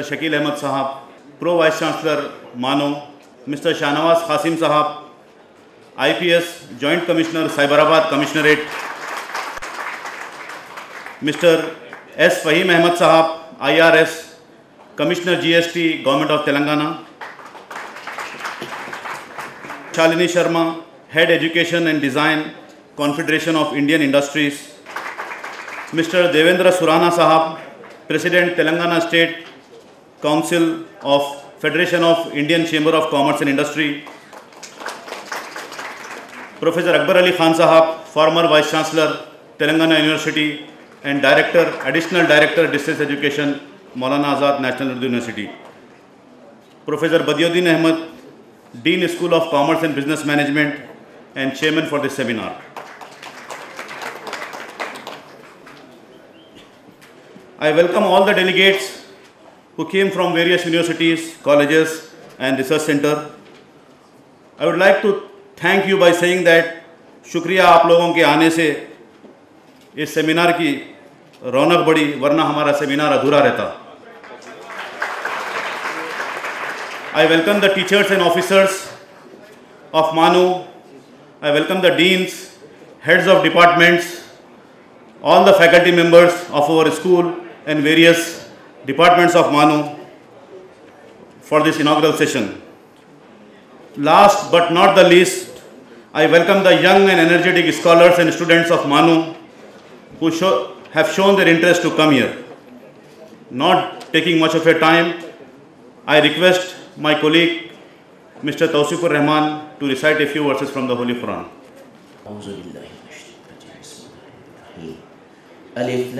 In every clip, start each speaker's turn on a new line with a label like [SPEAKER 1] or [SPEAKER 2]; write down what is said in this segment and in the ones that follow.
[SPEAKER 1] Mr. Shakil Ahmed Sahab, Pro Vice Chancellor MANUU, Mr. Shahnawaz Qasim Sahab, IPS Joint Commissioner Cyberabad Commissionerate, Mr. S. Fahim Ahmed Sahab, IRS, Commissioner GST, Government of Telangana, Shalini Sharma, Head Education and Design, Confederation of Indian Industries, Mr. Devendra Surana Sahab, President Telangana State Council of Federation of Indian Chamber of Commerce and Industry, Professor Akbar Ali Khan Sahab, former Vice Chancellor, Telangana University and Director, Additional Director, Distance Education, Maulana Azad National Urdu University, Professor Badiuddin Ahmed, Dean School of Commerce and Business Management and Chairman for this seminar. I welcome all the delegates who came from various universities, colleges and research center. I would like to thank you by saying that शुक्रिया आप लोगों के आने से इस seminar की रौनक बढ़ी, वरना हमारा सेमिनार अधूरा रहता. I welcome the teachers and officers of MANUU. I welcome the deans, heads of departments, all the faculty members of our school and various departments of MANUU for this inaugural session. Last but not the least, I welcome the young and energetic scholars and students of MANUU who have shown their interest to come here. Not taking much of your time, I request my colleague Mr. Tawsifur Rahman to recite a few verses from the Holy Quran.
[SPEAKER 2] Alif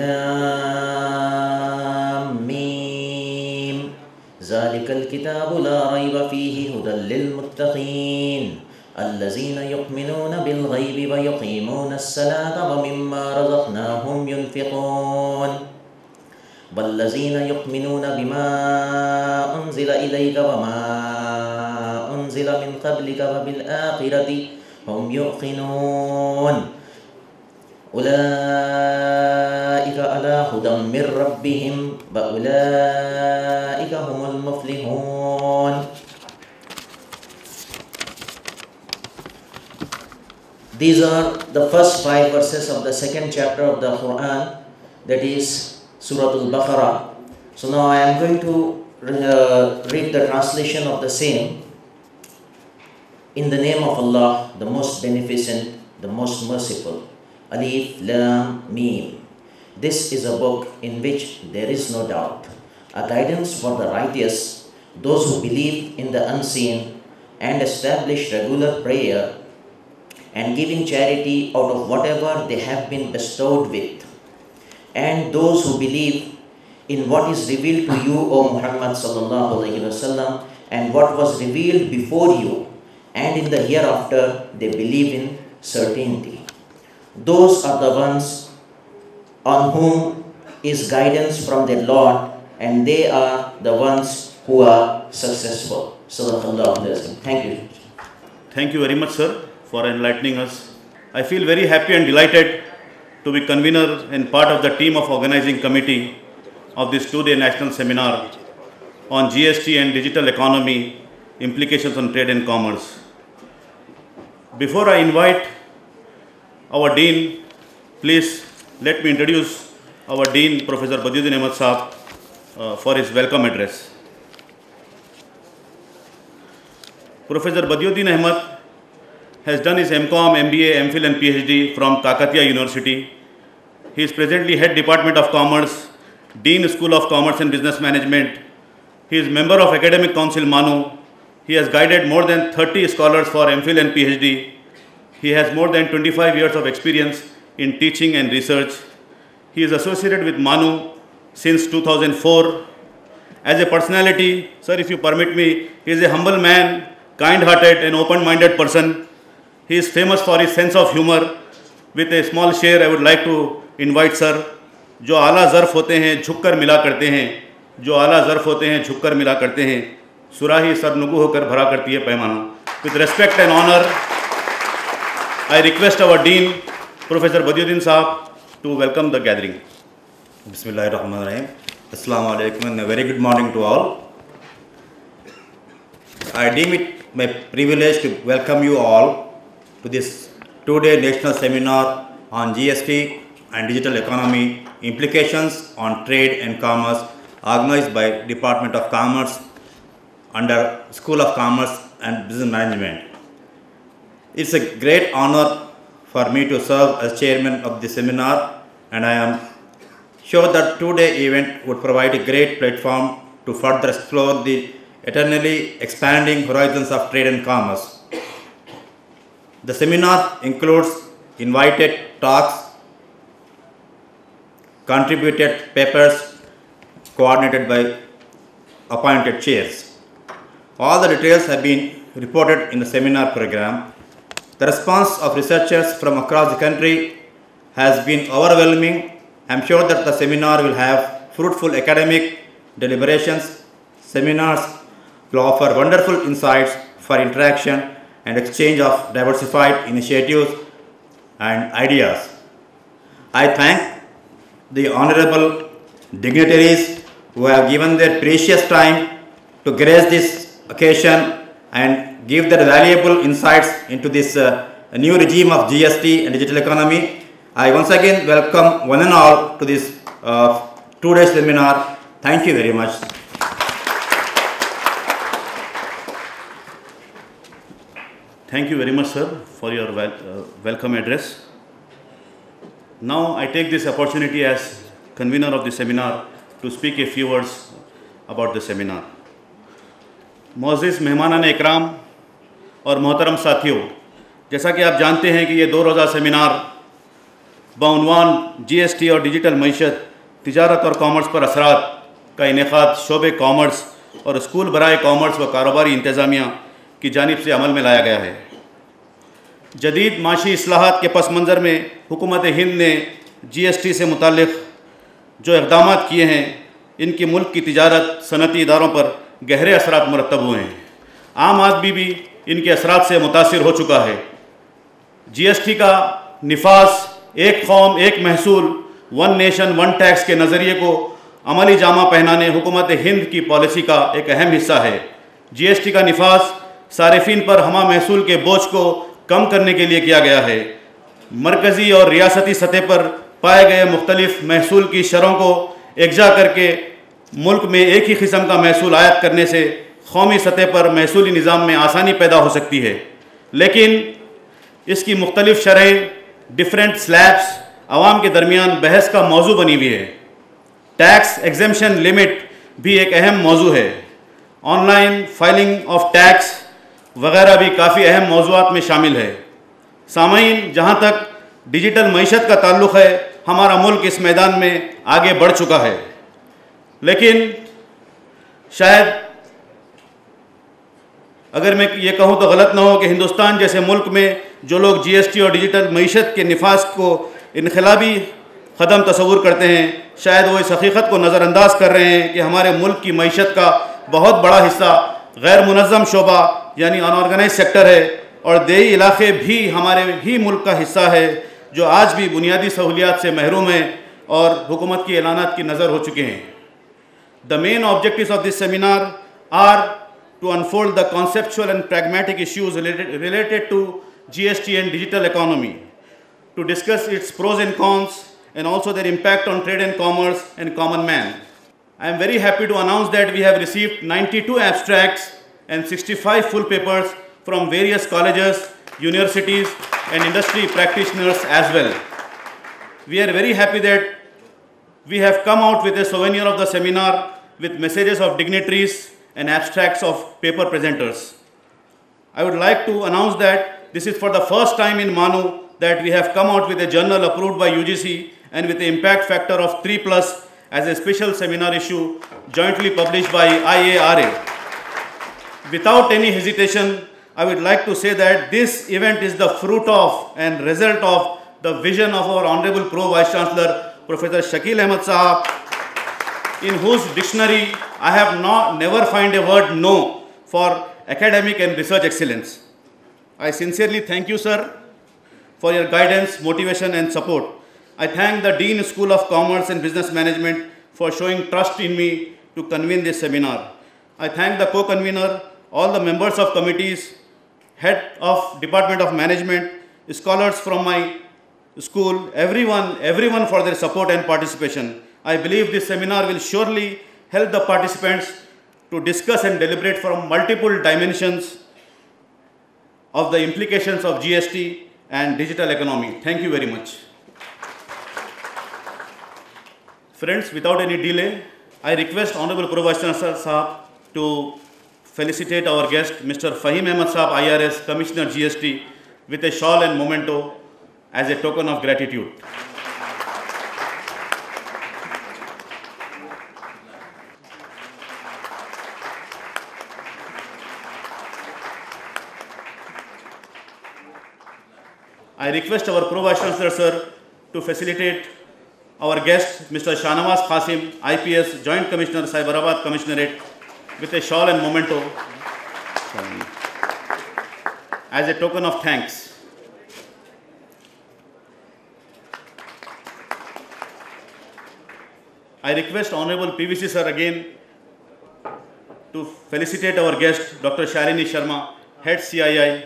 [SPEAKER 2] Lam Mim Zalikal Kitabu la rayba fihi hudan lil muttaqin Allazina yu'minuna bil ghaibi wa yuqimuna as-salata wa mimma razaqnahum yunfiqun والذين يؤمنون بما أنزل إليك وما أنزل من قبلك وبالآخرة هم يوقنون أولئك على هدى من ربهم وأولئك هم المفلحون. These are the first 5 verses of the second chapter of the Quran, that is Surah Al-Baqarah. So now I am going to read the translation of the same. In the name of Allah, the most beneficent, the most merciful. Alif Lam Mim. This is a book in which there is no doubt, a guidance for the righteous, those who believe in the unseen and establish regular prayer and giving charity out of whatever they have been bestowed with, and those who believe in what is revealed to you, O Muhammad sallallahu alaihi wasallam, and what was revealed before you, and in the hereafter they believe in certainty. Those are the ones on whom is guidance from their Lord, and they are the ones who are successful. Sadaqallahu alazim. Thank you.
[SPEAKER 1] Thank you very much, sir, for enlightening us. I feel very happy and delighted to be convener and part of the team of organizing committee of this 2-day national seminar on GST and digital economy, implications on trade and commerce. Before I invite our Dean, please let me introduce our Dean, Professor Badiuddin Ahmed Sahab, for his welcome address. Professor Badiuddin Ahmed has done his MCom, MBA, MPhil and PhD from Kakatiya University. He is presently Head Department of Commerce, Dean School of Commerce and Business Management. He is member of Academic Council MANUU. He has guided more than 30 scholars for MPhil and PhD. He has more than 25 years of experience in teaching and research. He is associated with MANUU since 2004. As a personality, sir, if you permit me, he is a humble man, kind-hearted and open-minded person. He is famous for his sense of humor. With a small share, I would like to invite sir. जो आला ज़र्फ़ होते हैं झुककर मिला करते हैं, जो आला ज़र्फ़ होते हैं झुककर मिला करते हैं, सुराही सरनुगु होकर भरा करती है पैमाना. With respect and honor, I request our Dean, Professor Badiuddin Sahab, to welcome the gathering.
[SPEAKER 3] Bismillahirrahmanirrahim. Assalamu alaikum and a very good morning to all. I deem it my privilege to welcome you all to this two-day national seminar on GST and digital economy implications on trade and commerce organized by Department of Commerce under School of Commerce and Business Management. It's a great honor for me to serve as chairman of the seminar, and I am sure that two-day event would provide a great platform to further explore the eternally expanding horizons of trade and commerce. The seminar includes invited talks, contributed papers, coordinated by appointed chairs. All the details have been reported in the seminar program. The response of researchers from across the country has been overwhelming. I am sure that the seminar will have fruitful academic deliberations. Seminars will offer wonderful insights for interaction and exchange of diversified initiatives and ideas. I thank the honorable dignitaries who have given their precious time to grace this occasion and give their valuable insights into this new regime of GST and digital economy. I once again welcome one and all to this two-day seminar. Thank you very much.
[SPEAKER 1] Thank you very much, sir, for your welcome address. Now I take this opportunity as convener of the seminar to speak a few words about the seminar. मोअज़्ज़िज़ मेहमानान इकराम और मोहतरम साथियों, जैसा कि आप जानते हैं कि ये 2 रोज़ा सेमिनार बउनवान GST और डिजिटल मईशत, तिजारत और कॉमर्स पर असरात का इनेक़ाद शोबे कॉमर्स और स्कूल बराए कॉमर्स व कारोबारी इंतज़ामिया की जानिब से अमल में लाया गया है। जदीद माशी इस्लाहात के पस मंज़र में हुकूमत हिंद ने GST से मुताल्लिक़ जो इक़दामात किए हैं, इनकी मुल्क की तिजारत सनती इदारों पर गहरे असरात मुरतब हुए हैं। आम आदमी भी इनके असरात से मुतासिर हो चुका है। GST का निफाज एक कौम एक महसूल, वन नेशन वन टैक्स के नज़रिए को अमली जामा पहनाने हुकूमत हिंद की पॉलिसी का एक अहम हिस्सा है। GST का निफाज सारिफिन पर हमा महसूल के बोझ को कम करने के लिए किया गया है। मरकज़ी और रियासती सतह पर पाए गए मुख्तलिफ महसूल की शरों को एकजा करके मुल्क में एक ही किस्म का महसूल आयात करने से कौमी सतह पर महसूली निज़ाम में आसानी पैदा हो सकती है, लेकिन इसकी मुख्तलिफ शरह डिफरेंट स्लैब्स आवाम के दरमियान बहस का मौजू बनी हुई है। टैक्स एग्जेम्पशन लिमिट भी एक अहम मौजू है। ऑनलाइन फाइलिंग ऑफ टैक्स वगैरह भी काफ़ी अहम मौज़ूआत में शामिल है। सामाईन, जहाँ तक डिजिटल मईशत का ताल्लुक़ है, हमारा मुल्क इस मैदान में आगे बढ़ चुका है, लेकिन शायद अगर मैं ये कहूँ तो गलत ना हो कि हिंदुस्तान जैसे मुल्क में जो लोग GST और डिजिटल मईशत के निफाज को इनकलाबी क़दम तस्वुर करते हैं, शायद वो इस हकीकत को नज़रअंदाज कर रहे हैं कि हमारे मुल्क की मईशत का बहुत बड़ा हिस्सा गैर मुनज़्ज़म शोबा यानी अनऑर्गेनाइज सेक्टर है और देही इलाके भी हमारे ही मुल्क का हिस्सा है, जो आज भी बुनियादी सहूलियात से महरूम हैं और हुकूमत की ऐलानात की नज़र हो चुके हैं। The main objectives of this seminar are to unfold the conceptual and pragmatic issues related to GST and digital economy, to discuss its pros and cons and also their impact on trade and commerce and common man. I am very happy to announce that we have received 92 abstracts and 65 full papers from various colleges, universities and industry practitioners as well. We are very happy that we have come out with a souvenir of the seminar with messages of dignitaries and abstracts of paper presenters. I would like to announce that this is for the first time in MANUU that we have come out with a journal approved by UGC and with an impact factor of 3+ as a special seminar issue jointly published by IARA. Without any hesitation, I would like to say that this event is the fruit of and result of the vision of our Honorable Pro Vice Chancellor, Professor Shakil Ahmed Sahab, in whose dictionary I have never find a word no for academic and research excellence. I sincerely thank you, sir, for your guidance, motivation and support. I thank the Dean School of Commerce and Business Management for showing trust in me to convene this seminar. I thank the co-convener, all the members of committees, head of Department of Management, scholars from my school, everyone for their support and participation. I believe this seminar will surely help the participants to discuss and deliberate from multiple dimensions of the implications of GST and digital economy. Thank you very much. Friends, without any delay, I request Honorable Pro Vice Chancellor Sahab to felicitate our guest, Mr. Fahim Ahmed Sahab, IRS, Commissioner GST, with a shawl and memento as a token of gratitude. I request our Pro Vice Chancellor Sir to facilitate our guest, Mr. Shahnawaz Qasim, IPS, Joint Commissioner, Cyberabad Commissionerate, with a shawl and memento as a token of thanks. I request Honorable PVC Sir again to felicitate our guest, Dr. Shalini Sharma, Head CII.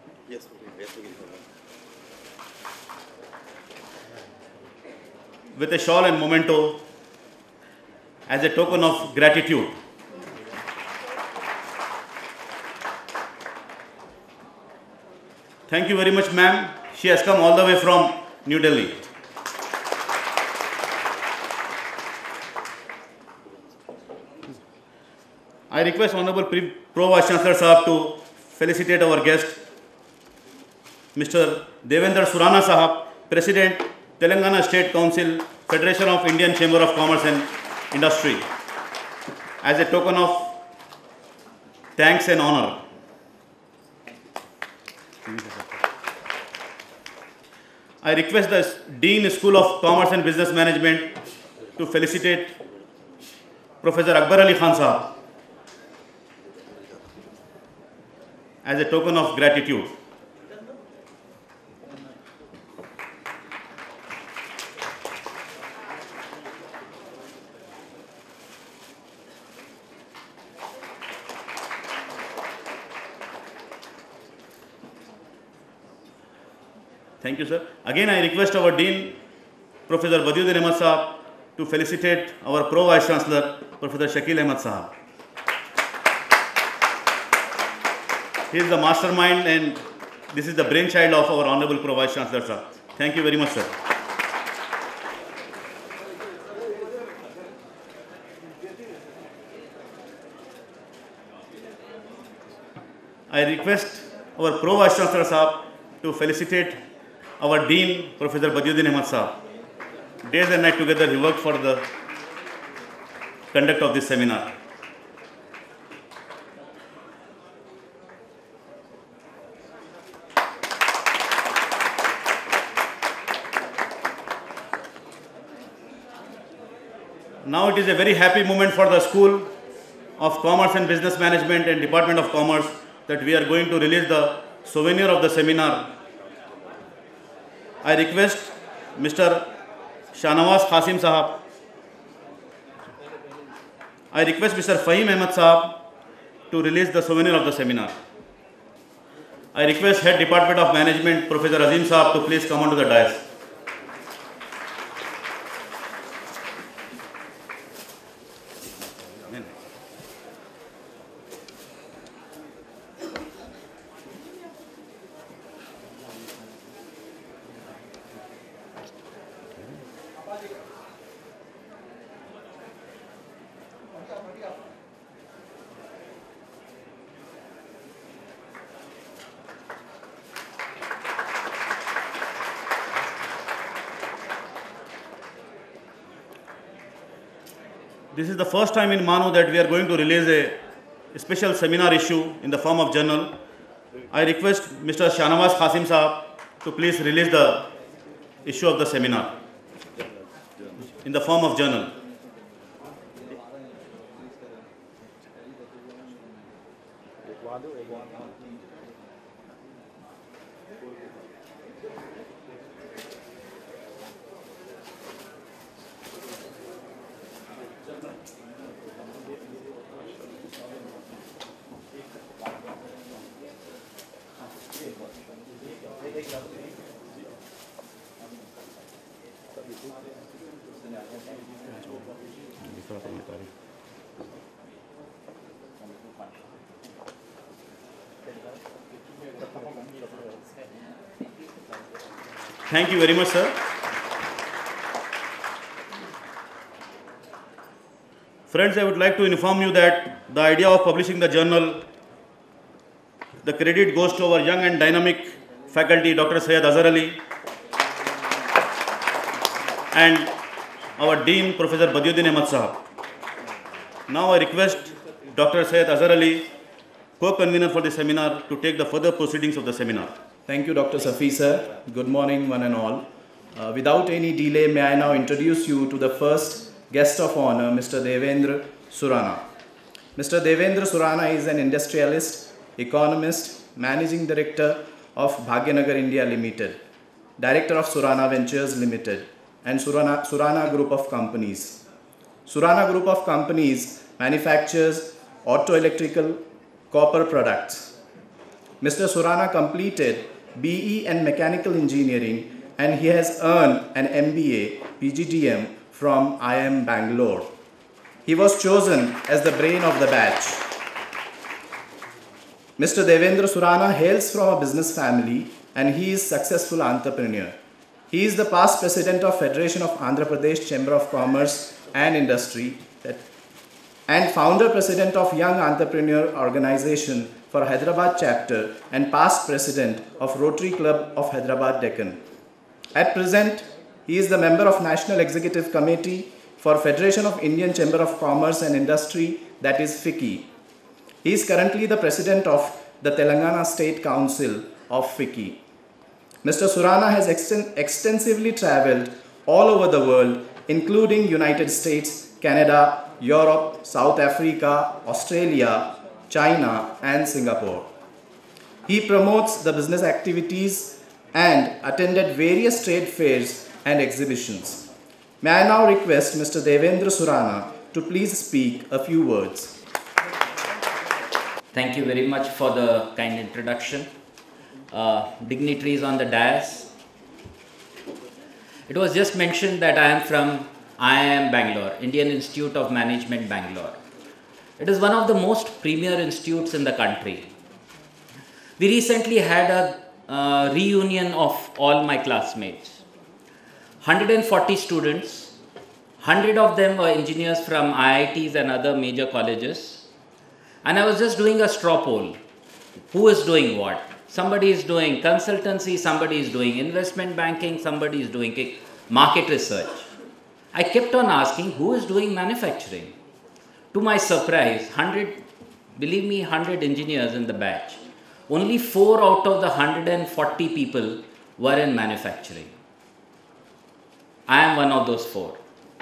[SPEAKER 1] With a shawl and memento as a token of gratitude. Thank you very much, ma'am. She has come all the way from New Delhi. I request Honorable Pro Vice Chancellor Sahab to felicitate our guest, Mr. Devendra Surana Sahab, President, Telangana State Council, Federation of Indian Chamber of Commerce and Industry, as a token of thanks and honor. I request the Dean School of Commerce and Business Management to felicitate Professor Akbar Ali Khan Sahab as a token of gratitude. Thank you, sir. Again, I request our Dean, Professor Badiuddin Ahmed Sahab, to felicitate our Pro Vice Chancellor, Professor Shakil Ahmed Sahab. He is the mastermind and this is the brainchild of our Honorable Pro Vice Chancellor Sahab. Thank you very much, sir. I request our Pro Vice Chancellor Sahab to felicitate our Dean, Professor Badiuddin Ahmed Sahab. Days and night together he worked for the conduct of this seminar. Now it is a very happy moment for the School of Commerce and Business Management and Department of Commerce that we are going to release the souvenir of the seminar. I request Mr. Shahnawaz Qasim Sahab. I request Mr. Fahim Ahmed Sahab to release the souvenir of the seminar. I request Head Department of Management, Professor Azim Sahab, to please come onto the dais. This is the first time in MANUU that we are going to release a special seminar issue in the form of journal. I request Mr. Shahnawaz Qasim Sahab to please release the issue of the seminar in the form of journal. Thank you very much, sir. Friends, I would like to inform you that the idea of publishing the journal, the credit goes to our young and dynamic faculty, Dr. Syed Azhar Ali, and our Dean, Professor Badiuddin Ahmad Sahab. Now I request Dr. Syed Azhar Ali, co-convener for the seminar, to take the further proceedings of the seminar.
[SPEAKER 4] Thank you, Dr. Safi, sir. Good morning, one and all. Without any delay, may I now introduce you to the first guest of honor, Mr. Devendra Surana. Mr. Devendra Surana is an industrialist, economist, managing director of Bhagyanagar India Limited, director of Surana Ventures Limited, and Surana Group of Companies. Surana Group of Companies manufactures auto-electrical copper products. Mr. Surana completed BE and Mechanical Engineering, and he has earned an MBA PGDM from IIM Bangalore. He was chosen as the brain of the batch. Mr. Devendra Surana hails from a business family, and he is a successful entrepreneur. He is the past president of Federation of Andhra Pradesh Chamber of Commerce and Industry and founder president of Young Entrepreneur Organization for Hyderabad chapter and past president of Rotary Club of Hyderabad Deccan. At present, he is the member of National Executive Committee for Federation of Indian Chamber of Commerce and Industry, that is FICCI. He is currently the president of the Telangana State Council of FICCI. Mr. Surana has extensively traveled all over the world, including United States, Canada, Europe, South Africa, Australia, China, and Singapore. He promotes the business activities and attended various trade fairs and exhibitions. May I now request Mr. Devendra Surana to please speak a few words.
[SPEAKER 5] Thank you very much for the kind introduction. Dignitaries on the dais. It was just mentioned that I am from IIM Bangalore, Indian Institute of Management Bangalore. It is one of the most premier institutes in the country. We recently had a reunion of all my classmates. 140 students, 100 of them were engineers from IITs and other major colleges. And I was just doing a straw poll. Who is doing what? Somebody is doing consultancy, somebody is doing investment banking, somebody is doing market research. I kept on asking, who is doing manufacturing? To my surprise, 100 engineers in the batch. Only 4 out of the 140 people were in manufacturing. I am one of those 4.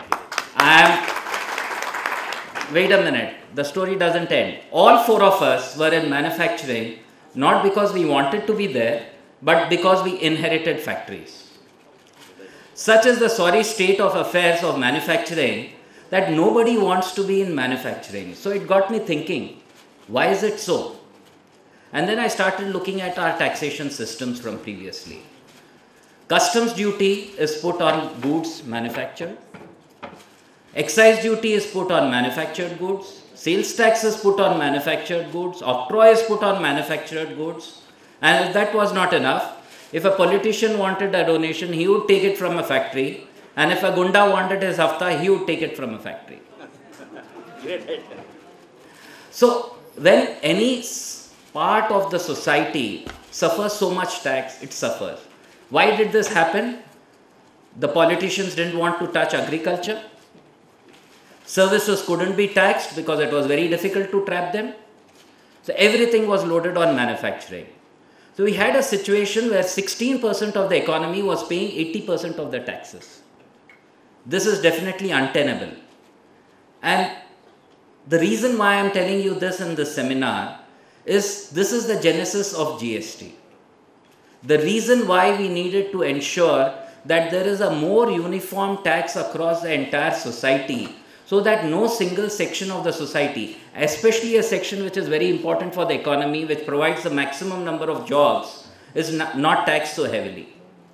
[SPEAKER 5] Wait a minute, the story doesn't end. All 4 of us were in manufacturing, not because we wanted to be there, but because we inherited factories. Such is the sorry state of affairs of manufacturing that nobody wants to be in manufacturing. So it got me thinking, why is it so? And then I started looking at our taxation systems from previously. Customs duty is put on goods manufactured. Excise duty is put on manufactured goods. Sales tax is put on manufactured goods. Octroi is put on manufactured goods. And if that was not enough, if a politician wanted a donation, he would take it from a factory. And if a gunda wanted his hafta, he would take it from a factory. So when any part of the society suffers so much tax, it suffers. Why did this happen? The politicians didn't want to touch agriculture. Services couldn't be taxed because it was very difficult to trap them. So everything was loaded on manufacturing. So we had a situation where 16% of the economy was paying 80% of the taxes. This is definitely untenable. And the reason why I am telling you this in this seminar is this is the genesis of GST. The reason why we needed to ensure that there is a more uniform tax across the entire society so that no single section of the society, especially a section which is very important for the economy, which provides the maximum number of jobs, is not taxed so heavily.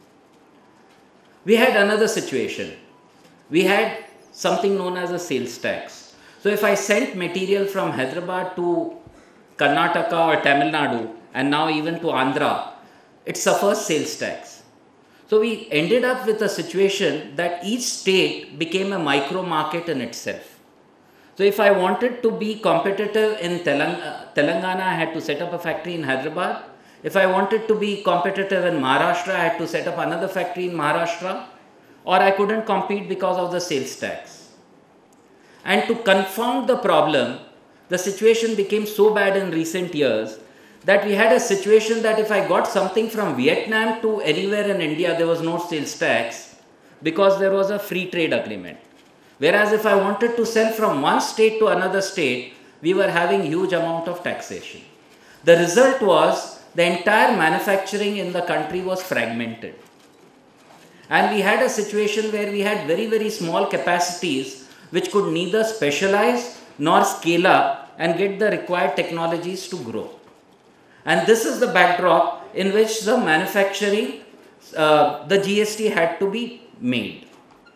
[SPEAKER 5] We had another situation. We had something known as a sales tax. So if I sent material from Hyderabad to Karnataka or Tamil Nadu, and now even to Andhra, it suffers sales tax. So we ended up with a situation that each state became a micro market in itself. So if I wanted to be competitive in Telangana, I had to set up a factory in Hyderabad. If I wanted to be competitive in Maharashtra, I had to set up another factory in Maharashtra, or I couldn't compete because of the sales tax. And to confound the problem, the situation became so bad in recent years that we had a situation that if I got something from Vietnam to anywhere in India, there was no sales tax because there was a free trade agreement. Whereas if I wanted to sell from one state to another state, we were having huge amount of taxation. The result was the entire manufacturing in the country was fragmented. And we had a situation where we had very, very small capacities which could neither specialize nor scale up and get the required technologies to grow. And this is the backdrop in which the manufacturing, the GST had to be made.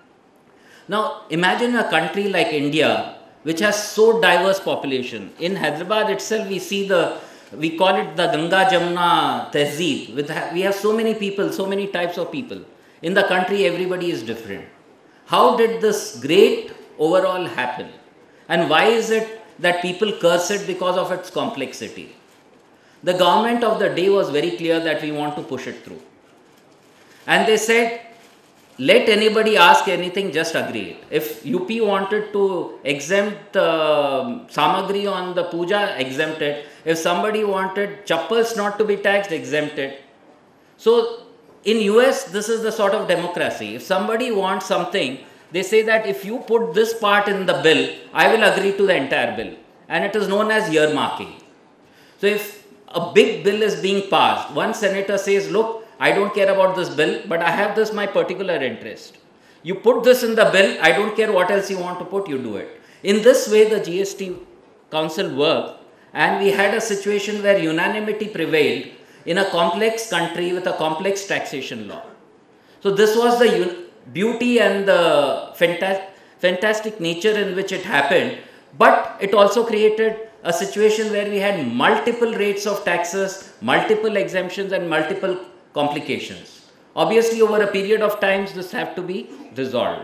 [SPEAKER 5] Now imagine a country like India, which has so diverse population. In Hyderabad itself, we call it the Ganga Jamuna Tehzeeb. We have so many people, so many types of people. In the country, everybody is different. How did this great overall happen? And why is it that people curse it because of its complexity? The government of the day was very clear that we want to push it through. And they said, let anybody ask anything, just agree it. If UP wanted to exempt Samagri on the puja, exempt it. If somebody wanted chappals not to be taxed, exempt it. So in US, this is the sort of democracy. If somebody wants something, they say that if you put this part in the bill, I will agree to the entire bill. And it is known as earmarking. So if a big bill is being passed, one senator says, look, I don't care about this bill, but I have this my particular interest. You put this in the bill, I don't care what else you want to put, you do it. In this way, the GST Council worked, and we had a situation where unanimity prevailed in a complex country with a complex taxation law. So this was the beauty and the fantastic nature in which it happened, but it also created a situation where we had multiple rates of taxes, multiple exemptions and multiple complications. Obviously, over a period of time, this have to be resolved.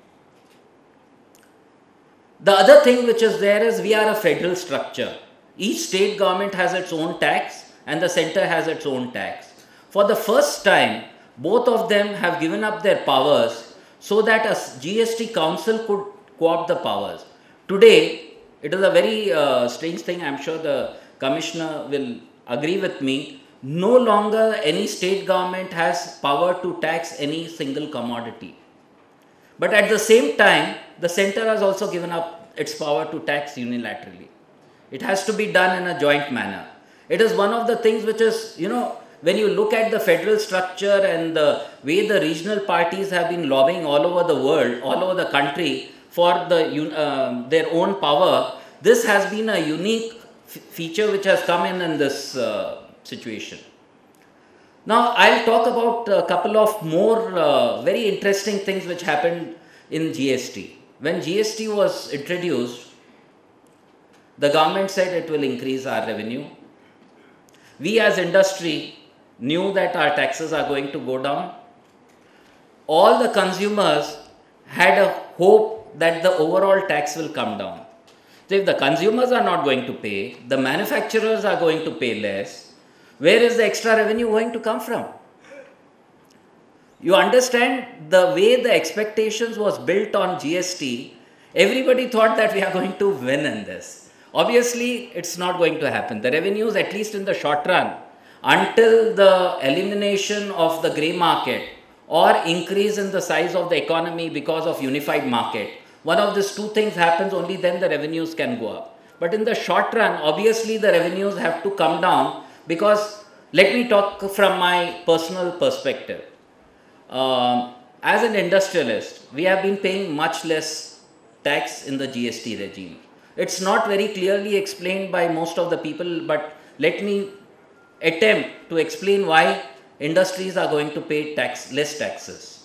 [SPEAKER 5] The other thing which is there is we are a federal structure. Each state government has its own tax and the center has its own tax. For the first time, both of them have given up their powers so that a GST council could co-opt the powers. Today, it is a very strange thing, I am sure the commissioner will agree with me. No longer any state government has power to tax any single commodity. But at the same time, the center has also given up its power to tax unilaterally. It has to be done in a joint manner. It is one of the things which is, when you look at the federal structure and the way the regional parties have been lobbying all over the world, all over the country for their own power, this has been a unique feature which has come in this situation. Now, I'll talk about a couple of more very interesting things which happened in GST. When GST was introduced, the government said it will increase our revenue. We as industry knew that our taxes are going to go down. All the consumers had a hope that the overall tax will come down. So if the consumers are not going to pay, the manufacturers are going to pay less, where is the extra revenue going to come from? You understand the way the expectations was built on GST, everybody thought that we are going to win in this. Obviously, it's not going to happen. The revenues, at least in the short run, until the elimination of the grey market or increase in the size of the economy because of unified market, one of these two things happens, only then the revenues can go up. But in the short run, obviously the revenues have to come down because, let me talk from my personal perspective. As an industrialist, we have been paying much less tax in the GST regime. It's not very clearly explained by most of the people, but let me attempt to explain why industries are going to pay less taxes.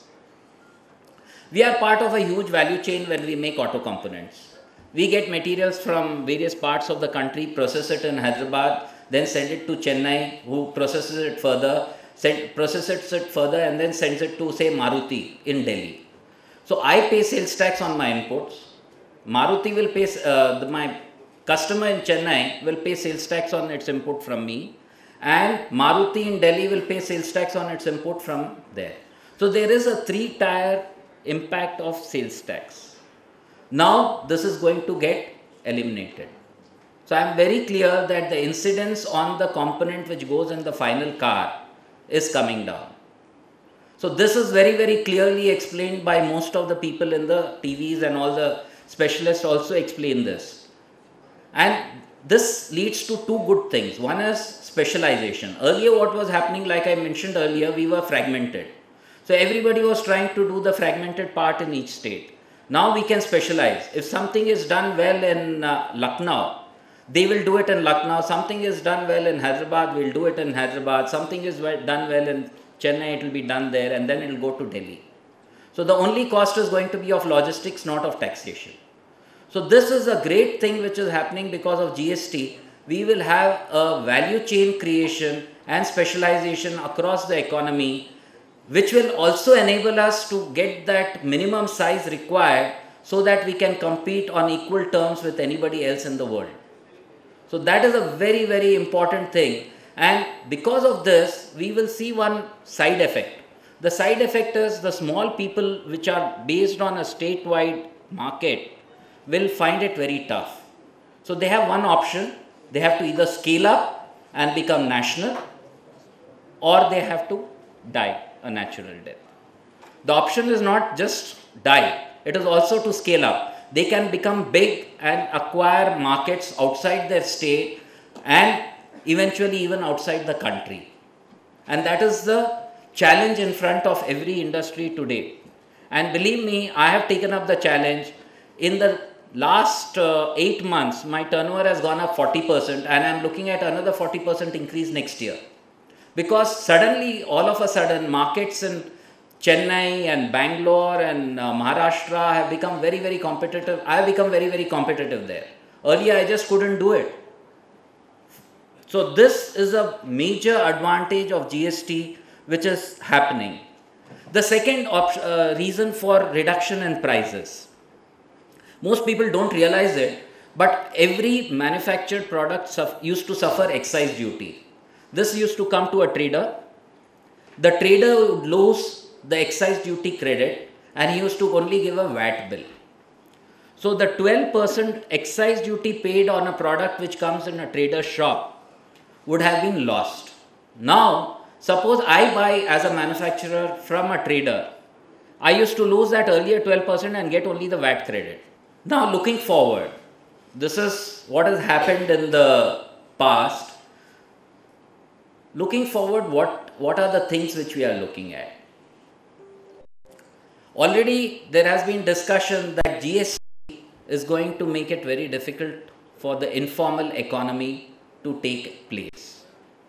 [SPEAKER 5] We are part of a huge value chain when we make auto components. We get materials from various parts of the country, process it in Hyderabad, then send it to Chennai, who processes it further, and then sends it to, say, Maruti in Delhi. So I pay sales tax on my inputs. Maruti will pay, my customer in Chennai will pay sales tax on its input from me, and Maruti in Delhi will pay sales tax on its input from there. So there is a three-tier impact of sales tax. Now this is going to get eliminated. So I am very clear that the incidence on the component which goes in the final car is coming down. So this is very, very clearly explained by most of the people in the TVs, and all the specialists also explain this. And this leads to two good things. One is specialization. Earlier what was happening, like I mentioned earlier, we were fragmented. So everybody was trying to do the fragmented part in each state. Now we can specialize. If something is done well in Lucknow, they will do it in Lucknow. Something is done well in Hyderabad, we'll do it in Hyderabad. Something is done well in Chennai, it will be done there, and then it will go to Delhi. So the only cost is going to be of logistics, not of taxation. So this is a great thing which is happening because of GST. We will have a value chain creation and specialization across the economy, which will also enable us to get that minimum size required so that we can compete on equal terms with anybody else in the world. So that is a very, very important thing. And because of this, we will see one side effect. The side effect is the small people which are based on a statewide market will find it very tough. So they have one option. They have to either scale up and become national, or they have to die a natural death. The option is not just die, it is also to scale up. They can become big and acquire markets outside their state and eventually even outside the country. And that is the challenge in front of every industry today. And believe me, I have taken up the challenge. In the last 8 months, my turnover has gone up 40%, and I am looking at another 40% increase next year. Because suddenly, all of a sudden, markets in Chennai and Bangalore and Maharashtra have become very, very competitive. I have become very, very competitive there. Earlier, I just couldn't do it. So this is a major advantage of GST which is happening. The second reason for reduction in prices. Most people don't realize it, but every manufactured product used to suffer excise duty. This used to come to a trader. The trader would lose the excise duty credit, and he used to only give a VAT bill. So the 12% excise duty paid on a product which comes in a trader's shop would have been lost. Now, suppose I buy as a manufacturer from a trader. I used to lose that earlier 12% and get only the VAT credit. Now, looking forward, this is what has happened in the past. Looking forward, what are the things which we are looking at? Already there has been discussion that GST is going to make it very difficult for the informal economy to take place.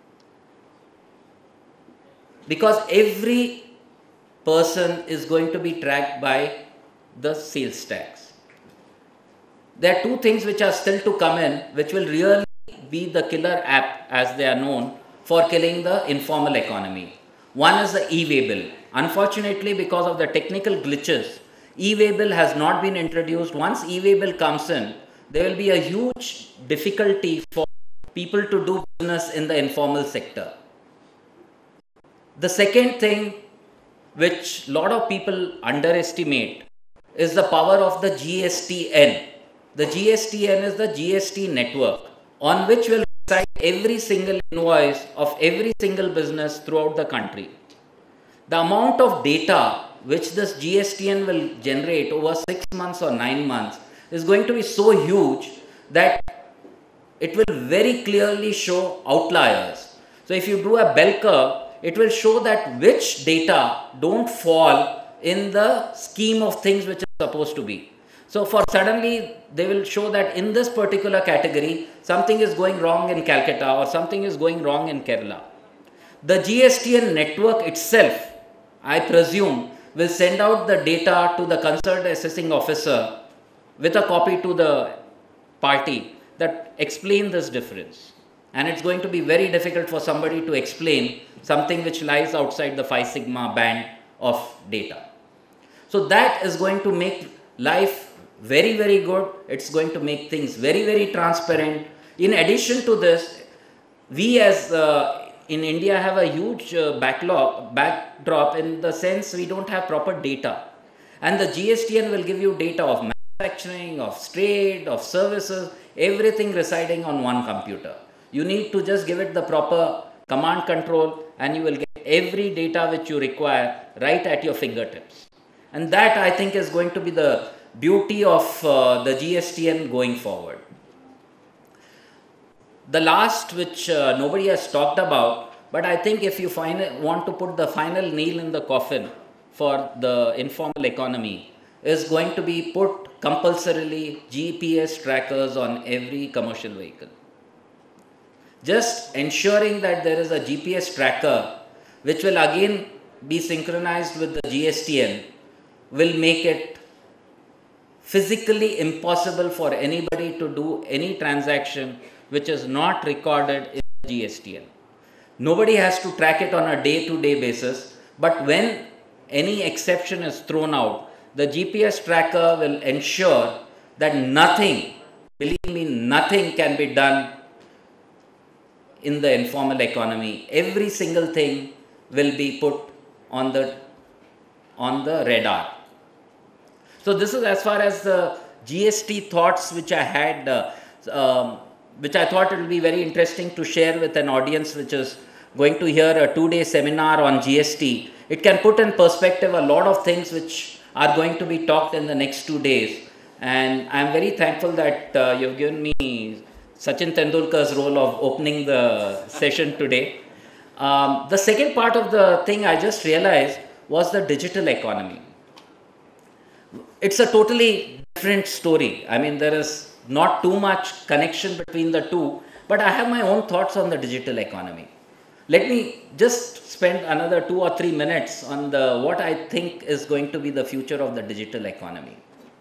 [SPEAKER 5] Because every person is going to be tracked by the sales tax. There are two things which are still to come in, which will really be the killer app, as they are known, for killing the informal economy. One is the e-way bill. Unfortunately, because of the technical glitches, e-way bill has not been introduced. Once e-way bill comes in, there will be a huge difficulty for people to do business in the informal sector. The second thing which a lot of people underestimate is the power of the GSTN. The GSTN is the GST network on which will reside every single invoice of every single business throughout the country. The amount of data which this GSTN will generate over 6 months or 9 months is going to be so huge that it will very clearly show outliers. So if you do a bell curve, it will show that which data don't fall in the scheme of things which is supposed to be. So for suddenly they will show that in this particular category something is going wrong in Calcutta or something is going wrong in Kerala. The GSTN network itself, I presume, will send out the data to the concerned assessing officer with a copy to the party that explain this difference. And it's going to be very difficult for somebody to explain something which lies outside the 5 sigma band of data. So that is going to make life very, very good. It's going to make things very, very transparent. In addition to this, we as in India have a huge backdrop in the sense we don't have proper data. And the GSTN will give you data of manufacturing, of trade, of services, everything residing on one computer. You need to just give it the proper command control and you will get every data which you require right at your fingertips. And that, I think, is going to be the beauty of the GSTN going forward. The last, which nobody has talked about, but I think if you want to put the final nail in the coffin for the informal economy, is going to be put compulsorily GPS trackers on every commercial vehicle. Just ensuring that there is a GPS tracker which will again be synchronized with the GSTN will make it physically impossible for anybody to do any transaction which is not recorded in the GSTN. Nobody has to track it on a day-to-day basis, but when any exception is thrown out, the GPS tracker will ensure that nothing, believe me, nothing can be done in the informal economy. Every single thing will be put on the radar. So this is as far as the GST thoughts which I had, which I thought it will be very interesting to share with an audience which is going to hear a 2-day seminar on GST. It can put in perspective a lot of things which are going to be talked in the next 2 days. And I am very thankful that you've given me Sachin Tendulkar's role of opening the session today. The second part of the thing I just realized was the digital economy. It's a totally different story. I mean, there is not too much connection between the two, but I have my own thoughts on the digital economy. Let me just spend another 2 or 3 minutes on what I think is going to be the future of the digital economy.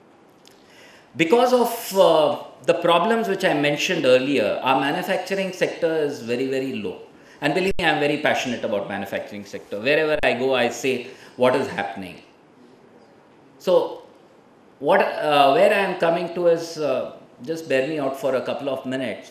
[SPEAKER 5] Because of the problems which I mentioned earlier, our manufacturing sector is very, very low. And believe me, I am very passionate about manufacturing sector. Wherever I go, I say what is happening. So, where I am coming to is, just bear me out for a couple of minutes.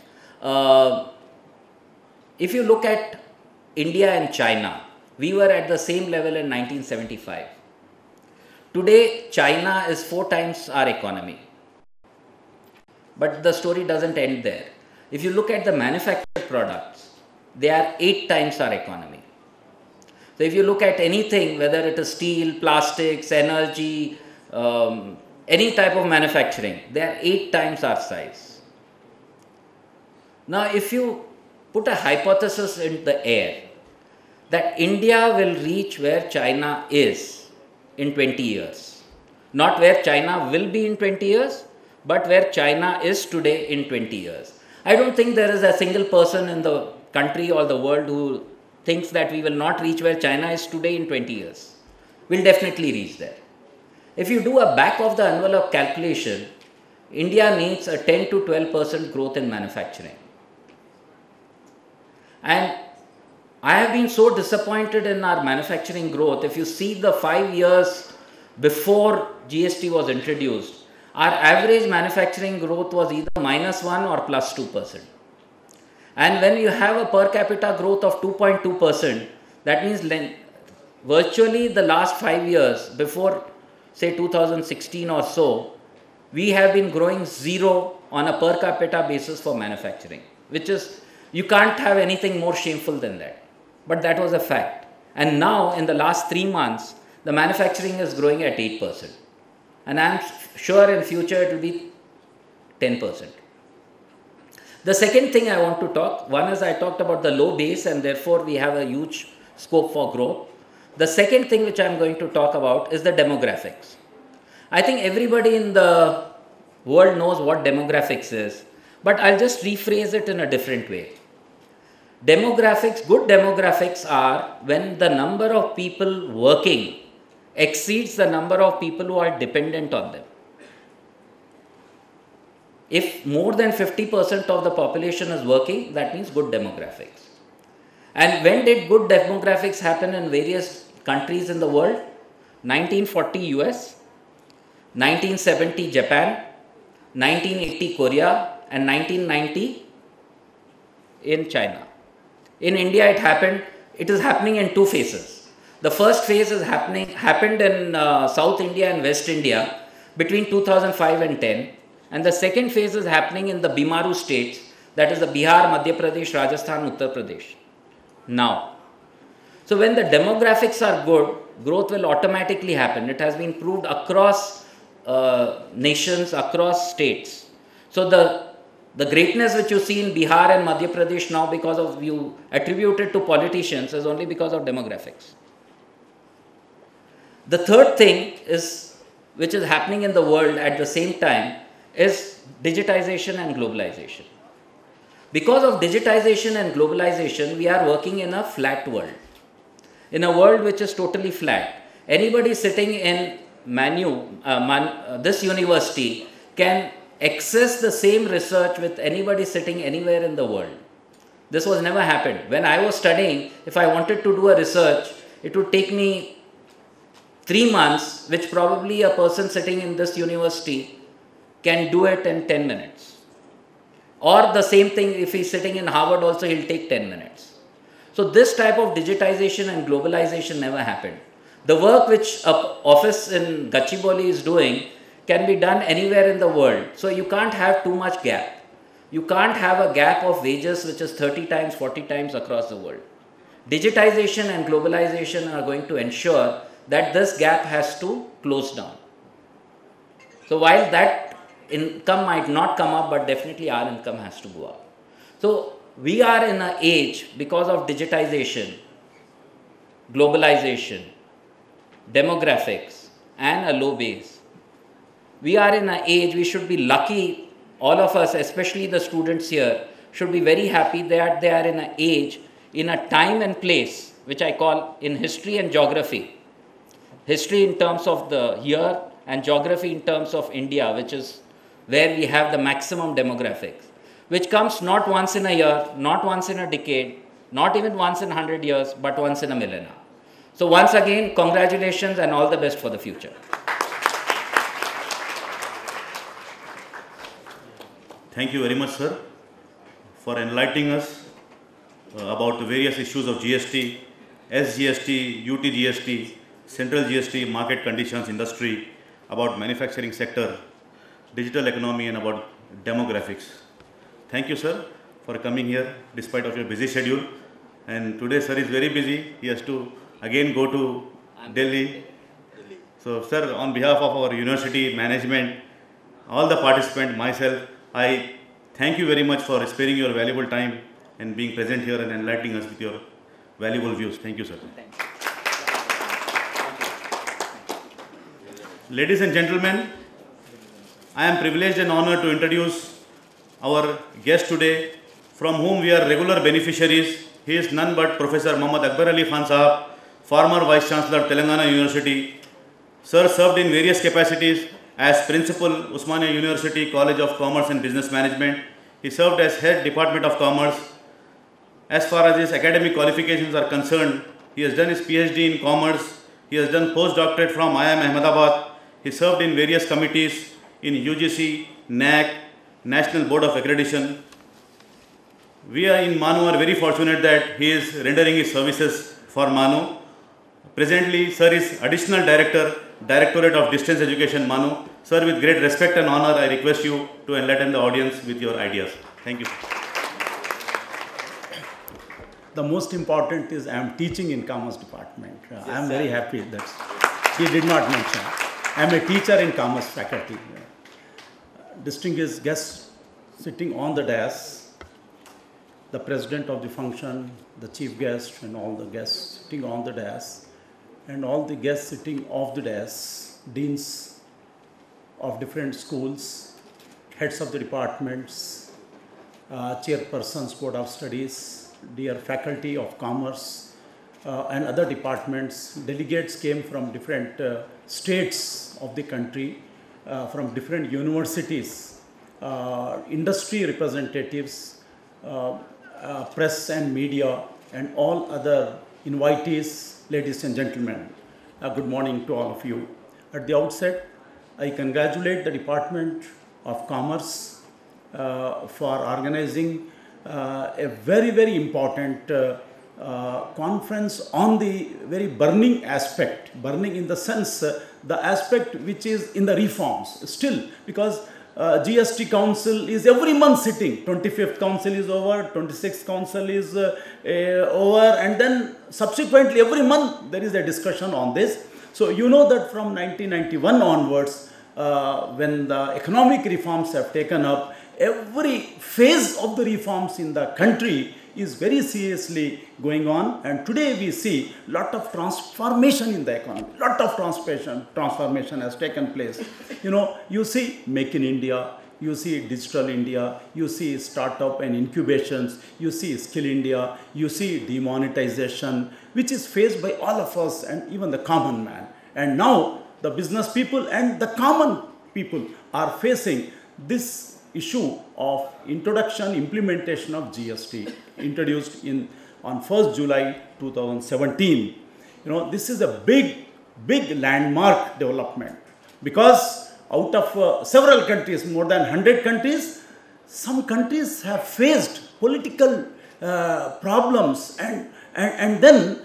[SPEAKER 5] If you look at India and China, we were at the same level in 1975. Today, China is 4 times our economy. But the story doesn't end there. If you look at the manufactured products, they are 8 times our economy. So if you look at anything, whether it is steel, plastics, energy, any type of manufacturing, they are 8 times our size. Now, if you put a hypothesis in the air that India will reach where China is in 20 years, not where China will be in 20 years, but where China is today in 20 years. I don't think there is a single person in the country or the world who thinks that we will not reach where China is today in 20 years. We'll definitely reach there. If you do a back of the envelope calculation, India needs a 10 to 12% growth in manufacturing. And I have been so disappointed in our manufacturing growth. If you see the 5 years before GST was introduced, our average manufacturing growth was either -1 or +2%. And when you have a per capita growth of 2.2%, that means virtually the last 5 years before say 2016 or so, we have been growing 0 on a per capita basis for manufacturing, which is, you can't have anything more shameful than that. But that was a fact. And now in the last 3 months, the manufacturing is growing at 8%. And I am sure in future it will be 10%. The second thing I want to talk, one is I talked about the low base and therefore we have a huge scope for growth. The second thing which I am going to talk about is the demographics. I think everybody in the World knows what demographics is. But I'll just rephrase it in a different way. Demographics, good demographics are when the number of people working exceeds the number of people who are dependent on them. If more than 50% of the population is working, that means good demographics. And when did good demographics happen in various countries in the world? 1940 US, 1970 Japan, 1980 Korea, and 1990 in China. In India, it is happening in two phases. The first phase happened in South India and West India between 2005 and 10. And the second phase is happening in the Bimaru states, that is the Bihar, Madhya Pradesh, Rajasthan, Uttar Pradesh. Now, so when the demographics are good, growth will automatically happen. It has been proved across nations, across states. So the greatness which you see in Bihar and Madhya Pradesh now, because of you attribute it to politicians, is only because of demographics. The third thing is, which is happening in the world at the same time, is digitization and globalization. Because of digitization and globalization, we are working in a flat world. In a world which is totally flat. Anybody sitting in this university can access the same research with anybody sitting anywhere in the world. This was never happened. When I was studying, if I wanted to do a research, it would take me 3 months, which probably a person sitting in this university can do it in 10 minutes. Or the same thing, if he's sitting in Harvard also, he'll take 10 minutes. So this type of digitization and globalization never happened. The work which an office in Gachibowli is doing can be done anywhere in the world. So you can't have too much gap. You can't have a gap of wages which is 30 times, 40 times across the world. Digitization and globalization are going to ensure that this gap has to close down. So while that income might not come up, but definitely our income has to go up. So we are in an age, because of digitization, globalization, demographics, and a low base. We are in an age, we should be lucky, all of us, especially the students here, should be very happy that they are in an age, in a time and place, which I call in history and geography. History in terms of the year and geography in terms of India, which is where we have the maximum demographics, which comes not once in a year, not once in a decade, not even once in 100 years, but once in a millennia. So once again, congratulations and all the best for the future.
[SPEAKER 1] Thank you very much, sir, for enlightening us about the various issues of GST, SGST, UT GST, Central GST, market conditions, industry, about manufacturing sector, digital economy, and about demographics. Thank you, sir, for coming here despite of your busy schedule. And today, sir is very busy. He has to again go to Delhi. So, sir, on behalf of our university management, all the participants, myself, I thank you very much for sparing your valuable time and being present here and enlightening us with your valuable views. Thank you, sir. Ladies and gentlemen, I am privileged and honored to introduce our guest today, from whom we are regular beneficiaries. He is none but Professor Muhammad Akbar Ali Khan Sahab, former Vice Chancellor, Telangana University. Sir served in various capacities as Principal, Usmania University College of Commerce and Business Management. He served as Head Department of Commerce. As far as his academic qualifications are concerned, he has done his PhD in Commerce. He has done postdoctorate from IIM Ahmedabad. He served in various committees in UGC, NAC, National Board of Accreditation. We are in MANUU are very fortunate that he is rendering his services for MANUU. Presently, sir is Additional Director, Directorate of Distance Education, MANUU. Sir, with great respect and honor, I request you to enlighten the audience with your ideas. Thank you.
[SPEAKER 6] The most important is I am teaching in Commerce Department. I am very happy that he did not mention. I am a teacher in Commerce faculty. Distinguished guests sitting on the dais, the president of the function, the chief guest, and all the guests sitting on the dais, and all the guests sitting off the dais, deans of different schools, heads of the departments, chairpersons, board of studies, dear faculty of commerce, and other departments. Delegates came from different states of the country, from different universities, industry representatives, press and media, and all other invitees, ladies and gentlemen. Good morning to all of you. At the outset, I congratulate the Department of Commerce for organizing a very, very important conference on the very burning aspect, burning in the sense, the aspect which is in the reforms still, because GST Council is every month sitting. 25th Council is over, 26th Council is over, and then subsequently every month there is a discussion on this. So you know that from 1991 onwards, when the economic reforms have taken up, every phase of the reforms in the country is very seriously going on, and today we see lot of transformation in the economy. Lot of transformation has taken place. You know, you see Make in India, you see Digital India, you see startup and incubations, you see Skill India, you see demonetization, which is faced by all of us and even the common man. And now the business people and the common people are facing this issue of implementation of GST introduced on 1st July 2017. You know, this is a big landmark development, because out of several countries, more than 100 countries, some countries have faced political problems, and then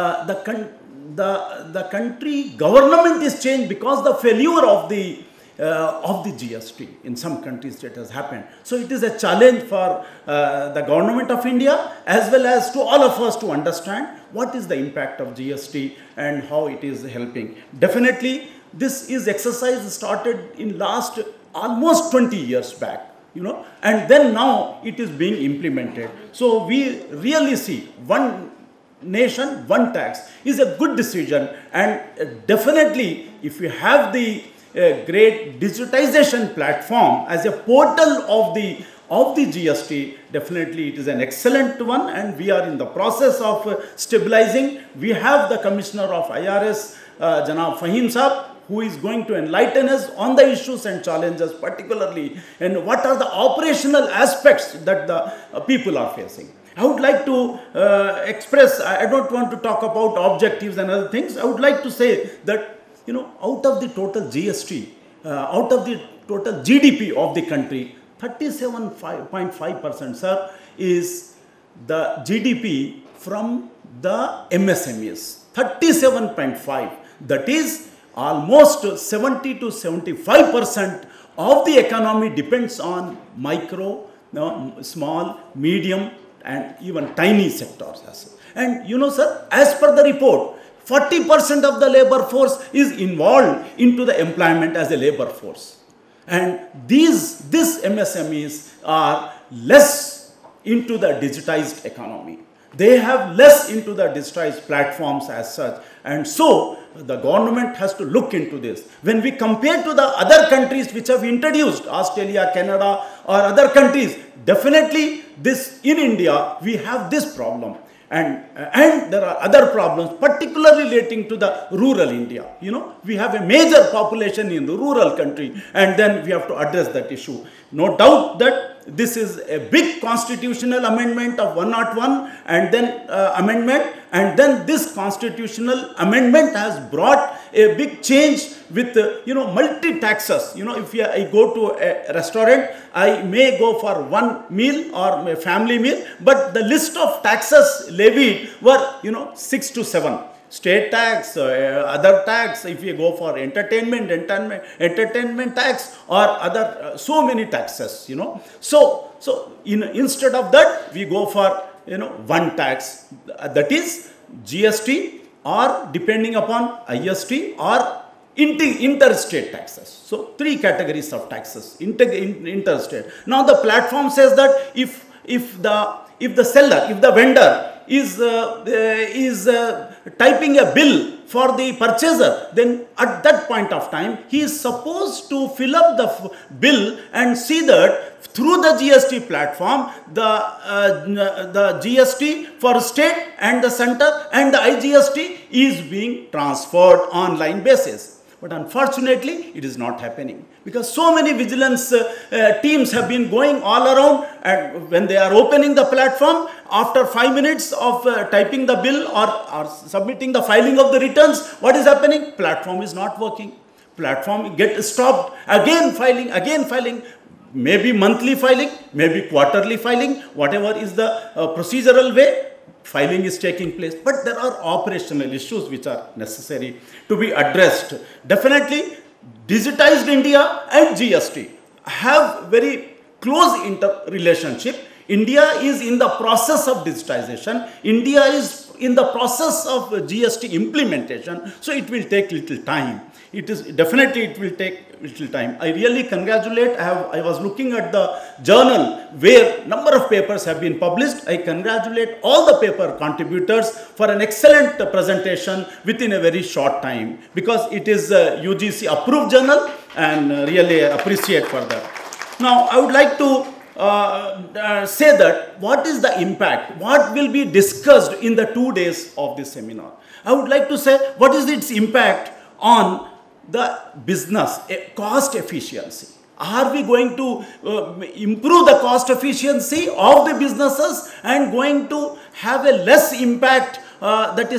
[SPEAKER 6] the country government is changed because the failure of the GST. In some countries it has happened. So it is a challenge for the government of India as well as to all of us to understand what is the impact of GST and how it is helping. Definitely this is exercise started in last almost 20 years back, you know, and then now it is being implemented. So we really see one nation, one tax is a good decision, and definitely if we have the great digitization platform as a portal of the GST, definitely it is an excellent one, and we are in the process of stabilizing. We have the Commissioner of IRS, Janab Fahim Saab, who is going to enlighten us on the issues and challenges particularly, and what are the operational aspects that the people are facing. I would like to express, I don't want to talk about objectives and other things. I would like to say that, you know, out of the total GST, out of the total GDP of the country, 37.5%, sir, is the GDP from the MSMEs. 37.5. That is almost 70 to 75% of the economy depends on micro, small, medium, and even tiny sectors. And you know, sir, as per the report, 40% of the labor force is involved into the employment as a labor force. And these MSMEs are less into the digitized economy. They have less into the digitized platforms as such. And so the government has to look into this. When we compare to the other countries which have introduced, Australia, Canada, or other countries, definitely this in India, we have this problem. And there are other problems, particularly relating to the rural India. You know, we have a major population in the rural country, and then we have to address that issue. No doubt that this is a big constitutional amendment of 101, and then amendment, and then this constitutional amendment has brought a big change with, you know, multi-taxes. You know, if I go to a restaurant, I may go for one meal or a family meal, but the list of taxes levied were, you know, 6 to 7. State tax, other tax, if you go for entertainment tax, or other, so many taxes, you know. So instead of that, we go for, you know, one tax, that is GST, or depending upon IST, or interstate taxes. So 3 categories of taxes, interstate. Now the platform says that if the seller, if the vendor is typing a bill for the purchaser, then at that point of time, he is supposed to fill up the bill and see that through the GST platform, the GST for state and the center and the IGST is being transferred online basis. But unfortunately, it is not happening because so many vigilance teams have been going all around, and when they are opening the platform, after 5 minutes of typing the bill or submitting the filing of the returns, what is happening? Platform is not working. Platform gets stopped. Again filing, maybe monthly filing, maybe quarterly filing, whatever is the procedural way. Filing is taking place, but there are operational issues which are necessary to be addressed. Definitely, digitized India and GST have very close interrelationship. India is in the process of digitization. India is in the process of GST implementation, so it will take little time. It will take little time. I really congratulate. I was looking at the journal where number of papers have been published. I congratulate all the paper contributors for an excellent presentation within a very short time, because it is a UGC approved journal, and really appreciate for that. Now I would like to say that what is the impact, what will be discussed in the 2 days of this seminar. I would like to say what is its impact on the business, cost efficiency. Are we going to improve the cost efficiency of the businesses and going to have a less impact, that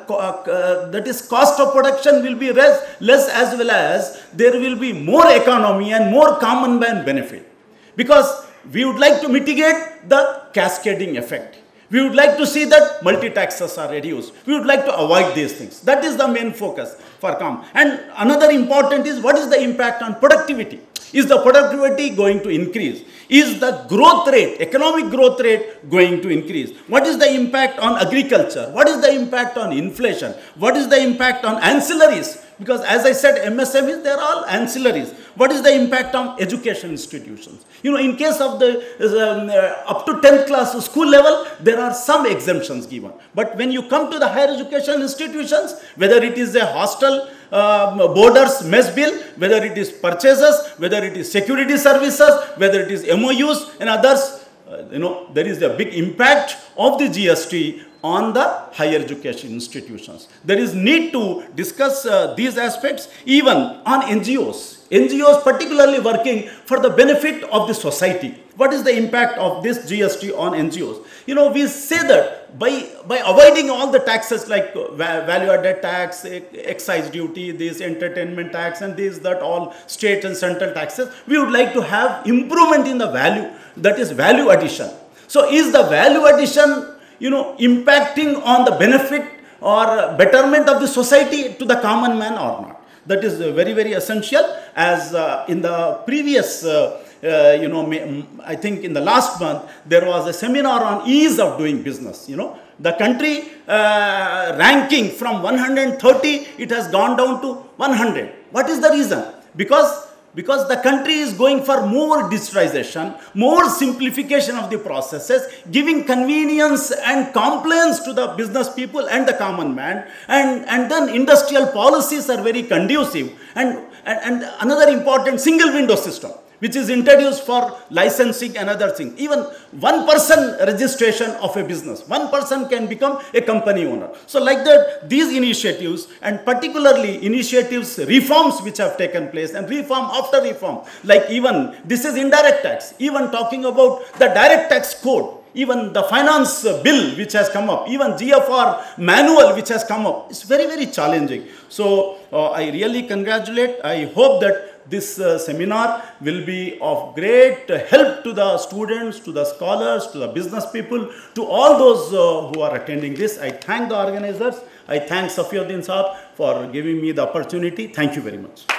[SPEAKER 6] is cost of production will be less, as well as there will be more economy and more common man benefit, because we would like to mitigate the cascading effect. We would like to see that multi-taxes are reduced. We would like to avoid these things. That is the main focus for COM. And another important is, what is the impact on productivity? Is the productivity going to increase? Is the growth rate, economic growth rate, going to increase? What is the impact on agriculture? What is the impact on inflation? What is the impact on ancillaries? Because as I said, MSMEs, they are all ancillaries. What is the impact on education institutions? You know, in case of the up to 10th class school level, there are some exemptions given. But when you come to the higher education institutions, whether it is a hostel, boarders, mess bill, whether it is purchases, whether it is security services, whether it is MOUs and others, there is a big impact of the GST on the higher education institutions. There is need to discuss these aspects even on NGOs. NGOs particularly working for the benefit of the society. What is the impact of this GST on NGOs? You know, we say that by avoiding all the taxes like value-added tax, excise duty, this entertainment tax, and this, that, all state and central taxes, we would like to have improvement in the value, that is value addition. So is the value addition, impacting on the benefit or betterment of the society to the common man or not? That is very, very essential. As in the previous, I think in the last month, there was a seminar on ease of doing business. The country ranking from 130, it has gone down to 100. What is the reason? Because the country is going for more digitization, more simplification of the processes, giving convenience and compliance to the business people and the common man, and then industrial policies are very conducive, and another important single window system, which is introduced for licensing and other things. Even one person registration of a business, one person can become a company owner. So like that, these initiatives, and particularly initiatives, reforms which have taken place, and reform after reform, like even this is indirect tax, even talking about the direct tax code, even the finance bill which has come up, even GFR manual which has come up, it's very, very challenging. So I really congratulate. I hope that this seminar will be of great help to the students, to the scholars, to the business people, to all those who are attending this. I thank the organizers. I thank Safiuddin Saab for giving me the opportunity. Thank you very much.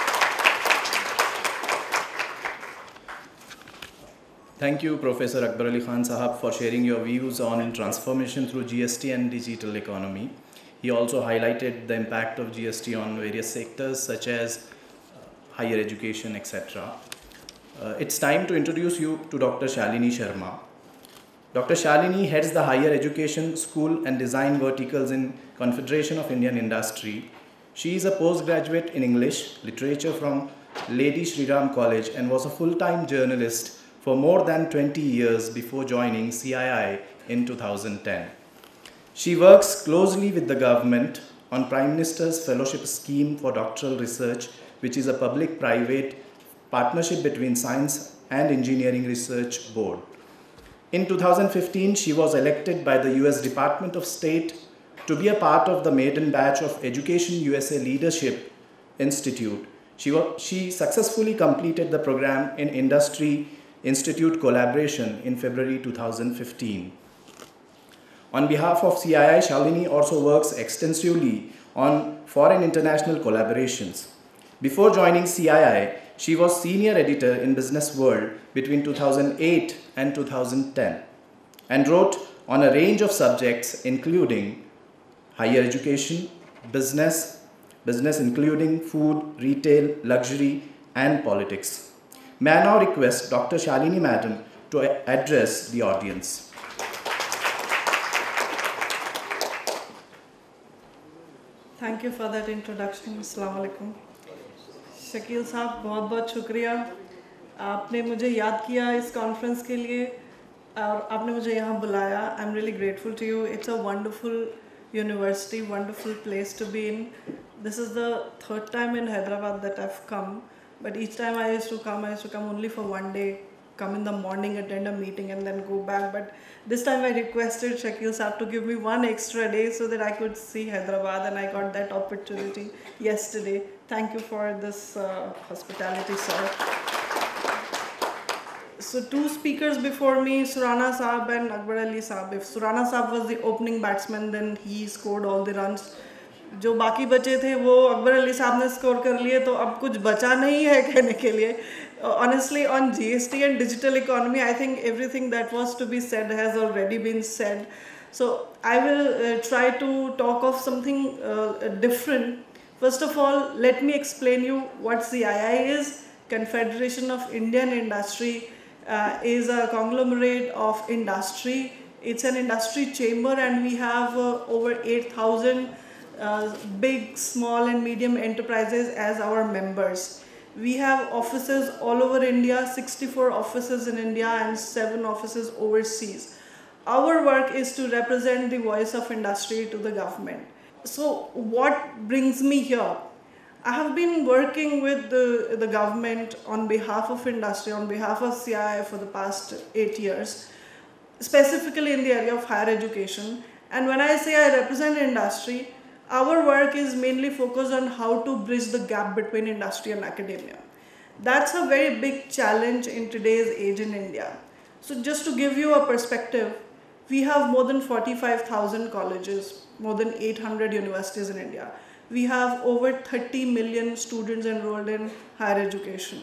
[SPEAKER 4] Thank you, Professor Akbar Ali Khan Sahab, for sharing your views on transformation through GST and digital economy. He also highlighted the impact of GST on various sectors such as higher education, etc. It's time to introduce you to Dr. Shalini Sharma. Dr. Shalini heads the Higher Education, School and Design verticals in Confederation of Indian Industry. She is a postgraduate in English Literature from Lady Shri Ram College and was a full-time journalist for more than 20 years before joining CII in 2010. She works closely with the government on Prime Minister's Fellowship Scheme for Doctoral Research, which is a public-private partnership between Science and Engineering Research Board. In 2015, she was elected by the US Department of State to be a part of the maiden batch of Education USA Leadership Institute. She successfully completed the program in Industry Institute collaboration in February 2015. On behalf of CII, Shalini also works extensively on foreign international collaborations. Before joining CII, she was senior editor in Business World between 2008 and 2010 and wrote on a range of subjects including higher education, business including food, retail, luxury, and politics. May I now request Dr. Shalini Madam to address the audience.
[SPEAKER 7] Thank you for that introduction. Assalamu alaikum. Shakeel साहब बहुत बहुत शुक्रिया, आपने मुझे याद किया इस conference के लिए और आपने मुझे यहाँ बुलाया. I am really grateful to you. It's a wonderful university, wonderful place to be in. This is the third time in Hyderabad that I've come, but each time I used to come only for one day, come in the morning, attend a meeting and then go back. But this time I requested Shakil Saab to give me one extra day so that I could see Hyderabad, and I got that opportunity yesterday. Thank you for this hospitality, sir. So two speakers before me, Surana Saab and Akbar Ali Saab. If Surana Saab was the opening batsman, then he scored all the runs. जो बाकी बचे थे वो अकबर अली साहब ने score कर लिए, तो अब कुछ बचा नहीं है कहने के लिए. Honestly, on GST and digital economy, I think everything that was to be said has already been said. So I will try to talk of something different. First of all, let me explain you what CII is. Confederation of Indian Industry is a conglomerate of industry. It's an industry chamber, and we have over 8,000 big, small and medium enterprises as our members. We have offices all over India, 64 offices in India and 7 offices overseas. Our work is to represent the voice of industry to the government. So what brings me here? I have been working with the government on behalf of industry, on behalf of CII for the past 8 years, specifically in the area of higher education. And when I say I represent industry, our work is mainly focused on how to bridge the gap between industry and academia. That's a very big challenge in today's age in India. So just to give you a perspective, we have more than 45,000 colleges, more than 800 universities in India. We have over 30 million students enrolled in higher education.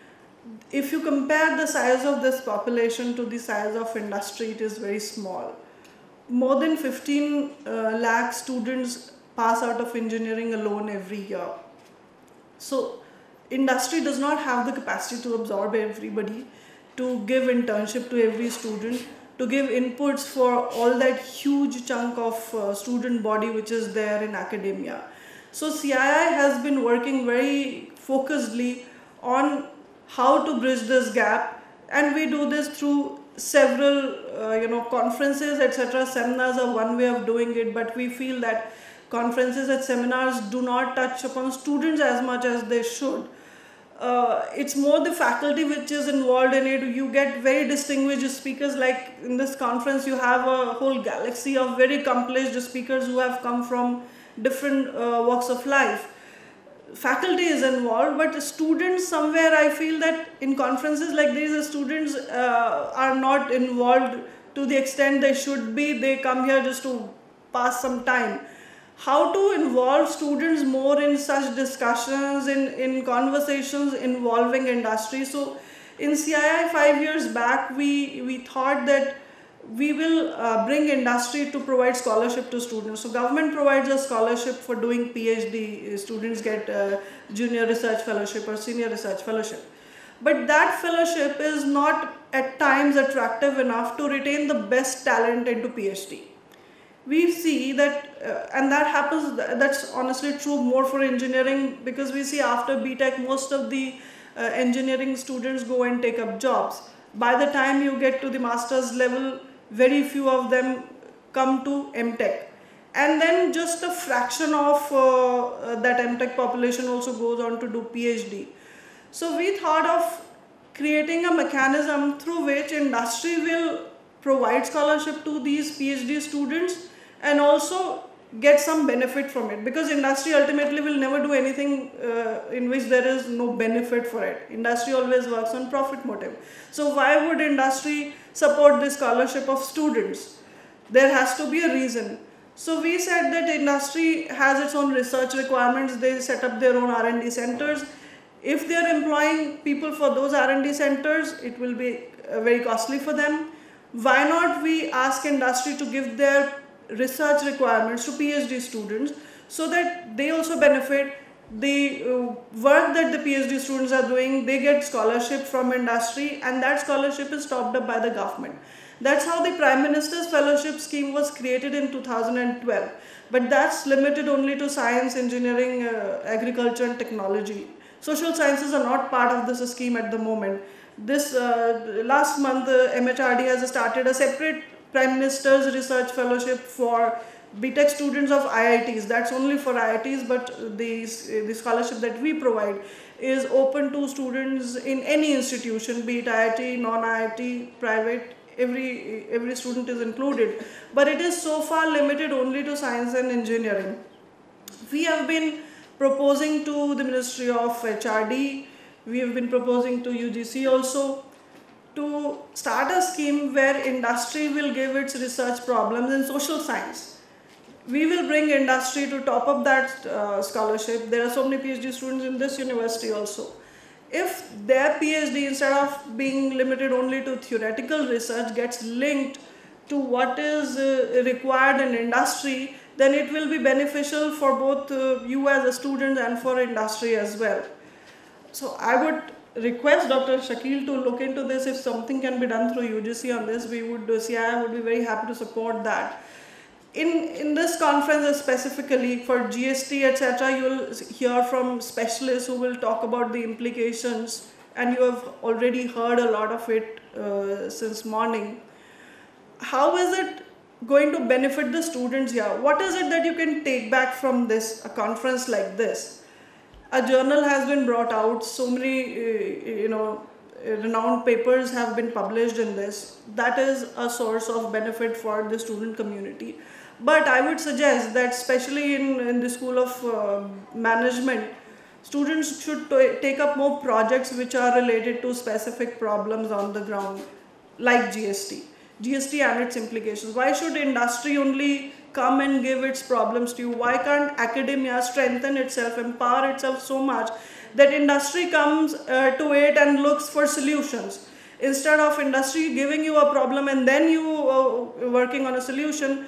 [SPEAKER 7] If you compare the size of this population to the size of industry, it is very small. More than 15 lakh students pass out of engineering alone every year. So industry does not have the capacity to absorb everybody, to give internship to every student, to give inputs for all that huge chunk of student body which is there in academia. So CII has been working very focusedly on how to bridge this gap, and we do this through several conferences, etc. Seminars are one way of doing it, but we feel that conferences and seminars do not touch upon students as much as they should. It's more the faculty which is involved in it. You get very distinguished speakers, like in this conference you have a whole galaxy of very accomplished speakers who have come from different walks of life. Faculty is involved, but students, somewhere I feel that in conferences like these, the students are not involved to the extent they should be. They come here just to pass some time. How to involve students more in such discussions, in conversations involving industry? So in CII 5 years back, we thought that we will bring industry to provide scholarship to students. So government provides a scholarship for doing PhD. Students get junior research fellowship or senior research fellowship. But that fellowship is not at times attractive enough to retain the best talent into PhD. We see that, and that happens, that's honestly true more for engineering, because we see after BTech most of the engineering students go and take up jobs. By the time you get to the master's level, very few of them come to MTech. And then just a fraction of that MTech population also goes on to do PhD. So we thought of creating a mechanism through which industry will provide scholarship to these PhD students and also get some benefit from it, because industry ultimately will never do anything in which there is no benefit for it. Industry always works on profit motive. So why would industry support the scholarship of students? There has to be a reason. So we said that industry has its own research requirements. They set up their own R&D centers. If they are employing people for those R&D centers, it will be very costly for them. Why not we ask industry to give their research requirements to PhD students so that they also benefit? The work that the PhD students are doing, they get scholarship from industry, and that scholarship is topped up by the government. That's how the Prime Minister's Fellowship Scheme was created in 2012. But that's limited only to science, engineering, agriculture and technology. Social sciences are not part of this scheme at the moment. This last month, MHRD has started a separate Prime Minister's Research Fellowship for BTech students of IITs. That's only for IITs, but the scholarship that we provide is open to students in any institution, be it IIT, non-IIT, private. Every student is included. But it is so far limited only to science and engineering. We have been proposing to the Ministry of HRD, we have been proposing to UGC also, to start a scheme where industry will give its research problems in social science. We will bring industry to top up that scholarship. There are so many PhD students in this university also. If their PhD, instead of being limited only to theoretical research, gets linked to what is required in industry, then it will be beneficial for both you as a student and for industry as well. So I would request Dr. Shakil to look into this. If something can be done through UGC on this, CII would be very happy to support that. In this conference specifically for GST, etc., you will hear from specialists who will talk about the implications, and you have already heard a lot of it since morning. How is it going to benefit the students here? What is it that you can take back from this, a conference like this? A journal has been brought out, so many renowned papers have been published in this. That is a source of benefit for the student community. But I would suggest that especially in the School of Management, students should take up more projects which are related to specific problems on the ground, like GST and its implications. Why should industry only come and give its problems to you? Why can't academia strengthen itself, empower itself so much that industry comes to it and looks for solutions? Instead of industry giving you a problem and then you working on a solution,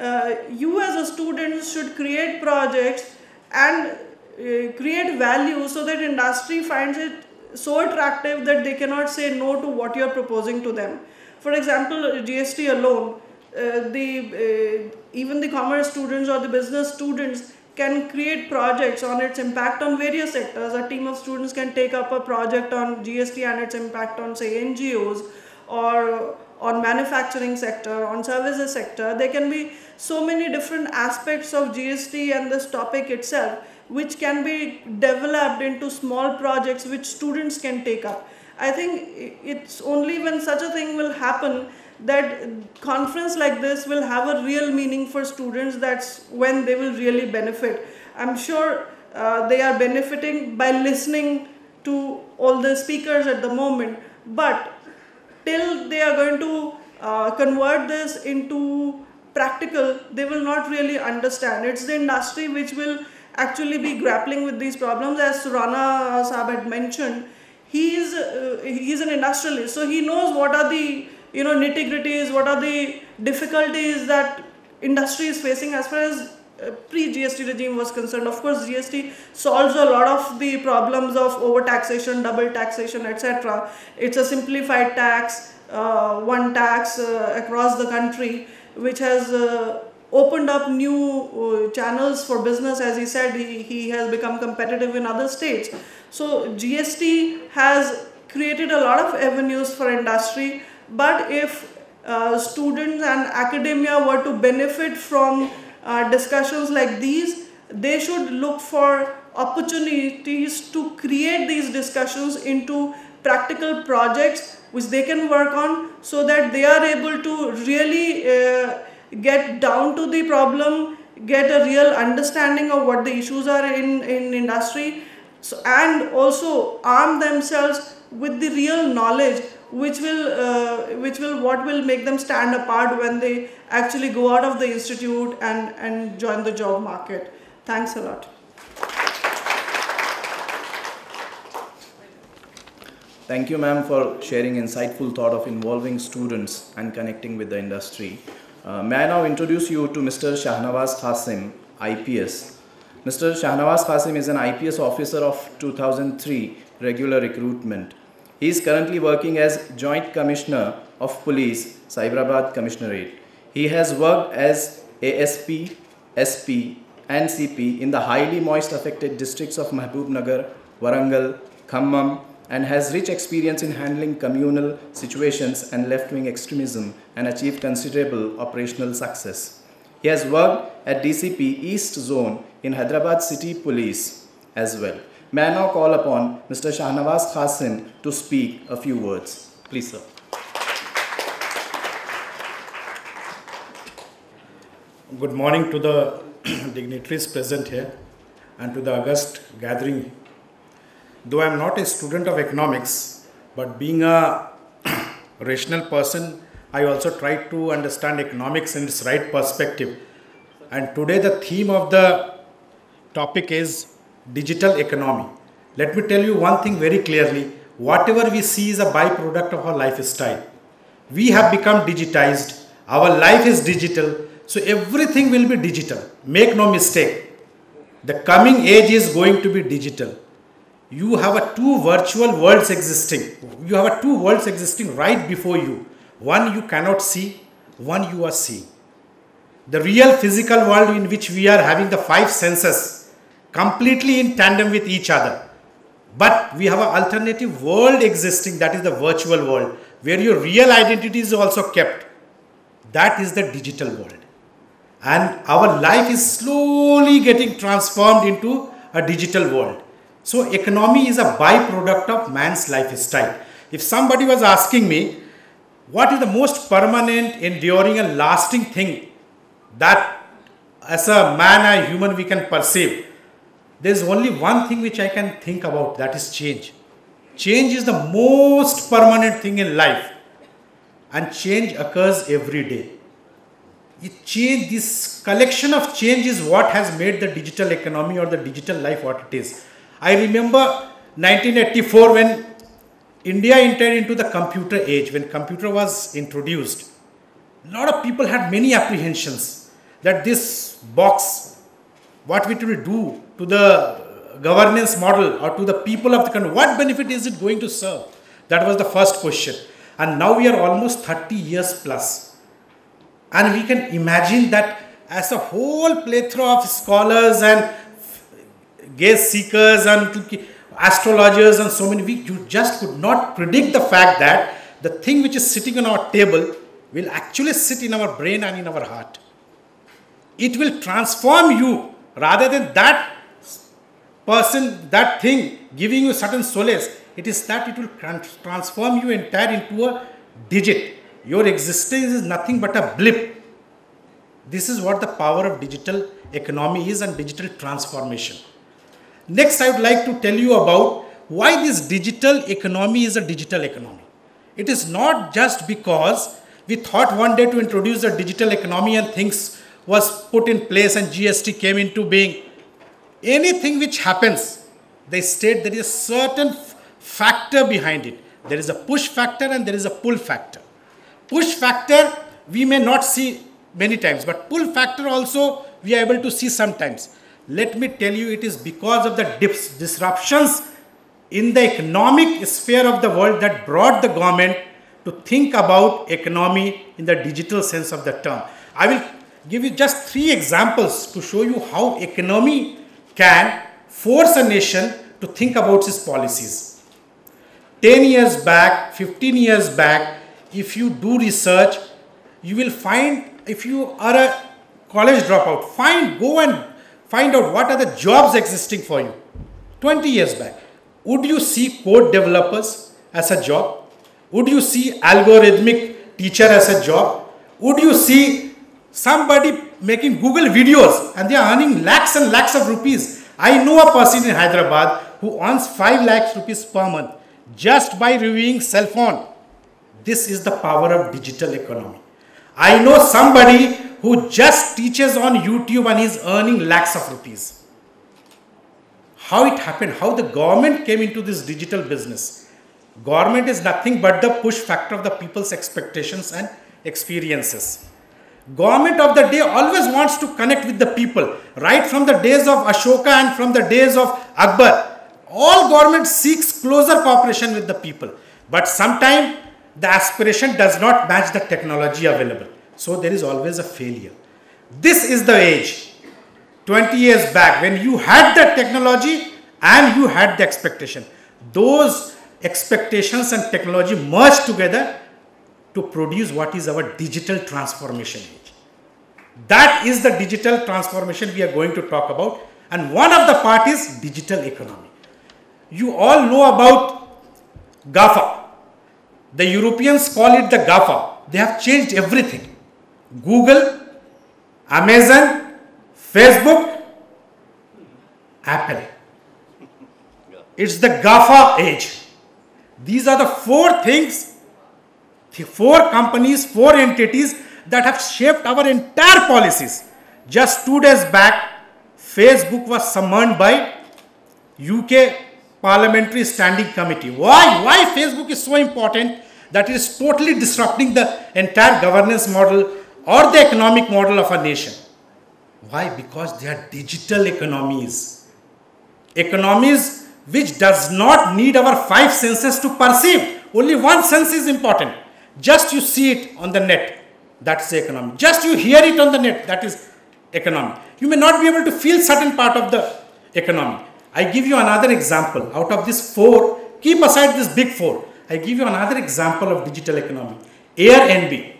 [SPEAKER 7] you as a student should create projects and create value so that industry finds it so attractive that they cannot say no to what you are proposing to them. For example, GST alone, even the commerce students or the business students can create projects on its impact on various sectors. A team of students can take up a project on GST and its impact on, say, NGOs, or on manufacturing sector, on services sector. There can be so many different aspects of GST and this topic itself which can be developed into small projects which students can take up. I think it's only when such a thing will happen that conference like this will have a real meaning for students. That's when they will really benefit. I'm sure they are benefiting by listening to all the speakers at the moment, but till they are going to convert this into practical, they will not really understand. It's the industry which will actually be grappling with these problems. As Surana Saab had mentioned, he's an industrialist, so he knows what are the nitty-gritties, what are the difficulties that industry is facing as far as pre-GST regime was concerned. Of course, GST solves a lot of the problems of over-taxation, double taxation, etc. It's a simplified tax, one tax across the country, which has opened up new channels for business. As he said, he has become competitive in other states. So GST has created a lot of avenues for industry, but if students and academia were to benefit from discussions like these, they should look for opportunities to create these discussions into practical projects which they can work on, so that they are able to really get down to the problem, get a real understanding of what the issues are in industry, so, and also arm themselves with the real knowledge which will make them stand apart when they actually go out of the institute and join the job market. Thanks a lot.
[SPEAKER 4] Thank you, ma'am, for sharing insightful thought of involving students and connecting with the industry. May I now introduce you to Mr. Shahnawaz Qasim, IPS. Mr. Shahnawaz Qasim is an IPS officer of 2003 regular recruitment. He is currently working as Joint Commissioner of Police, Cyberabad Commissionerate. He has worked as ASP, SP and CP in the highly moist affected districts of Mahbubnagar, Warangal, Khammam, and has rich experience in handling communal situations and left-wing extremism and achieved considerable operational success. He has worked at DCP East Zone in Hyderabad City Police as well. May I now call upon Mr. Shahnawaz Qasim to speak a few words. Please, sir.
[SPEAKER 6] Good morning to the dignitaries present here and to the august gathering. Though I am not a student of economics, but being a rational person, I also try to understand economics in its right perspective. And today the theme of the topic is digital economy. Let me tell you one thing very clearly. Whatever we see is a byproduct of our lifestyle. We have become digitized. Our life is digital. So everything will be digital. Make no mistake. The coming age is going to be digital. You have two virtual worlds existing. You have two worlds existing right before you. One you cannot see, one you are seeing. The real physical world in which we are having the five senses completely in tandem with each other. But we have an alternative world existing, that is the virtual world, where your real identity is also kept. That is the digital world. And our life is slowly getting transformed into a digital world. So economy is a byproduct of man's lifestyle. If somebody was asking me, what is the most permanent, enduring and lasting thing that as a man, a human, we can perceive? There is only one thing which I can think about, that is change. Change is the most permanent thing in life. And change occurs every day. This collection of change is what has made the digital economy or the digital life what it is. I remember 1984 when India entered into the computer age, when computer was introduced. A lot of people had many apprehensions that this box, what it will do to the governance model or to the people of the country, what benefit is it going to serve? That was the first question. And now we are almost 30 years plus. And we can imagine that as a whole plethora of scholars and gaze seekers and astrologers and so many, you just could not predict the fact that the thing which is sitting on our table will actually sit in our brain and in our heart. It will transform you rather than that person, that thing giving you certain solace. It is that it will transform you entire into a digit. Your existence is nothing but a blip. This is what the power of digital economy is and digital transformation. Next, I would like to tell you about why this digital economy is a digital economy. It is not just because we thought one day to introduce a digital economy and things was put in place and GST came into being. Anything which happens, they state there is a certain factor behind it. There is a push factor and there is a pull factor. Push factor we may not see many times, but pull factor also
[SPEAKER 8] we are able to see sometimes. Let me tell you, it is because of the disruptions in the economic sphere of the world that brought the government to think about economy in the digital sense of the term. I will give you just 3 examples to show you how economy can force a nation to think about its policies. 10 years back, 15 years back, if you do research, you will find, if you are a college dropout, go and find out what are the jobs existing for you. 20 years back, would you see code developers as a job? Would you see algorithmic teacher as a job? Would you see somebody making Google videos and they are earning lakhs and lakhs of rupees? I know a person in Hyderabad who earns 5 lakhs rupees per month just by reviewing cell phone. This is the power of digital economy. I know somebody who just teaches on YouTube and is earning lakhs of rupees. How it happened, how the government came into this digital business. Government is nothing but the push factor of the people's expectations and experiences. Government of the day always wants to connect with the people. Right from the days of Ashoka and from the days of Akbar, all government seeks closer cooperation with the people. But sometimes the aspiration does not match the technology available. So there is always a failure. This is the age, 20 years back, when you had the technology and you had the expectation. Those expectations and technology merged together to produce what is our digital transformation age. That is the digital transformation we are going to talk about. And one of the part is digital economy. You all know about GAFA. The Europeans call it the GAFA. They have changed everything. Google, Amazon, Facebook, Apple. It's the GAFA age. These are the 4 things, 4 companies, 4 entities that have shaped our entire policies. Just 2 days back, Facebook was summoned by UK Parliamentary Standing Committee. Why Facebook is so important? That it is totally disrupting the entire governance model or the economic model of a nation. Why? Because they are digital economies. Economies which does not need our 5 senses to perceive. Only one sense is important. Just you see it on the net, that's the economy. Just you hear it on the net, that is economy. You may not be able to feel certain part of the economy. I give you another example. Out of these 4, keep aside this big 4. I give you another example of digital economy. Airbnb.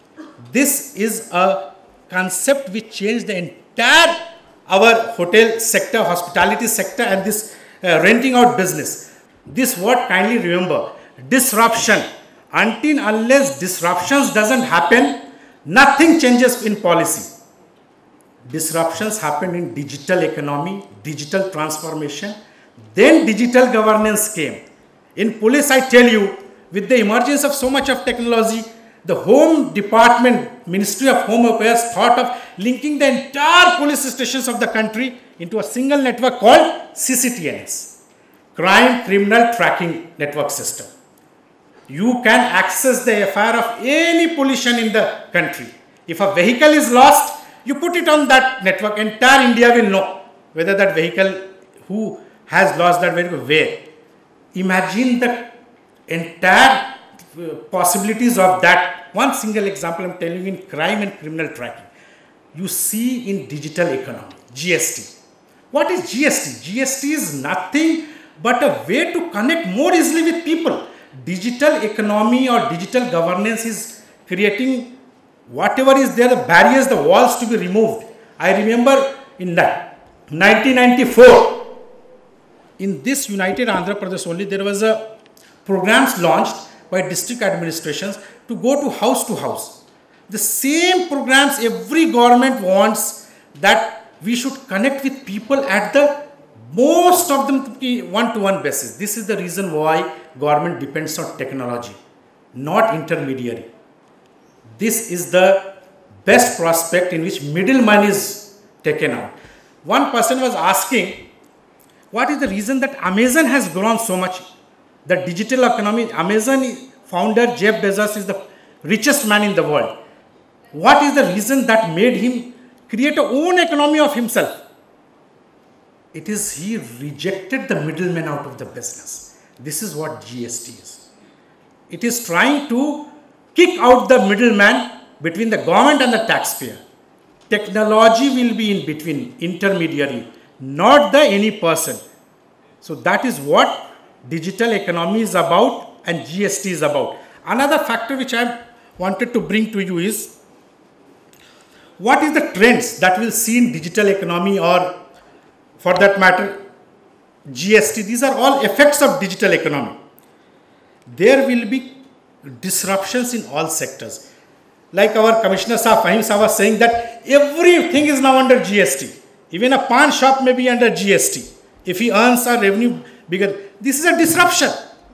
[SPEAKER 8] This is a concept which changed the entire our hotel sector, hospitality sector, and this renting out business. This word kindly remember, disruption. Until unless disruptions doesn't happen, nothing changes in policy. Disruptions happen in digital economy, digital transformation, then digital governance came. In police, I tell you, with the emergence of so much of technology, the Home Department, Ministry of Home Affairs thought of linking the entire police stations of the country into a single network called CCTNS, Crime Criminal Tracking Network System. You can access the FIR of any pollution in the country. If a vehicle is lost, you put it on that network, entire India will know whether that vehicle, who has lost that vehicle, where. Imagine the entire possibilities of that. One single example I am telling you in crime and criminal tracking. You see in digital economy, GST. What is GST? GST is nothing but a way to connect more easily with people. Digital economy or digital governance is creating whatever is there, the barriers, the walls to be removed. I remember in that 1994, in this United Andhra Pradesh only, there was a programs launched by district administrations to go to house. The same programs every government wants, that we should connect with people at the most of them one-to-one basis. This is the reason why government depends on technology, not intermediary. This is the best prospect in which middleman is taken out. One person was asking, what is the reason that Amazon has grown so much? The digital economy, Amazon founder Jeff Bezos is the richest man in the world. What is the reason that made him create a own economy of himself. It is he rejected the middleman out of the business. This is what GST is. It is trying to kick out the middleman between the government and the taxpayer. Technology will be in between, intermediary, not the any person. So that is what digital economy is about and GST is about. Another factor which I wanted to bring to you is, what is the trends that we'll see in digital economy, or for that matter GST? These are all effects of digital economy. There will be disruptions in all sectors. Like our Commissioner Sahab, Fahim Sahab was saying that everything is now under GST. Even a pawn shop may be under GST. If he earns a revenue bigger, this is a disruption.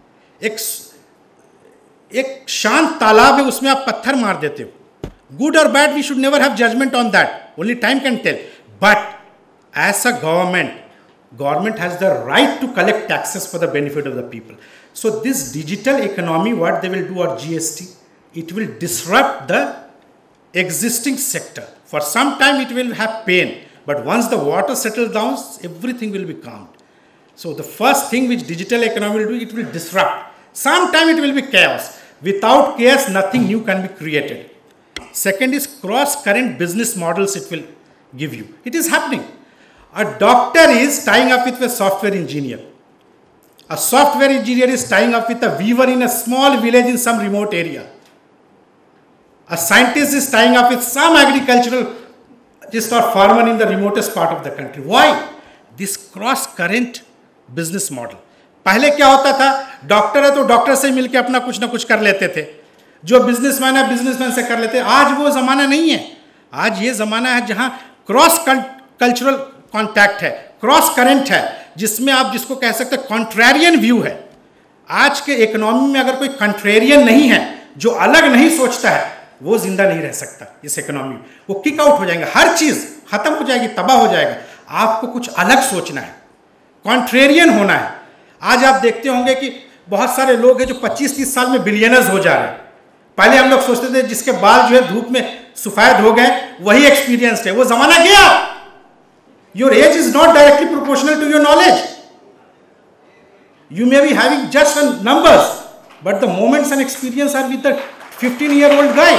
[SPEAKER 8] एक शांत तालाब है, उसमें आप पत्थर मार देते हो. Good or bad, we should never have judgment on that. Only time can tell. But as a government has the right to collect taxes for the benefit of the people. So this digital economy, what they will do, or GST, it will disrupt the existing sector. For some time it will have pain, but once the water settles down, everything will be calmed. So the first thing which digital economy will do, it will disrupt. Sometime it will be chaos. Without chaos, nothing new can be created. Second is cross-current business models it will give you. It is happening. A doctor is tying up with a software engineer. A software engineer is tying up with a weaver in a small village in some remote area. A scientist is tying up with some agriculturalist or farmer in the remotest part of the country. Why? This cross-current business model. पहले क्या होता था, doctor है तो doctor से मिलकर अपना कुछ ना कुछ कर लेते थे, जो बिजनेसमैन है बिजनेसमैन से कर लेते. आज वो ज़माना नहीं है. आज ये ज़माना है जहाँ क्रॉस कल्चरल कॉन्टैक्ट है, क्रॉस करेंट है, जिसमें आप जिसको कह सकते हैं कॉन्ट्रेरियन व्यू है. आज के इकोनॉमी में अगर कोई कॉन्ट्रेरियन नहीं है, जो अलग नहीं सोचता है, वो जिंदा नहीं रह सकता. इस इकोनॉमी में वो किक आउट हो जाएंगे, हर चीज़ खत्म हो जाएगी, तबाह हो जाएगा. आपको कुछ अलग सोचना है, कॉन्ट्रेरियन होना है. आज आप देखते होंगे कि बहुत सारे लोग हैं जो 25-30 साल में बिलियनर्स हो जा रहे हैं. पहले हम लोग सोचते थे जिसके बाल जो है धूप में सफेद हो गए वही एक्सपीरियंस्ड है. वो जमाना गया. Your age is not directly proportional to your knowledge. You may be having just numbers, but the moments and experience are with the 15-year-old guy.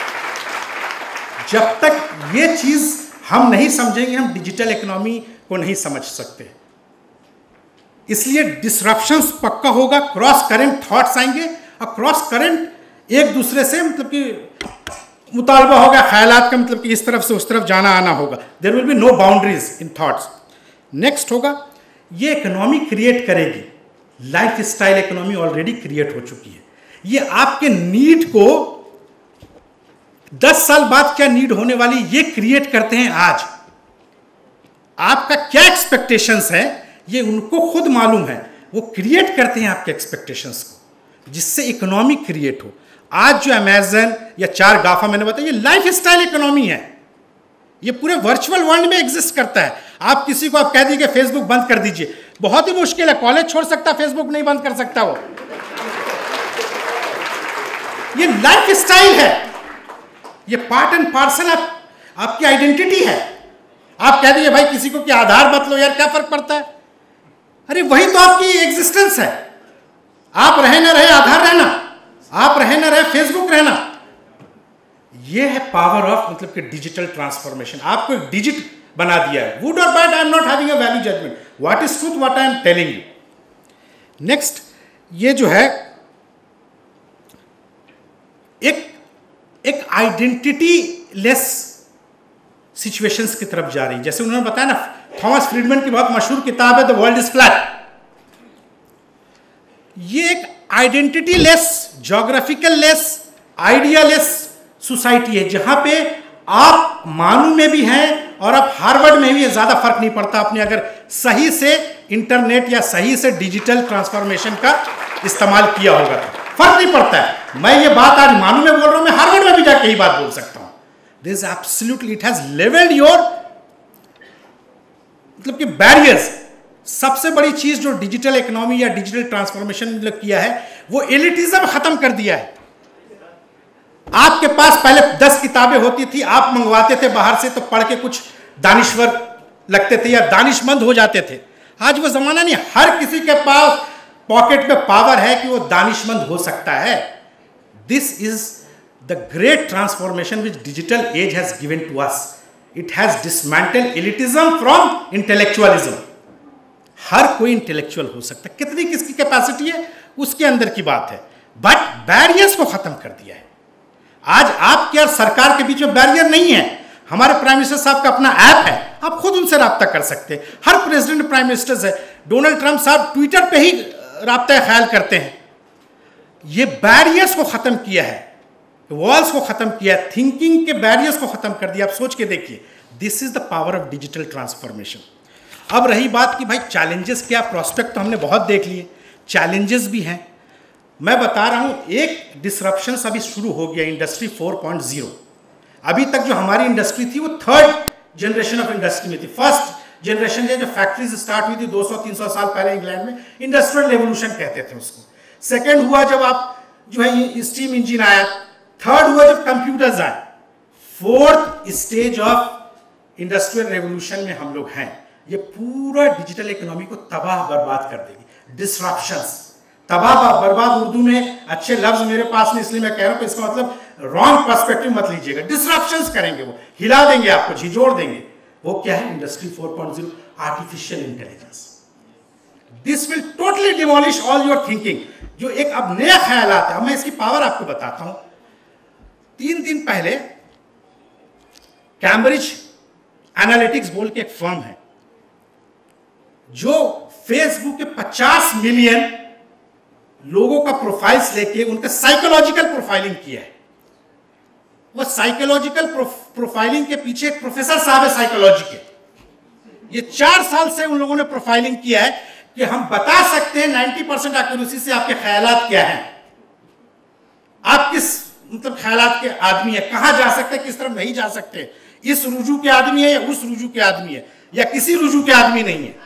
[SPEAKER 8] जब तक ये चीज हम नहीं समझेंगे, हम डिजिटल इकोनॉमी को नहीं समझ सकते. इसलिए डिसरप्शंस पक्का होगा, क्रॉस करेंट थॉट्स आएंगे, और क्रॉस करेंट एक दूसरे से मतलब कि मुतालबा होगा, ख्यालात का मतलब कि इस तरफ से उस तरफ जाना आना होगा. There will be no boundaries in thoughts. Next होगा, ये इकोनॉमी क्रिएट करेगी. Life style economy already create हो चुकी है. ये आपके नीड को 10 साल बाद क्या नीड होने वाली, ये क्रिएट करते हैं आज. आपका क्या एक्सपेक्टेशंस है ये उनको खुद मालूम है. वो क्रिएट करते हैं आपके एक्सपेक्टेशंस को, जिससे इकोनॉमी क्रिएट हो. आज जो अमेजन या 4 गाफा मैंने बताया, ये लाइफ स्टाइल इकोनॉमी है. ये पूरे वर्चुअल वर्ल्ड में एग्जिस्ट करता है. आप किसी को आप कह दीजिए फेसबुक बंद कर दीजिए, बहुत ही मुश्किल है. कॉलेज छोड़ सकता, फेसबुक नहीं बंद कर सकता वो. ये लाइफ स्टाइल है, ये पार्ट एंड पार्सल आपकी आइडेंटिटी है. आप कह दीजिए भाई किसी को कि आधार मत लो यार, क्या फर्क पड़ता है. अरे वही तो आपकी एग्जिस्टेंस है. आप रहे ना रहे आधार रहना, आप रहे ना रहे फेसबुक रहना. ये है पावर ऑफ मतलब कि डिजिटल ट्रांसफॉर्मेशन. आपको एक डिजिट बना दिया है. गुड और bad, I am not having a value judgement. What is truth, what I am telling you. Next, ये जो है एक आइडेंटिटी लेस सिचुएशंस की तरफ जा रही है. जैसे उन्होंने बताया ना, थॉमस फ्रीडमैन की बहुत मशहूर किताब है द वर्ल्ड इज फ्लैट. ये एक identity less, geographical less, idea less society है, जहां पे आप मानू में भी हैं और आप हार्वर्ड में भी, ज्यादा फर्क नहीं पड़ता. आपने अगर सही से इंटरनेट या सही से डिजिटल ट्रांसफॉर्मेशन का इस्तेमाल किया होगा तो फर्क नहीं पड़ता है. मैं ये बात आज मानू में बोल रहा हूं, मैं हार्वर्ड में भी जाके यही बात बोल सकता हूं. This is absolutely, it has levelled your मतलब कि बैरियर्स. सबसे बड़ी चीज जो डिजिटल इकोनॉमी या डिजिटल ट्रांसफॉर्मेशन किया है, वो एलिटिज्म खत्म कर दिया है. आपके पास पहले 10 किताबें होती थी, आप मंगवाते थे बाहर से तो पढ़ के कुछ दानिश्वर लगते थे या दानिशमंद हो जाते थे। आज वो जमाना नहीं, हर किसी के पास पॉकेट में पावर है कि वो दानिशमंद हो सकता है। This is the great transformation which digital age has given to us. It has dismantled elitism from intellectualism. हर कोई इंटेलेक्चुअल हो सकता है, कितनी किसकी कैपेसिटी है उसके अंदर की बात है, बट बैरियर्स को खत्म कर दिया है। आज आपके और सरकार के बीच में बैरियर नहीं है। हमारे प्राइम मिनिस्टर साहब का अपना ऐप है, आप खुद उनसे राब्ता कर सकते हैं। हर प्रेसिडेंट प्राइम मिनिस्टर है, डोनाल्ड ट्रंप साहब ट्विटर पे ही राब्ता ख्याल करते हैं। ये बैरियर्स को खत्म किया है, वॉल्स को खत्म किया है, थिंकिंग के बैरियर्स को खत्म कर दिया। आप सोच के देखिए, this is the power of digital transformation. अब रही बात कि भाई चैलेंजेस क्या, प्रोस्पेक्ट तो हमने बहुत देख लिए, चैलेंजेस भी हैं। मैं बता रहा हूं, एक डिसरप्शन अभी शुरू हो गया, इंडस्ट्री 4.0। अभी तक जो हमारी इंडस्ट्री थी वो थर्ड जनरेशन ऑफ इंडस्ट्री में थी। फर्स्ट जनरेशन जो फैक्ट्रीज स्टार्ट हुई थी 200-300 साल पहले इंग्लैंड में, इंडस्ट्रियल रेवोल्यूशन कहते थे उसको। सेकेंड हुआ जब आप जो है स्टीम इंजन आया। थर्ड हुआ जब कंप्यूटर्स आए। Fourth stage of industrial revolution में हम लोग हैं। ये पूरा डिजिटल इकोनॉमी को तबाह बर्बाद कर देगी। डिसरप्शंस, तबाह बर्बाद उर्दू में अच्छे लफ्ज मेरे पास नहीं, इसलिए मैं कह रहा हूं, इसका मतलब रॉन्ग पर्सपेक्टिव मत लीजिएगा। डिसरप्शंस करेंगे, वो हिला देंगे, आपको झिझोड़ देंगे। वो क्या है? Industry 4.0, artificial intelligence. This will totally demolish all your thinking. जो एक अब नया ख्याल आता है, मैं इसकी पावर आपको बताता हूं। 3 दिन पहले कैम्ब्रिज एनालिटिक्स बोल के एक फर्म है जो फेसबुक के 50 मिलियन लोगों का प्रोफाइल्स लेके उनका साइकोलॉजिकल प्रोफाइलिंग किया है। वो साइकोलॉजिकल प्रोफाइलिंग के पीछे एक प्रोफेसर साहब है साइकोलॉजी के। ये 4 साल से उन लोगों ने प्रोफाइलिंग किया है कि हम बता सकते हैं 90% एक्यूरेसी से आपके ख्यालात क्या हैं, आप किस मतलब ख्यालात के आदमी है, कहां जा सकते हैं, किस तरफ नहीं जा सकते, इस रुजू के आदमी है या उस रुजू के आदमी है या किसी रुजू के आदमी नहीं है।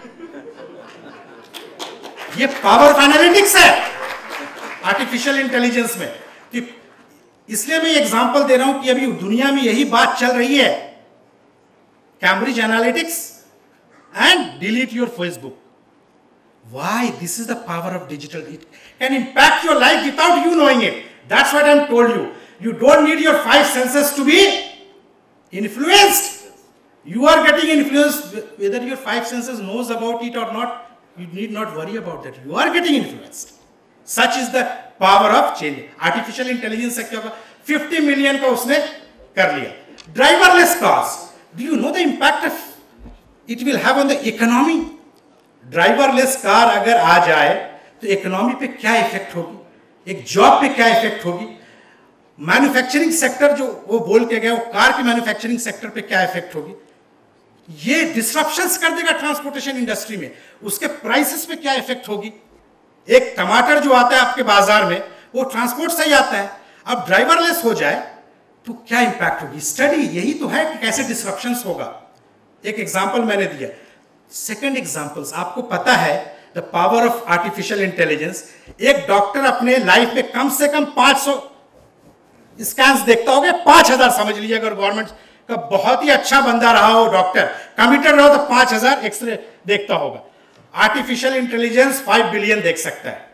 [SPEAKER 8] ये पावर ऑफ एनालिटिक्स है आर्टिफिशियल इंटेलिजेंस में। कि इसलिए मैं एग्जांपल दे रहा हूं कि अभी दुनिया में यही बात चल रही है, Cambridge analytics and delete your Facebook. Why? This is the power of digital. It can impact your life without you knowing it. That's what I am told you. You don't need your 5 senses to be influenced. You are getting influenced whether your 5 senses knows about it or not. You need not worry about that. You are getting influenced. Such is the power of change. Artificial intelligence से क्या होगा? 50 million का उसने कर लिया. Driverless cars. Do you know the impact of it will have on the economy? Driverless car अगर आ जाए तो इकोनॉमी पे क्या इफेक्ट होगी, एक जॉब पे क्या इफेक्ट होगी, मैन्युफैक्चरिंग सेक्टर जो वो बोल के गया, वो कार के मैन्युफैक्चरिंग सेक्टर पे क्या इफेक्ट होगी, ये डिसरप्शंस कर देगा ट्रांसपोर्टेशन इंडस्ट्री में, उसके प्राइसेस पे क्या इफेक्ट होगी। एक टमाटर जो आता है आपके बाजार में वो ट्रांसपोर्ट से ही आता है, अब ड्राइवरलेस हो जाए तो क्या इंपैक्ट होगी। स्टडी यही तो है कि कैसे डिसरप्शंस होगा। एक एग्जांपल मैंने दिया। सेकंड एग्जांपल्स, आपको पता है the power of artificial intelligence. एक डॉक्टर अपने लाइफ में कम से कम 500 स्कैन्स देखता होगा, 5000 समझ लीजिए। अगर गवर्नमेंट का बहुत ही अच्छा बंदा रहा हो, डॉक्टर कमिटेड रहा हो, तो 5000 एक्सरे देखता होगा। आर्टिफिशियल इंटेलिजेंस 5 बिलियन देख सकता है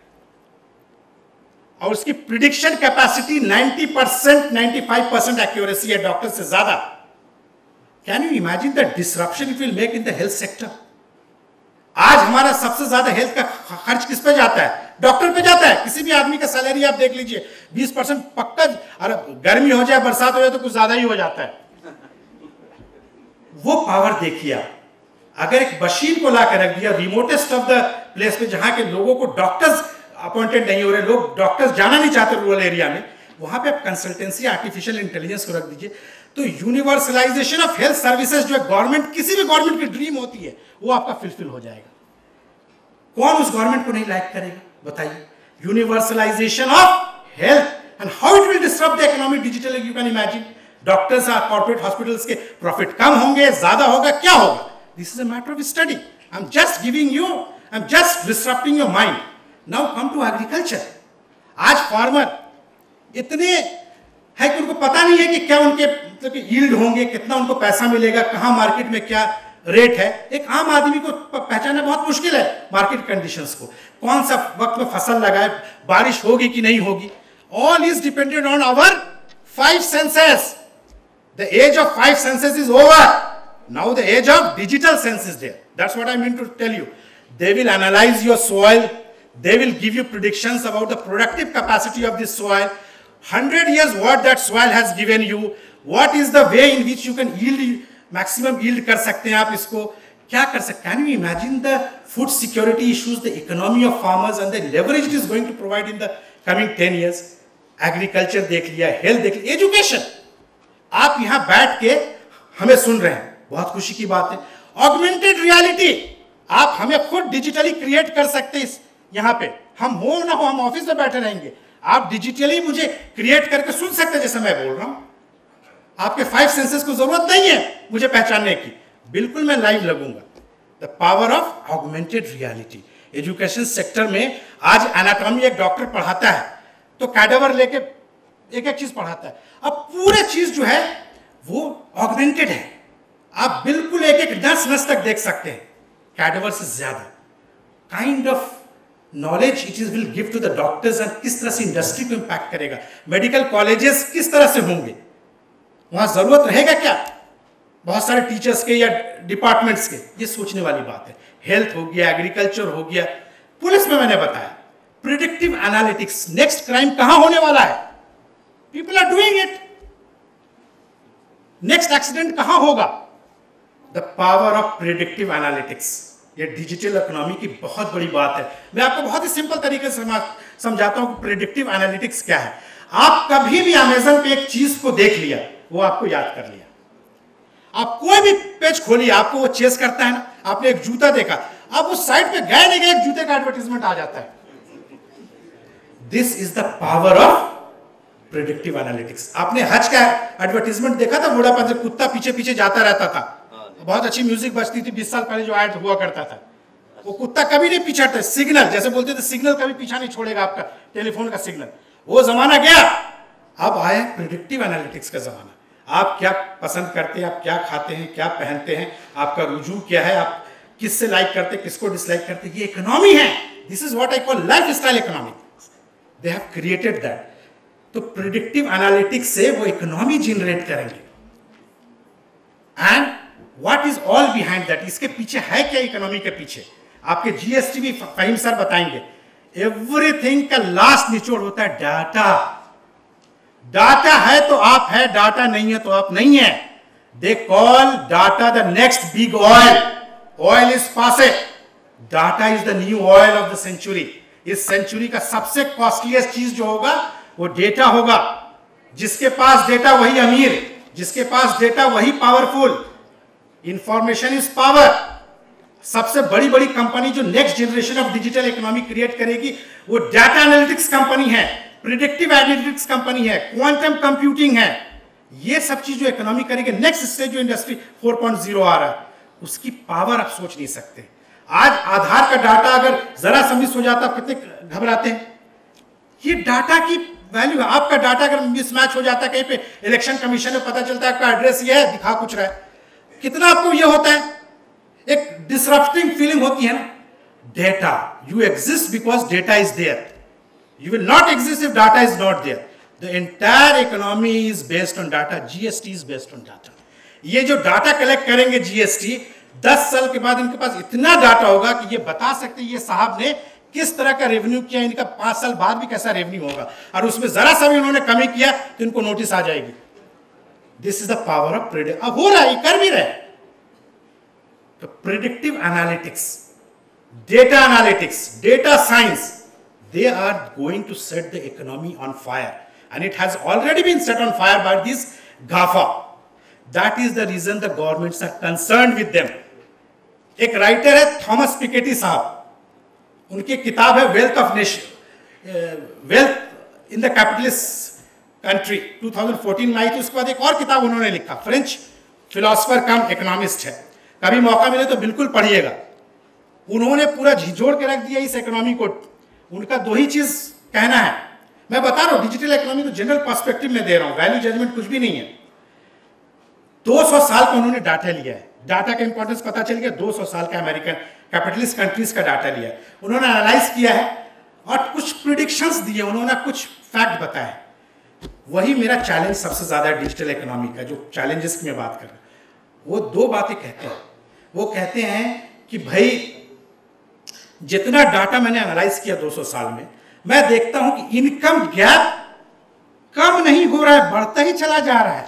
[SPEAKER 8] और उसकी प्रिडिक्शन कैपेसिटी 90%, 95% एक्यूरेसी है, डॉक्टर से ज्यादा। Can you imagine the disruption it will make in the health sector. आज हमारा सबसे ज्यादा हेल्थ का खर्च किस पे जाता है? डॉक्टर पे जाता है। किसी भी आदमी का सैलरी आप देख लीजिए 20% पक्का, अरे गर्मी हो जाए बरसात हो जाए तो कुछ ज्यादा ही हो जाता है। वो पावर देखिए आप, अगर एक मशीन को ला कर रख दिया रिमोटेस्ट ऑफ द प्लेस पे, जहां के लोगों को डॉक्टर्स अपॉइंटेड नहीं हो रहे, लोग डॉक्टर्स जाना नहीं चाहते रूरल एरिया में, वहां पे आप कंसल्टेंसी आर्टिफिशियल इंटेलिजेंस को रख दीजिए, तो यूनिवर्सलाइजेशन ऑफ हेल्थ सर्विसेज जो गवर्नमेंट, किसी भी गवर्नमेंट की ड्रीम होती है, वो आपका फुलफिल हो जाएगा। कौन उस गवर्नमेंट को नहीं लाइक करेगा बताइए। Universalisation of health and how it will disrupt the economy digitally, you can imagine. Doctors और कॉर्पोरेट हॉस्पिटल्स के प्रॉफिट कम होंगे, ज्यादा होगा, क्या होगा? This is a matter of study. I am just giving you, I am just disrupting your mind. Now come to agriculture. आज farmer इतने है कि उनको पता नहीं है कि क्या उनके मतलब कि यील्ड होंगे, कितना उनको पैसा मिलेगा, कहाँ मार्केट में क्या रेट है। एक आम आदमी को पहचानना बहुत मुश्किल है मार्केट कंडीशंस को, कौन सा वक्त में फसल लगाए, बारिश होगी कि नहीं होगी। All is dependent on our 5 senses. The age of 5 senses is over. Now the age of digital sense is there. That's what I mean to tell you. They will analyze your soil. They will give you predictions about the productive capacity of this soil. 100 years what that soil has given you. What is the way in which you can yield, maximum yield कर सकते हैं आप इसको, क्या कर सकते हैं? Can you imagine the food security issues, the economy of farmers and the leverage it is going to provide in the coming 10 years? Agriculture देख लिया, हेल्थ देख लिया, एजुकेशन। आप यहां बैठ के हमें सुन रहे हैं, बहुत खुशी की बात है। ऑगमेंटेड रियलिटी, आप हमें खुद डिजिटली क्रिएट कर सकते हैं। यहां पे हम हो ना हो, हम ऑफिस में बैठे रहेंगे, आप डिजिटली मुझे क्रिएट करके सुन सकते हैं जैसे मैं बोल रहा हूं। आपके 5 सेंसेस को जरूरत नहीं है मुझे पहचानने की, बिल्कुल मैं लाइव लगूंगा। The power of augmented reality. Education sector में आज एनाटॉमी एक डॉक्टर पढ़ाता है तो कैडावर लेके एक एक चीज पढ़ाता है। अब पूरे चीज जो है वो ऑगमेंटेड है, आप बिल्कुल एक एक नस तक देख सकते हैं। कैडावर से ज्यादा kind of knowledge it is will give to the doctors and किस तरह से इंडस्ट्री को इंपैक्ट करेगा, मेडिकल कॉलेजेस किस तरह से होंगे, वहां जरूरत रहेगा क्या बहुत सारे टीचर्स के या डिपार्टमेंट्स के, ये सोचने वाली बात है। हेल्थ हो गया, एग्रीकल्चर हो गया, पुलिस में मैंने बताया प्रिडिक्टिव एनालिटिक्स, नेक्स्ट क्राइम कहां होने वाला है, people are doing it, next accident कहां होगा, the power of predictive analytics. ये डिजिटल इकोनॉमी की बहुत बड़ी बात है। मैं आपको बहुत ही सिंपल तरीके से समझाता हूं कि प्रिडिक्टिव एनालिटिक्स क्या है। आप कभी भी अमेज़न पे एक चीज को देख लिया, वो आपको याद कर लिया। आप कोई भी पेज खोलिए, आपको वो चेस करता है ना, आपने एक जूता देखा, आप उस साइड पे गए नहीं गए, एक जूते का एडवर्टाइजमेंट आ जाता है। This is the power of predictive analytics. आपने हज का एडवर्टाइजमेंट देखा था, बूढ़ा से कुत्ता पीछे पीछे जाता रहता था, बहुत अच्छी म्यूजिक बजती थी, 20 साल पहले जो ऐड हुआ करता था, वो कुत्ता कभी नहीं पीछे हटता, सिग्नल जैसे बोलते थे, सिग्नल कभी पीछा नहीं छोड़ेगा आपका, टेलीफोन का सिग्नल, वो जमाना गया। अब आया प्रेडिक्टिव एनालिटिक्स का जमाना। आप क्या पसंद करते हैं, आप क्या खाते हैं, क्या पहनते हैं, आपका रुझान क्या है, आप किससे लाइक करते हैं, किसको डिसलाइक करते हैं, ये इकोनॉमी है। This is what I call life style economy. They have created that. तो प्रेडिक्टिव एनालिटिक्स से वो इकोनॉमी जनरेट करेंगे। And what is all behind that, इसके पीछे है क्या, इकोनॉमी के पीछे आपके जीएसटी भी फहीम सर बताएंगे। एवरीथिंग का लास्ट निचोड़ होता है डाटा। डाटा है तो आप है, डाटा नहीं है तो आप नहीं है। They call data the next big oil. Oil is passe, data is the new oil of the century. इस सेंचुरी का सबसे कॉस्टलीस्ट चीज जो होगा वो डेटा होगा। जिसके पास डेटा वही अमीर, जिसके पास डेटा वही पावरफुल। Information is power. सबसे बड़ी बड़ी कंपनी जो next generation of digital economy create करेगी वो डाटा एनालिटिक्स कंपनी है, प्रिडिक्टिव एनालिटिक्स कंपनी है, क्वांटम कंप्यूटिंग है। ये सब चीज जो इकोनॉमी करेगी, नेक्स्ट स्टेज जो इंडस्ट्री 4.0 आ रहा है, उसकी पावर आप सोच नहीं सकते। आज आधार का डाटा अगर जरा सा मिस हो जाता है, कितने घबराते हैं। ये डाटा की वैल्यू है। आपका डाटा अगर मिसमैच हो जाता है कहीं पे, इलेक्शन कमीशन में पता चलता है आपका एड्रेस ये है, दिखा कुछ रहा है, कितना आपको ये होता है, एक डिसरप्टिंग फीलिंग होती है ना। Data, you exist because data is there, you will not exist if data is not there. The entire economy is based on data, GST is based on data. ये जो डाटा कलेक्ट करेंगे GST, 10 साल के बाद इनके पास इतना data होगा कि ये बता सकते ये साहब ने किस तरह का रेवेन्यू किया, इनका 5 साल बाद भी कैसा रेवेन्यू होगा, और उसमें जरा सा भी उन्होंने कमी किया तो इनको नोटिस आ जाएगी। This is the power of predict. अब हो रहा है, कर भी रहे। तो predictive analytics, data analytics, data science, they are going to set the economy on fire, and it has already been set on fire by these GAFA. That is the reason the governments are concerned with them. एक writer है Thomas Piketty साहब, उनकी किताब है wealth of nation, wealth in the capitalist country, 2014 में आई थी। उसके बाद एक और किताब उन्होंने लिखा, फ्रेंच फिलोसफर कम इकोनॉमिस्ट है, कभी मौका मिले तो बिल्कुल पढ़िएगा। उन्होंने पूरा झिझोड़ के रख दिया इस इकोनॉमी को। उनका 2 ही चीज कहना है, मैं बता रहा हूँ डिजिटल इकोनॉमी को जनरल पर्सपेक्टिव में दे रहा हूँ, वैल्यू जजमेंट कुछ भी नहीं है। 200 साल का उन्होंने डाटा लिया है, डाटा का इंपॉर्टेंस पता चल गया। 200 साल का अमेरिकन कैपिटलिस्ट कंट्रीज का डाटा लिया है, उन्होंने एनालाइज किया है और कुछ प्रिडिक्शंस दिए, उन्होंने कुछ फैक्ट बताए। वही मेरा चैलेंज सबसे ज्यादा है डिजिटल इकोनॉमी का, जो चैलेंजेस की मैं बात कर रहा हूं। वो दो बातें कहते हैं। वो कहते हैं कि भाई जितना डाटा मैंने एनालाइज किया 200 साल में, मैं देखता हूं कि इनकम गैप कम नहीं हो रहा है, बढ़ता ही चला जा रहा है।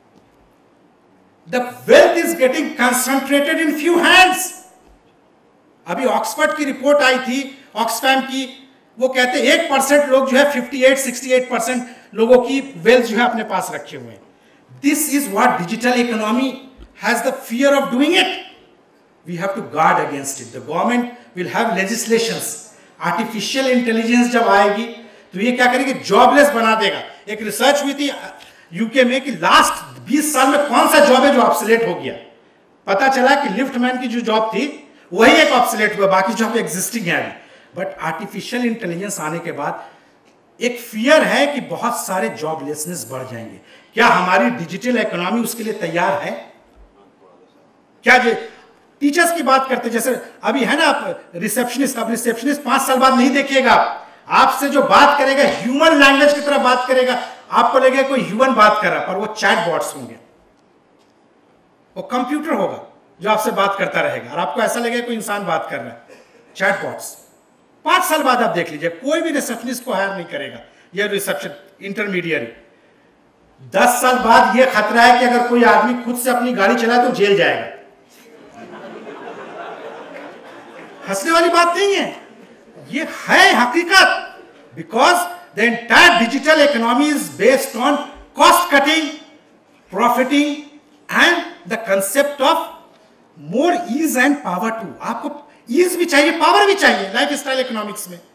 [SPEAKER 8] The wealth is getting concentrated in few hands. अभी ऑक्सफोर्ड की रिपोर्ट आई थी, ऑक्सफैम की, वो कहते हैं 1% लोग जो है 58-68% लोगों की वेल्थ जो है अपने पास रखे हुए हैं। This is what digital economy has the fear of doing it. We have to guard against it. The government will have legislations. Artificial intelligence जब आएगी तो ये क्या करेगी, जॉबलेस बना देगा। एक रिसर्च हुई थी यूके में कि लास्ट 20 साल में कौन सा जॉब है जो ऑब्सोलेट हो गया। पता चला कि लिफ्टमैन की जो जॉब थी वही एक ऑब्सोलेट हुआ, बाकी जॉब एग्जिस्टिंग है अभी। बट आर्टिफिशियल इंटेलिजेंस आने के बाद एक फियर है कि बहुत सारे जॉबलेसनेस बढ़ जाएंगे। क्या हमारी डिजिटल इकोनॉमी उसके लिए तैयार है? क्या टीचर्स की बात करते, जैसे अभी है ना आप रिसेप्शनिस्ट, अब रिसेप्शनिस्ट 5 साल बाद नहीं देखिएगा, आपसे जो बात करेगा ह्यूमन लैंग्वेज की तरह बात करेगा, आपको लगेगा कोई ह्यूमन बात कर रहा, पर वो चैट बॉट्स होंगे, वो कंप्यूटर होगा जो आपसे बात करता रहेगा और आपको ऐसा लगेगा कोई इंसान बात कर रहा है। चैट बॉट्स 5 साल बाद आप देख लीजिए, कोई भी रिसेप्शनिस्ट को हायर नहीं करेगा, या रिसेप्शन इंटरमीडिएट। 10 साल बाद ये खतरा है कि अगर कोई आदमी खुद से अपनी गाड़ी चलाए तो जेल जाएगा। हंसने वाली बात नहीं है, ये है हकीकत। Because the entire digital economy is based on cost cutting, profiting and the concept of more ease and power too. आपको ईज भी चाहिए, पावर भी चाहिए लाइफ स्टाइल इकोनॉमिक्स में।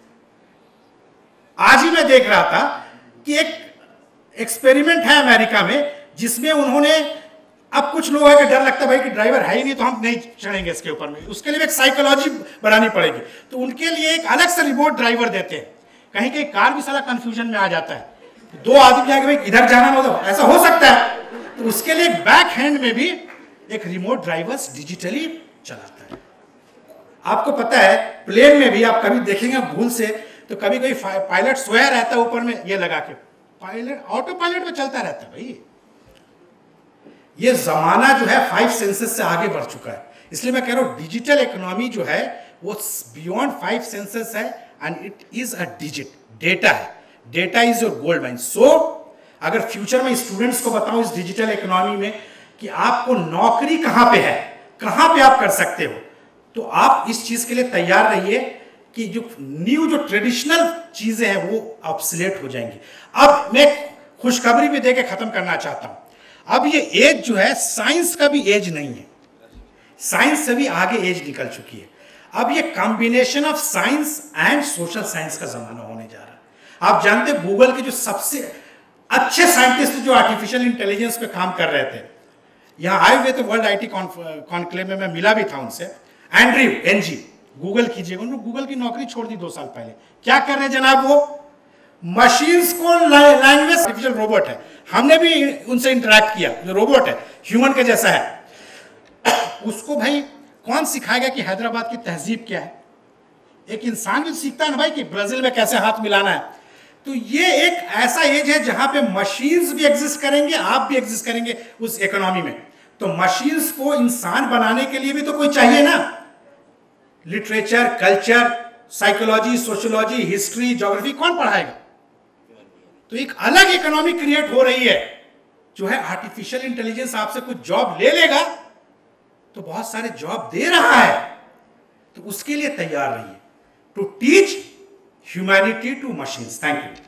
[SPEAKER 8] आज ही मैं देख रहा था कि एक एक्सपेरिमेंट है अमेरिका में, जिसमें उन्होंने, अब कुछ लोगों को डर लगता है भाई कि ड्राइवर है ही नहीं तो हम नहीं चढ़ेंगे इसके ऊपर में, उसके लिए एक साइकोलॉजी बनानी पड़ेगी। तो उनके लिए एक अलग से रिमोट ड्राइवर देते हैं। कहीं कहीं कार भी सारा कंफ्यूजन में आ जाता है, 2 आदमी जाके भाई इधर जाना हो तो ऐसा हो सकता है, तो उसके लिए एक बैक हैंड में भी एक रिमोट ड्राइवर्स डिजिटली चलाता है। आपको पता है प्लेन में भी आप कभी देखेंगे भूल से तो कभी कोई पायलट सोया रहता है ऊपर में ये लगा के, पायलट ऑटो पायलट में चलता रहता है। भाई ये जमाना जो है 5 सेंसेस से आगे बढ़ चुका है। इसलिए मैं कह रहा हूं डिजिटल इकोनॉमी जो है वो बियॉन्ड 5 सेंसेस है and it is a digit. Data है, data is your gold mine. So अगर फ्यूचर में स्टूडेंट्स को बताऊं इस डिजिटल इकोनॉमी में कि आपको नौकरी कहां पे है, कहां पे आप कर सकते हो, तो आप इस चीज के लिए तैयार रहिए कि जो ट्रेडिशनल चीजें हैं वो ऑब्सोलेट हो जाएंगी। अब मैं खुशखबरी भी देके खत्म करना चाहता हूं। अब ये एज जो है साइंस का भी एज नहीं है, साइंस से भी आगे एज निकल चुकी है। अब ये combination of science and social science का जमाना होने जा रहा है। आप जानते हैं गूगल के जो सबसे अच्छे साइंटिस्ट जो आर्टिफिशियल इंटेलिजेंस पे काम कर रहे थे, यहाँ आए हुए थे वर्ल्ड आईटी कॉन्क्लेव में, मैं मिला भी था उनसे। एंड्रयू एनजी, गूगल कीजिएगा, उन्होंने गूगल की नौकरी छोड़ दी 2 साल पहले। क्या कर रहे हैं जनाब, वो मशीन्स को लैंग्वेज, आर्टिफिशियल रोबोट है, हमने भी उनसे इंटरेक्ट किया, जो रोबोट है ह्यूमन के जैसा है। उसको भाई कौन सिखाएगा कि हैदराबाद की तहजीब क्या है? एक इंसान भी सीखता है ना भाई कि ब्राजील में कैसे हाथ मिलाना है। तो ये एक ऐसा एज है जहां पे मशीन्स भी एग्जिस्ट करेंगे, आप भी एग्जिस्ट करेंगे उस इकोनॉमी में। तो मशीन्स को इंसान बनाने के लिए भी तो कोई चाहिए ना। Literature, culture, psychology, sociology, history, geography कौन पढ़ाएगा? तो एक अलग इकोनॉमी क्रिएट हो रही है जो है आर्टिफिशियल इंटेलिजेंस आपसे कुछ जॉब ले लेगा तो बहुत सारे जॉब दे रहा है, तो उसके लिए तैयार रहिए to teach humanity to machines. Thank you.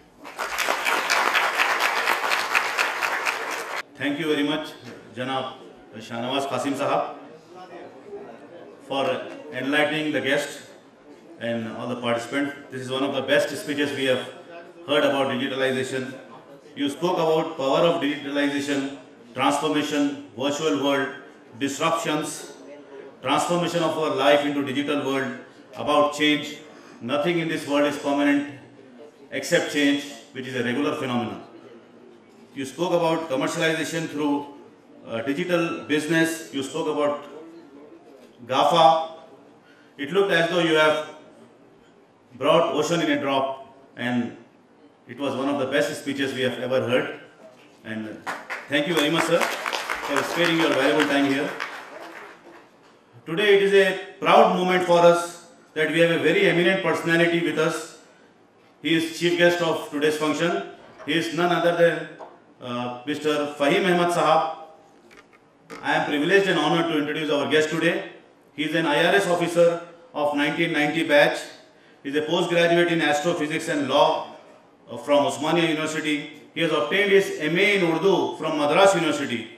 [SPEAKER 1] Thank you very much, Janab Shahnawaz Qasim Sahab, for enlightening the guests and all the participants. This is one of the best speeches we have heard about digitalization. You spoke about power of digitalization, transformation, virtual world, disruptions, transformation of our life into digital world, about change. Nothing in this world is permanent except change. which is a regular phenomenon. You spoke about commercialization through digital business. You spoke about GAFA. It looked as though you have brought ocean in a drop, and it was one of the best speeches we have ever heard. And thank you very much, sir, for sparing your valuable time here. Today it is a proud moment for us that we have a very eminent personality with us. He is chief guest of today's function. He is none other than Mr. Fahim Ahmed Sahab. I am privileged and honored to introduce our guest today. He is an IRS officer of 1990 batch. He is a postgraduate in astrophysics and law from Osmania University. He has obtained his MA in Urdu from Madras University.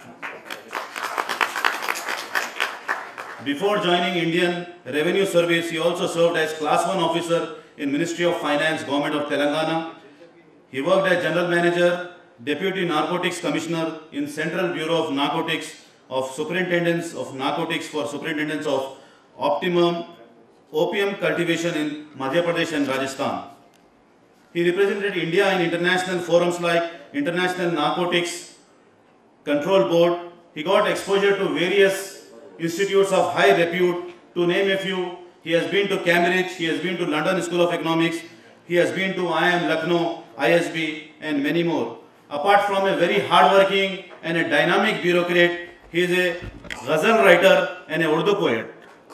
[SPEAKER 1] Before joining Indian Revenue Service, he also served as Class 1 officer in Ministry of Finance, Government of Telangana. He worked as General Manager, Deputy Narcotics Commissioner in Central Bureau of Narcotics of Superintendents of Narcotics for Superintendents of Opium Cultivation in Madhya Pradesh and Rajasthan. He represented India in international forums like International Narcotics Control Board. He got exposure to various institutes of high repute. To name a few, he has been to Cambridge, he has been to London School of Economics, he has been to IIM Lucknow, ISB, and many more. Apart from a very hardworking and a dynamic bureaucrat, he is a ghazal writer and a Urdu poet.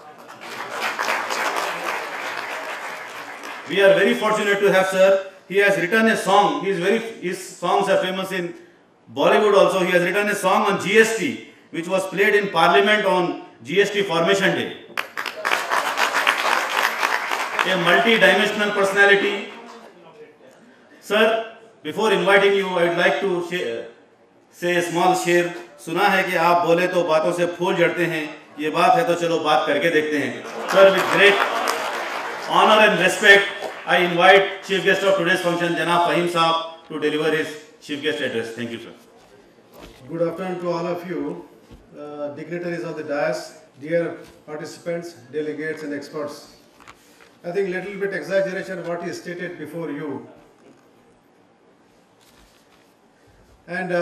[SPEAKER 1] We are very fortunate to have sir. He has written a song. His songs are famous in Bollywood also. He has written a song on GST, which was played in Parliament on GST Formation Day. A multi-dimensional personality. Sir, before inviting you, I would like to say a small share. सुना है कि आप बोले तो बातों से फूल झड़ते हैं. ये बात है तो चलो बात करके देखते हैं. Sir, with great honor and respect, I invite chief guest of today's function, Janab Fahim Saab, to deliver his chief guest address. Thank you, sir.
[SPEAKER 9] Good afternoon to all of you, dignitaries of the dais, dear participants, delegates and experts. I think little bit exaggeration what is stated before you. And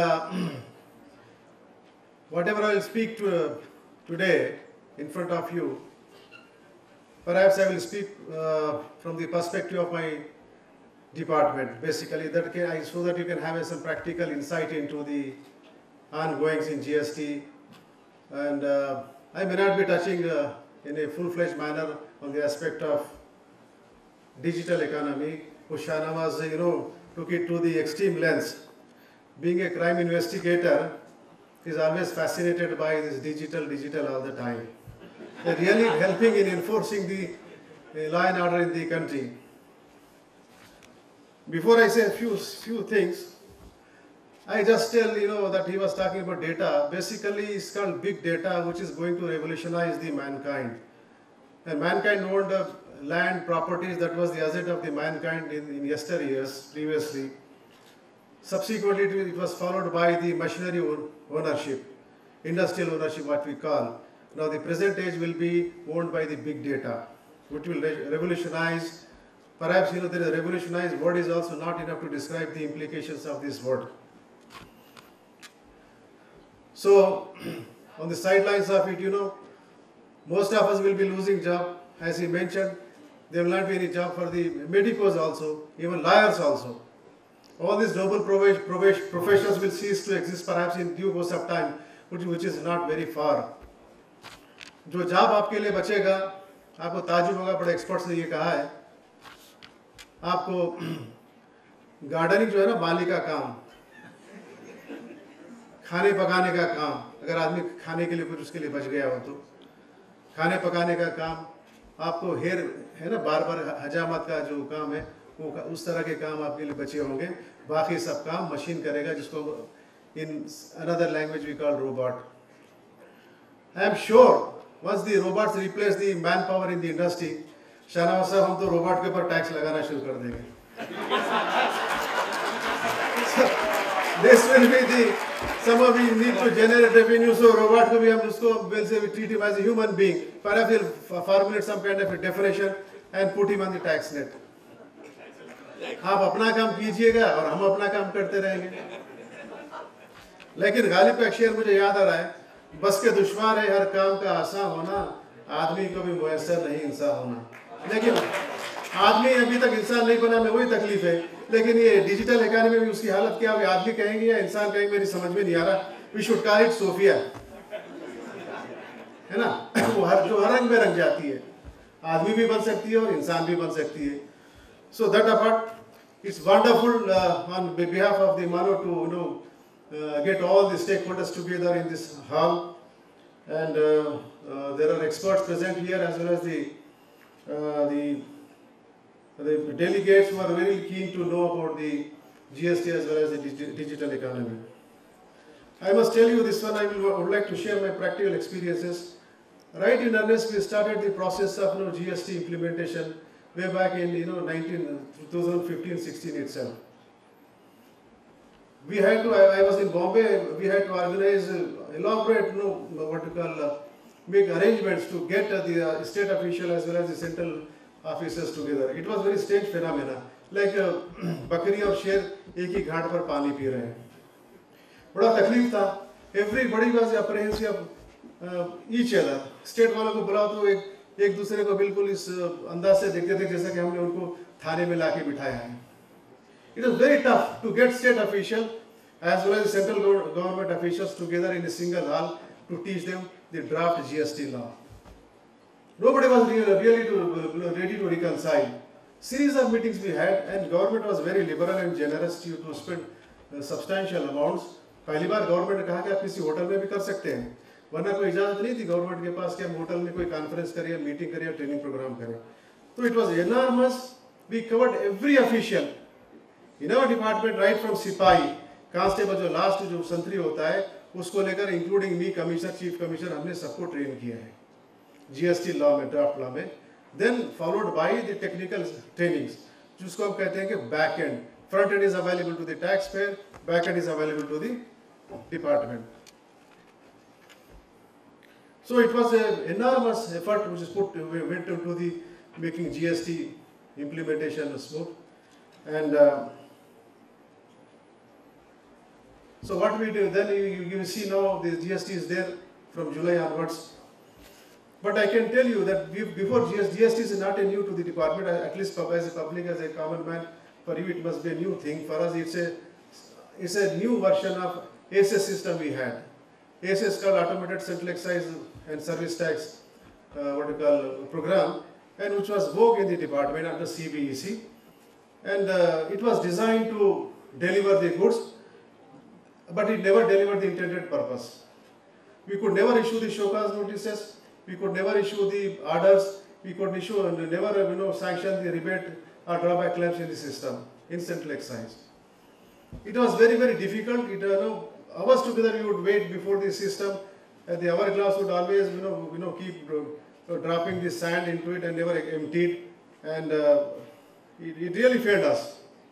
[SPEAKER 9] whatever I will speak today in front of you, perhaps I will speak from the perspective of my department, basically, so that you can have some practical insight into the ongoings in GST. And I may not be touching in a full-fledged manner on the aspect of digital economy. Ushana was, took it to the extreme lengths. Being a crime investigator, is always fascinated by this digital all the time. They're really helping in enforcing the law and order in the country. Before I say a few things, I just tell that he was talking about data. Basically, it's called big data, which is going to revolutionize the mankind. And mankind owned land, properties, that was the Azad of the mankind in yesteryears, previously. Subsequently, it was followed by the machinery ownership, industrial ownership, what we call. Now, the present age will be owned by the big data, which will revolutionize. Perhaps, there is a revolutionized word is also not enough to describe the implications of this word. So, on the sidelines of it, most of us will be losing job. As he mentioned, there will not be any job for the medicos also, even lawyers also. All these noble professions will cease to exist perhaps in due course of time, which is not very far. जो job आपके लिए बचेगा, आपको ताजुब होगा, बड़े experts ने ये कहा है, आपको गार्डनिंग जो है ना, माली का काम, खाने पकाने का काम, अगर आदमी खाने के लिए कुछ उसके लिए बच गया हो तो खाने पकाने का काम, आपको हेयर है ना, बार हजामत का जो काम है, वो उस तरह के काम आपके लिए बचे होंगे. बाकी सब काम मशीन करेगा, जिसको in another language we call robot. I am sure once the robots replace the manpower in the industry, Shahnawaz साहब, हम तो रोबोट के ऊपर टैक्स लगाना शुरू कर देंगे. This will be the, somehow we need to generate revenue, so robot को भी हम उसको will say we treat him as a human being. Perhaps we'll formulate some kind of a definition and put him on the tax net. आप अपना काम कीजिएगा और हम अपना काम करते रहेंगे। लेकिन गालिब का शेर मुझे याद आ रहा है, बस के दुश्वार है हर काम का आसान होना, आदमी को भी मुयस्सर नहीं इंसान होना। लेकिन आदमी अभी तक इंसान नहीं बना, में वही तकलीफ है। लेकिन ये डिजिटल इकोनॉमी में उसकी हालत क्या है, आदमी कहेंगे या इंसान कहेंगे, मेरी समझ में नहीं आ रहा। We should call it Sophia, है ना। वो जो हर रंग में रंग जाती है, आदमी भी बन सकती है और इंसान भी बन सकती है। So that apart, it's wonderful on behalf of the MANUU to get all the stakeholders together in this hall, and there are experts present here as well as the delegates who are very keen to know about the GST as well as the digital economy. I must tell you this one, I would like to share my practical experiences. Right in earnest, we started the process of GST implementation way back in 2015-16 itself. We had to, I was in Bombay, we had to organize elaborate, make arrangements to get the state official as well as the central officers together. It was very strange phenomena, like बकरी और शेर एक ही घाट पर पानी P रहे हैं। बड़ा तकलीफ था। Everybody was apprehensive each other. State वालों को बुलाओ तो एक दूसरे को बिल्कुल इस अंदाज से देखते थे जैसा कि हमने उनको थाने में लाके बिठाया है। It was very tough to get state official as well as central government officials together in a single hall to teach them the draft GST law. Nobody was really ready to reconcile. Series of meetings we had, and government was very liberal and generous to spend substantial amounts. पहली बार government ने कहा कि आप किसी hotel में भी कर सकते हैं, वरना कोई इजाजत नहीं थी गवर्नमेंट के पास कि हम होटल में कोई कॉन्फ्रेंस करें, मीटिंग करें, ट्रेनिंग प्रोग्राम करें। तो it was enormous. We covered every official in our department, right from सिपाही, कांस्टेबल जो लास्ट जो संतरी होता है उसको लेकर including me, commissioner, chief commissioner, हमने सबको ट्रेन किया है जीएसटी लॉ में, ड्राफ्ट लॉ में। Then followed by the technical trainings, जिसको हम कहते हैं कि back end, front end is available to the tax payer, back end is available to the department. So it was an enormous effort which is went into the making GST implementation smooth. And so what we do then, you see now the GST is there from July onwards. But I can tell you that before GST is not a new to the department, at least as a public, as a common man, for you it must be a new thing. For us it's a new version of ASS system we had. ASS called Automated Central Excise and Service Tax program, and which was vogue in the department under CBEC, and it was designed to deliver the goods, but it never delivered the intended purpose. We could never issue the show cause notices, we could never issue the orders, we could never sanction the rebate or drawback claims in the system in Central Excise. It was very, very difficult. Hours together we would wait before the system, and the hourglass would always keep dropping the sand into it and never emptied, and it really failed us.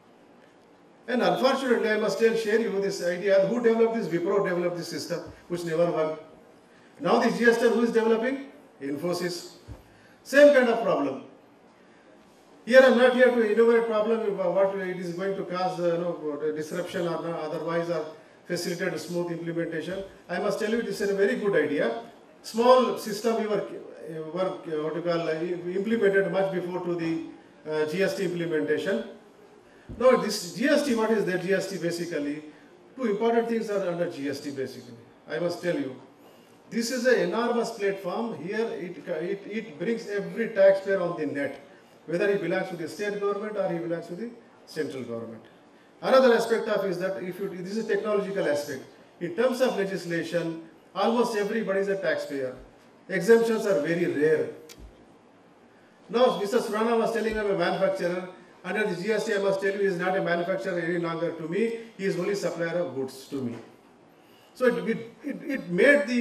[SPEAKER 9] And unfortunately, I must share you this idea. Who developed this? Wipro developed this system, which never worked. Now the GST, who is developing? Infosys. Same kind of problem. Here I am not here to innovate problem, what it is going to cause disruption or otherwise, or facilitate a smooth implementation. I must tell you, this is a very good idea. Small system we were implemented much before to the GST implementation. Now this GST, what is that GST basically? Two important things are under GST basically. I must tell you, this is an enormous platform. Here it brings every taxpayer on the net, whether he belongs to the state government or he belongs to the central government. Another aspect of is that this is a technological aspect. In terms of legislation, almost everybody is a taxpayer. Exemptions are very rare. Now, Mr. Surana was telling I'm a manufacturer. Under the GST, I must tell you, he is not a manufacturer any longer to me. He is only supplier of goods to me. So it made the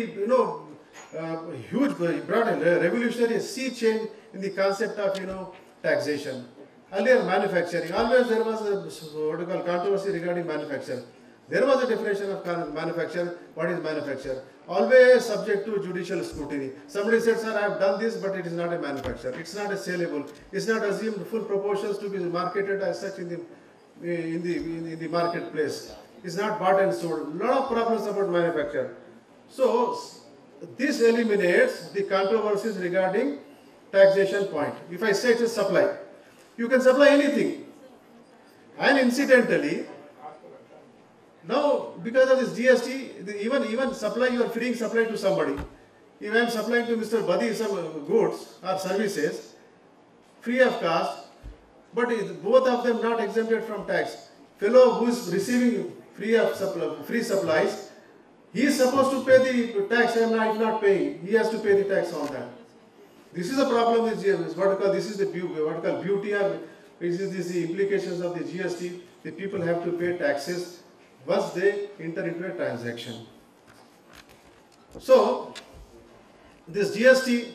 [SPEAKER 9] huge, brought a revolutionary sea change in the concept of taxation. Earlier manufacturing, always there was a controversy regarding manufacture. There was a definition of manufacture. What is manufacture? always subject to judicial scrutiny. Somebody said, sir, I have done this, but it is not a manufacture. It's not a saleable. It's not assumed full proportions to be marketed as such in the marketplace. It's not bought and sold. A lot of problems about manufacture. So this eliminates the controversies regarding taxation point. If I say it's a supply, you can supply anything. And incidentally, now because of this GST, even supply, you are freeing supply to somebody. If I am supplying to Mr. Badi some goods or services, free of cost, but both of them not exempted from tax. Fellow who is receiving free supplies, he is supposed to pay the tax. I am not paying. He has to pay the tax on that. This is a problem with GST. This is the what called beauty, or this is the implications of the GST. The people have to pay taxes once they enter into a transaction. So this GST,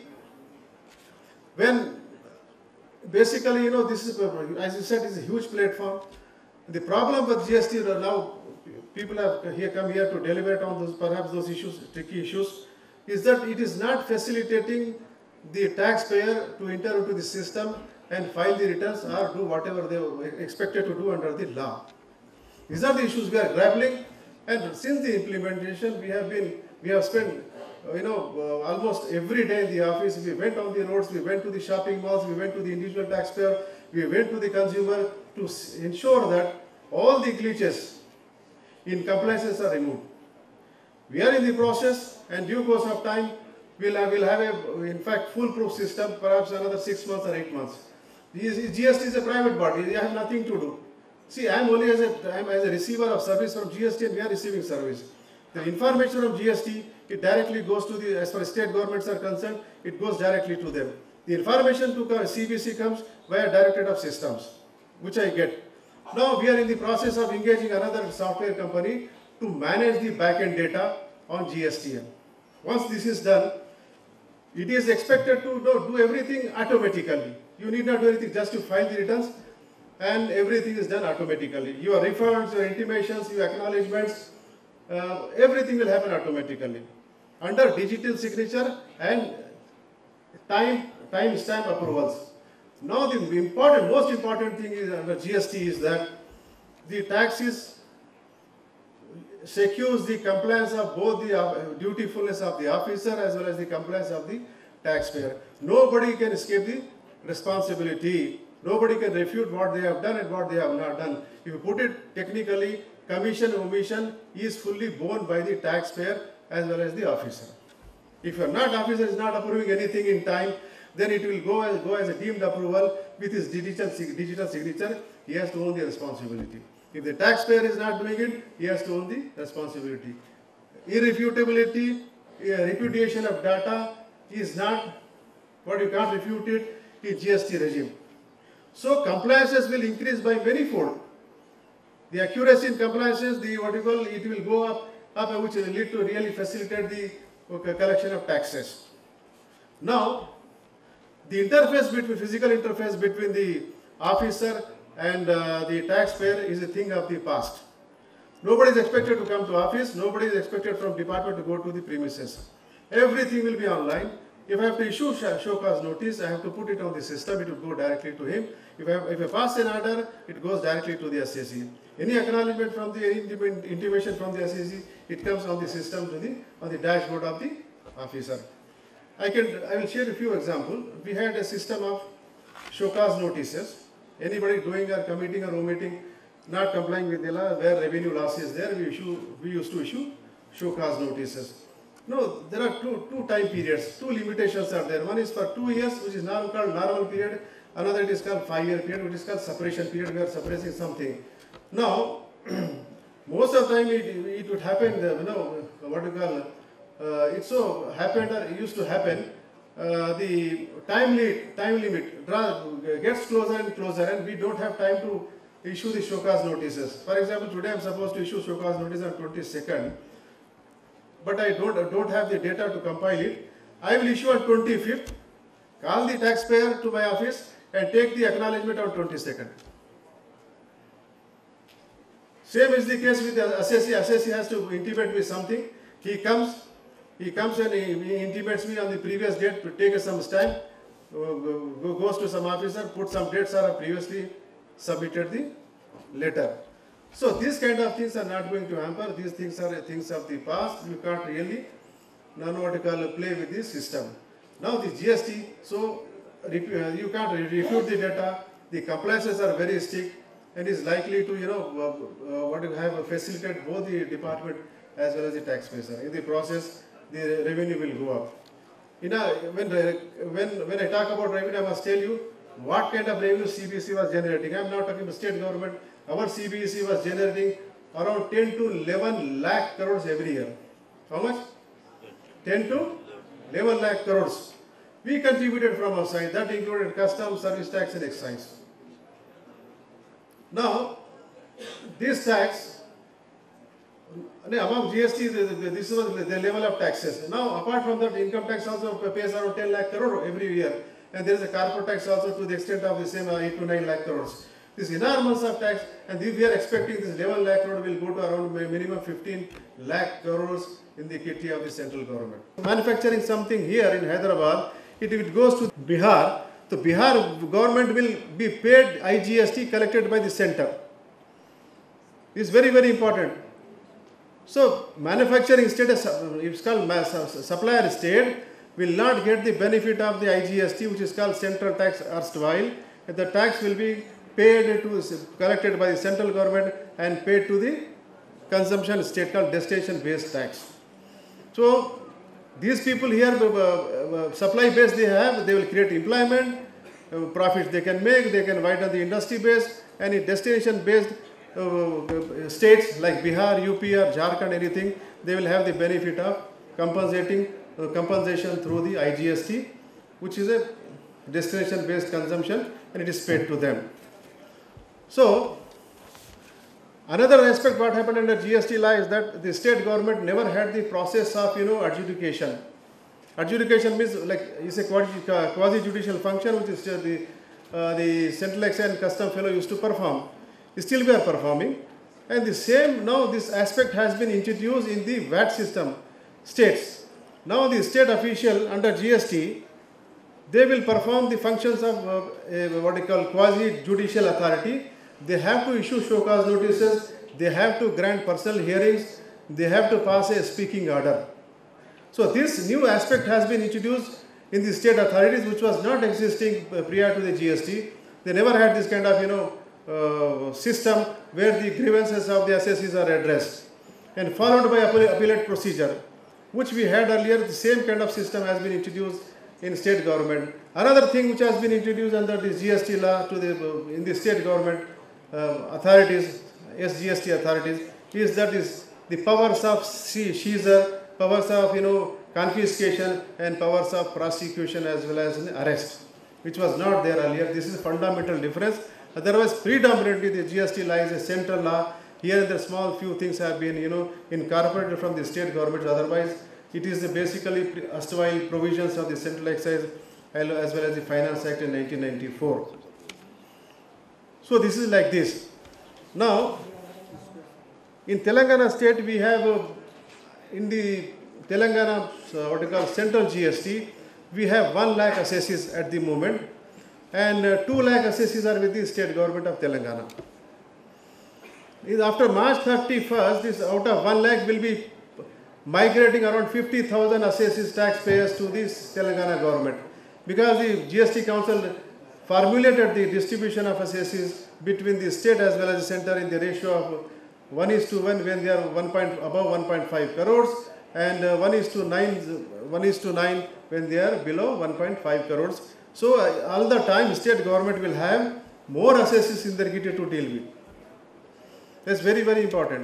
[SPEAKER 9] when basically, this is, as you said, is a huge platform. The problem with GST now, people have come here to deliberate on those, perhaps those issues, tricky issues, is that it is not facilitating the taxpayer to enter into the system and file the returns or do whatever they were expected to do under the law. These are the issues we are grappling, and since the implementation, we have spent almost every day in the office. We went on the roads, we went to the shopping malls, we went to the individual taxpayer, we went to the consumer to ensure that all the glitches in compliances are removed. We are in the process, and due course of time, we'll have in fact, foolproof system, perhaps another 6 months or 8 months. GST is a private body, they have nothing to do. See, I am only as a receiver of service from GST, and we are receiving service. The information from GST, it directly goes to the, as far as state governments are concerned, it goes directly to them. The information to CBC comes via Directorate of Systems, which I get. Now we are in the process of engaging another software company to manage the back-end data on GSTN. Once this is done, it is expected to do everything automatically. You need not do anything, just to file the returns, and everything is done automatically. Your refunds, your intimations, your acknowledgements, everything will happen automatically under digital signature and time-stamp approvals. Now the most important thing is under GST is that the taxes secures the compliance of both the dutifulness of the officer as well as the compliance of the taxpayer. Nobody can escape the responsibility. Nobody can refute what they have done and what they have not done. If you put it technically, commission omission is fully borne by the taxpayer as well as the officer. If your officer is not approving anything in time, then it will go as a deemed approval with his digital signature. He has to own the responsibility. If the taxpayer is not doing it, he has to own the responsibility. Irrefutability, repudiation of data is not what you can't refute it in GST regime. So compliances will increase by many fold. The accuracy in compliances, it will go up, which will lead to really facilitate the collection of taxes. Now, the physical interface between the officer and the taxpayer is a thing of the past. Nobody is expected to come to office. Nobody is expected from department to go to the premises. Everything will be online. If I have to issue show cause notice, I have to put it on the system. It will go directly to him. If I pass an order, it goes directly to the SAC. Any acknowledgement from the intimation from the SAC, it comes on the system on the dashboard of the officer. I will share a few examples. We had a system of show cause notices. Anybody doing or committing or omitting, not complying with the law, where revenue loss is there, we used to issue show cause notices. No, there are two time periods, two limitations are there. One is for 2 years, which is now called normal period. Another it is called 5-year period, which is called suppression period. We are suppressing something. Now, most of the time it would happen, it so happened or it used to happen, the time limit gets closer and closer, and we don't have time to issue the show cause notices. For example, today I am supposed to issue show cause notice on 22nd, but I don't have the data to compile it. I will issue on 25th, call the taxpayer to my office and take the acknowledgement on 22nd. Same is the case with the assessee. Assessee has to intimate me something. He comes, He comes and he intimates me on the previous date to take some stamp, goes to some officer, put some dates are previously submitted the letter. So these kind of things are not going to hamper. These things are things of the past. You can't really play with this system. Now the GST, so you can't refute the data. The compliances are very strict and is likely to have facilitate both the department as well as the taxpayers. In the process, the revenue will go up. When I talk about revenue, I must tell you what kind of revenue CBSE was generating. I am not talking about state government. Our CBSE was generating around 10 to 11 lakh crores every year. How much? 10 to 11 lakh crores. We contributed from our side. That included customs, service tax and excise. Now, this tax, among GST, this was the level of taxes. Now, apart from that, income tax also pays around 10 lakh crore every year. And there is a corporate tax also to the extent of the same 8 to 9 lakh crores. This enormous of tax, and we are expecting this 11 lakh crore will go to around minimum 15 lakh crores in the kitty of the central government. Manufacturing something here in Hyderabad, if it goes to Bihar, the Bihar government will be paid IGST collected by the center. This is very, very important. So, manufacturing state, it's called supplier state, will not get the benefit of the IGST, which is called central tax erstwhile. The tax will be paid collected by the central government and paid to the consumption state called destination based tax. So, these people here, supply base they have, they will create employment, profits they can make, they can widen the industry base, and in destination based states like Bihar, UP or Jharkhand, anything, they will have the benefit of compensation through the IGST, which is a destination based consumption, and it is paid to them. So, another aspect what happened under GST law is that the state government never had the process of adjudication. Adjudication means like it's a quasi-judicial function which is the Central Excise and Custom Fellow used to perform. Still we are performing, and the same now this aspect has been introduced in the VAT system states. Now the state official under GST, they will perform the functions of what we call quasi-judicial authority. They have to issue show cause notices, they have to grant personal hearings, they have to pass a speaking order. So this new aspect has been introduced in the state authorities, which was not existing prior to the GST. They never had this kind of system where the grievances of the assessees are addressed, and followed by appellate procedure, which we had earlier. The same kind of system has been introduced in state government. Another thing which has been introduced under the GST law in the state government authorities, SGST authorities, is that is the powers of seizure, powers of confiscation, and powers of prosecution as well as arrest, which was not there earlier. This is a fundamental difference. Otherwise, predominantly the GST law is a central law. Here the small few things have been incorporated from the state government. Otherwise, it is basically erstwhile provisions of the Central Excise as well as the Finance Act in 1994. So this is like this. Now, in Telangana state, we have in the Telangana what we call central GST, we have 1 lakh assessees at the moment, and 2 lakh assessees are with the state government of Telangana. After March 31st, this out of 1 lakh will be migrating around 50,000 assessees taxpayers to this Telangana government, because the GST Council formulated the distribution of assessees between the state as well as the center in the ratio of 1:1 when they are above 1.5 crores, and 1:9 when they are below 1.5 crores. So all the time state government will have more assessees in their kitty to deal with. That's very, very important.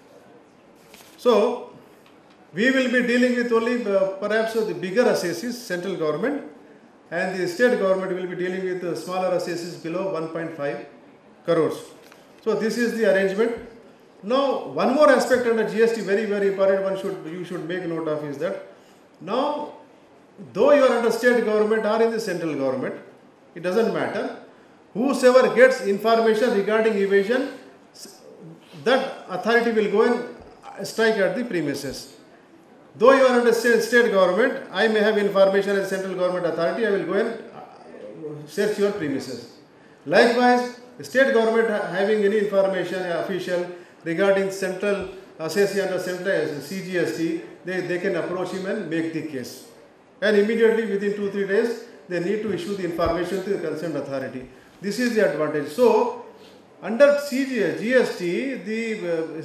[SPEAKER 9] So we will be dealing with only perhaps the bigger assessees, central government, and the state government will be dealing with smaller assessees below 1.5 crores. So this is the arrangement. Now, one more aspect under GST, very, very important, you should make note of, is that now, though you are under state government or in the central government, it doesn't matter. Whosoever gets information regarding evasion, that authority will go and strike at the premises. Though you are under state government, I may have information as central government authority, I will go and search your premises. Likewise, the state government having any information official regarding central assessee under central CGST, they can approach him and make the case. And immediately within 2-3 days, they need to issue the information to the concerned authority. This is the advantage. So, under GST, the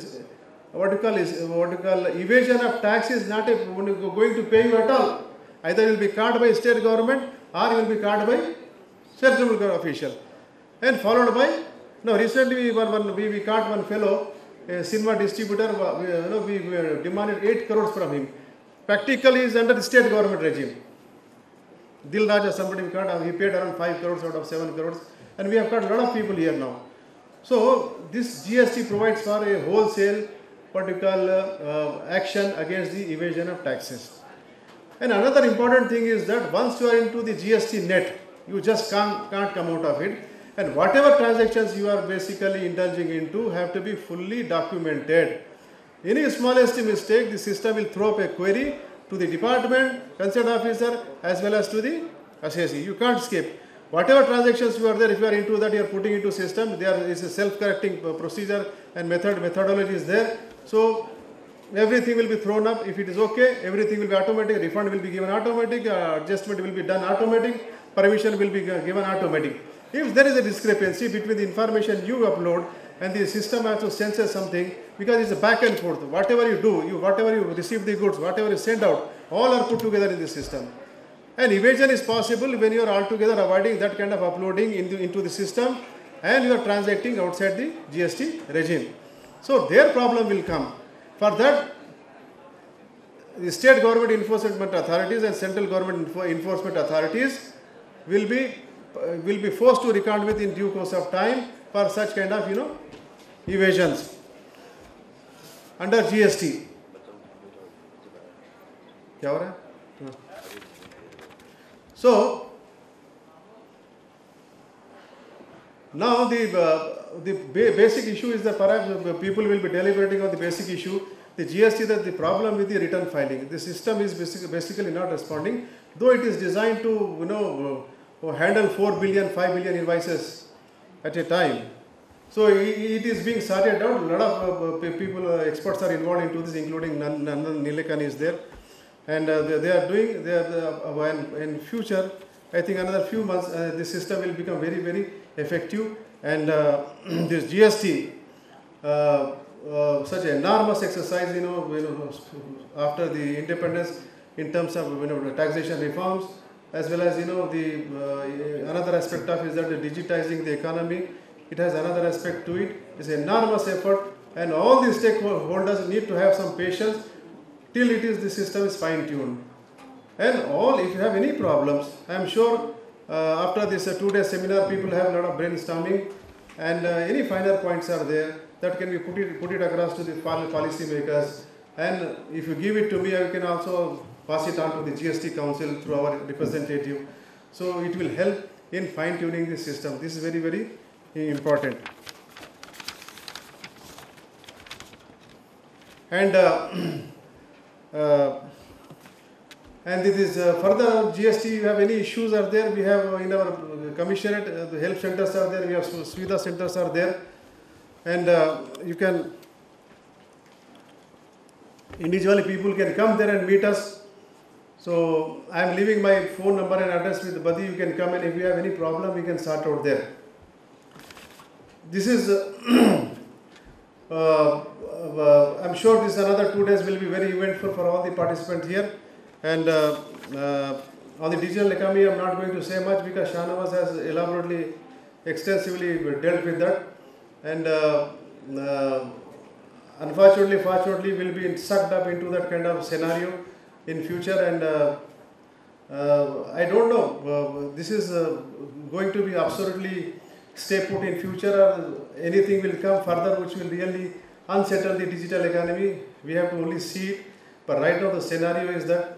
[SPEAKER 9] evasion of tax is not going to pay you at all. Either you will be caught by state government or you will be caught by central government official. And followed by, recently we caught one fellow, a cinema distributor, we demanded 8 crores from him. Practically he is under the state government regime. Dil Raja, somebody we caught, he paid around 5 crores out of 7 crores. And we have got a lot of people here now. So this GST provides for a wholesale action against the evasion of taxes. And another important thing is that once you are into the GST net, you just can't come out of it. And whatever transactions you are basically indulging into have to be fully documented. Any smallest mistake, the system will throw up a query to the department, concerned officer, as well as to the assessee. You can't skip. Whatever transactions you are there, if you are into that, you are putting into system, there is a self-correcting procedure and methodology is there. So everything will be thrown up. If it is okay, everything will be automatic, refund will be given automatic, adjustment will be done automatic, permission will be given automatic. If there is a discrepancy between the information you upload and the system has to censor something, because it's a back and forth. Whatever you do, whatever you receive the goods, whatever you send out, all are put together in the system. And evasion is possible when you are altogether avoiding that kind of uploading into the system and you are transacting outside the GST regime. So their problem will come. For that, the state government enforcement authorities and central government enforcement authorities will be forced to reckon with in due course of time for such kind of evasions under GST. So now the basic issue is that perhaps people will be deliberating on the basic issue. The GST, that the problem with the return filing. The system is basically not responding, though it is designed to handle 4 billion, 5 billion invoices at a time. So it is being sorted out. A lot of people, experts are involved into this, including Nandan Nilekani is there. And they are doing, in future, I think another few months, the system will become very, very effective. And this GST, such an enormous exercise, after the independence in terms of taxation reforms, as well as another aspect of is that digitizing the economy. It has another aspect to it. It's an enormous effort, and all the stakeholders need to have some patience till the system is fine-tuned. And if you have any problems, I am sure after this 2-day seminar, people have a lot of brainstorming, and any finer points are there that can be put it across to the policy makers. And if you give it to me, I can also pass it on to the GST Council through our representative. So it will help in fine-tuning the system. This is very, very important. And this is further GST, you have any issues are there, we have in our commissionerate, the help centers are there, we have Suvidha centers are there, and you can, individually people can come there and meet us. So I am leaving my phone number and address with Badi, you can come, and if you have any problem, we can sort out there. This is, I'm sure this another 2 days will be very eventful for all the participants here. And on the digital economy, I am not going to say much because Shahnawaz has elaborately, extensively dealt with that. And unfortunately, fortunately, we will be sucked up into that kind of scenario in future. And I don't know, this is going to be absolutely stay put in future, or anything will come further which will really unsettle the digital economy. We have to only see it. But right now the scenario is that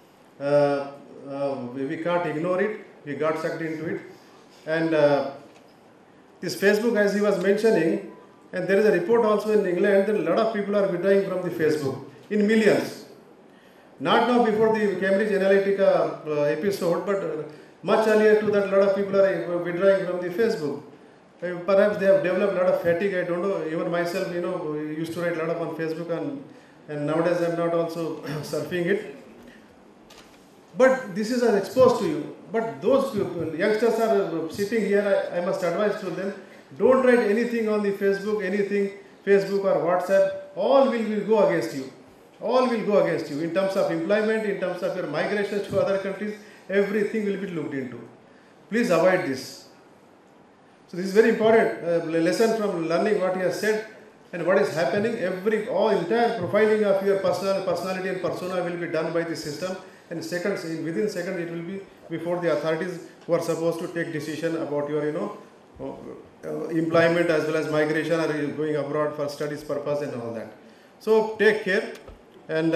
[SPEAKER 9] we can't ignore it. We got sucked into it. And this Facebook, as he was mentioning, and there is a report also in England that a lot of people are withdrawing from the Facebook in millions. Not now before the Cambridge Analytica episode, but much earlier to that, a lot of people are withdrawing from the Facebook. Perhaps they have developed a lot of fatigue, I don't know. Even myself, used to write a lot of on Facebook, and nowadays I'm not also surfing it. But this is exposed to you. But those people, youngsters are sitting here, I must advise to them, don't write anything on the Facebook, Facebook or WhatsApp, all will go against you. All will go against you in terms of employment, in terms of your migration to other countries, everything will be looked into. Please avoid this. So this is very important lesson from learning what he has said and what is happening. Entire profiling of your personality and persona will be done by the system, and within seconds it will be before the authorities who are supposed to take decision about your employment as well as migration, or you going abroad for studies purpose and all that. So take care, and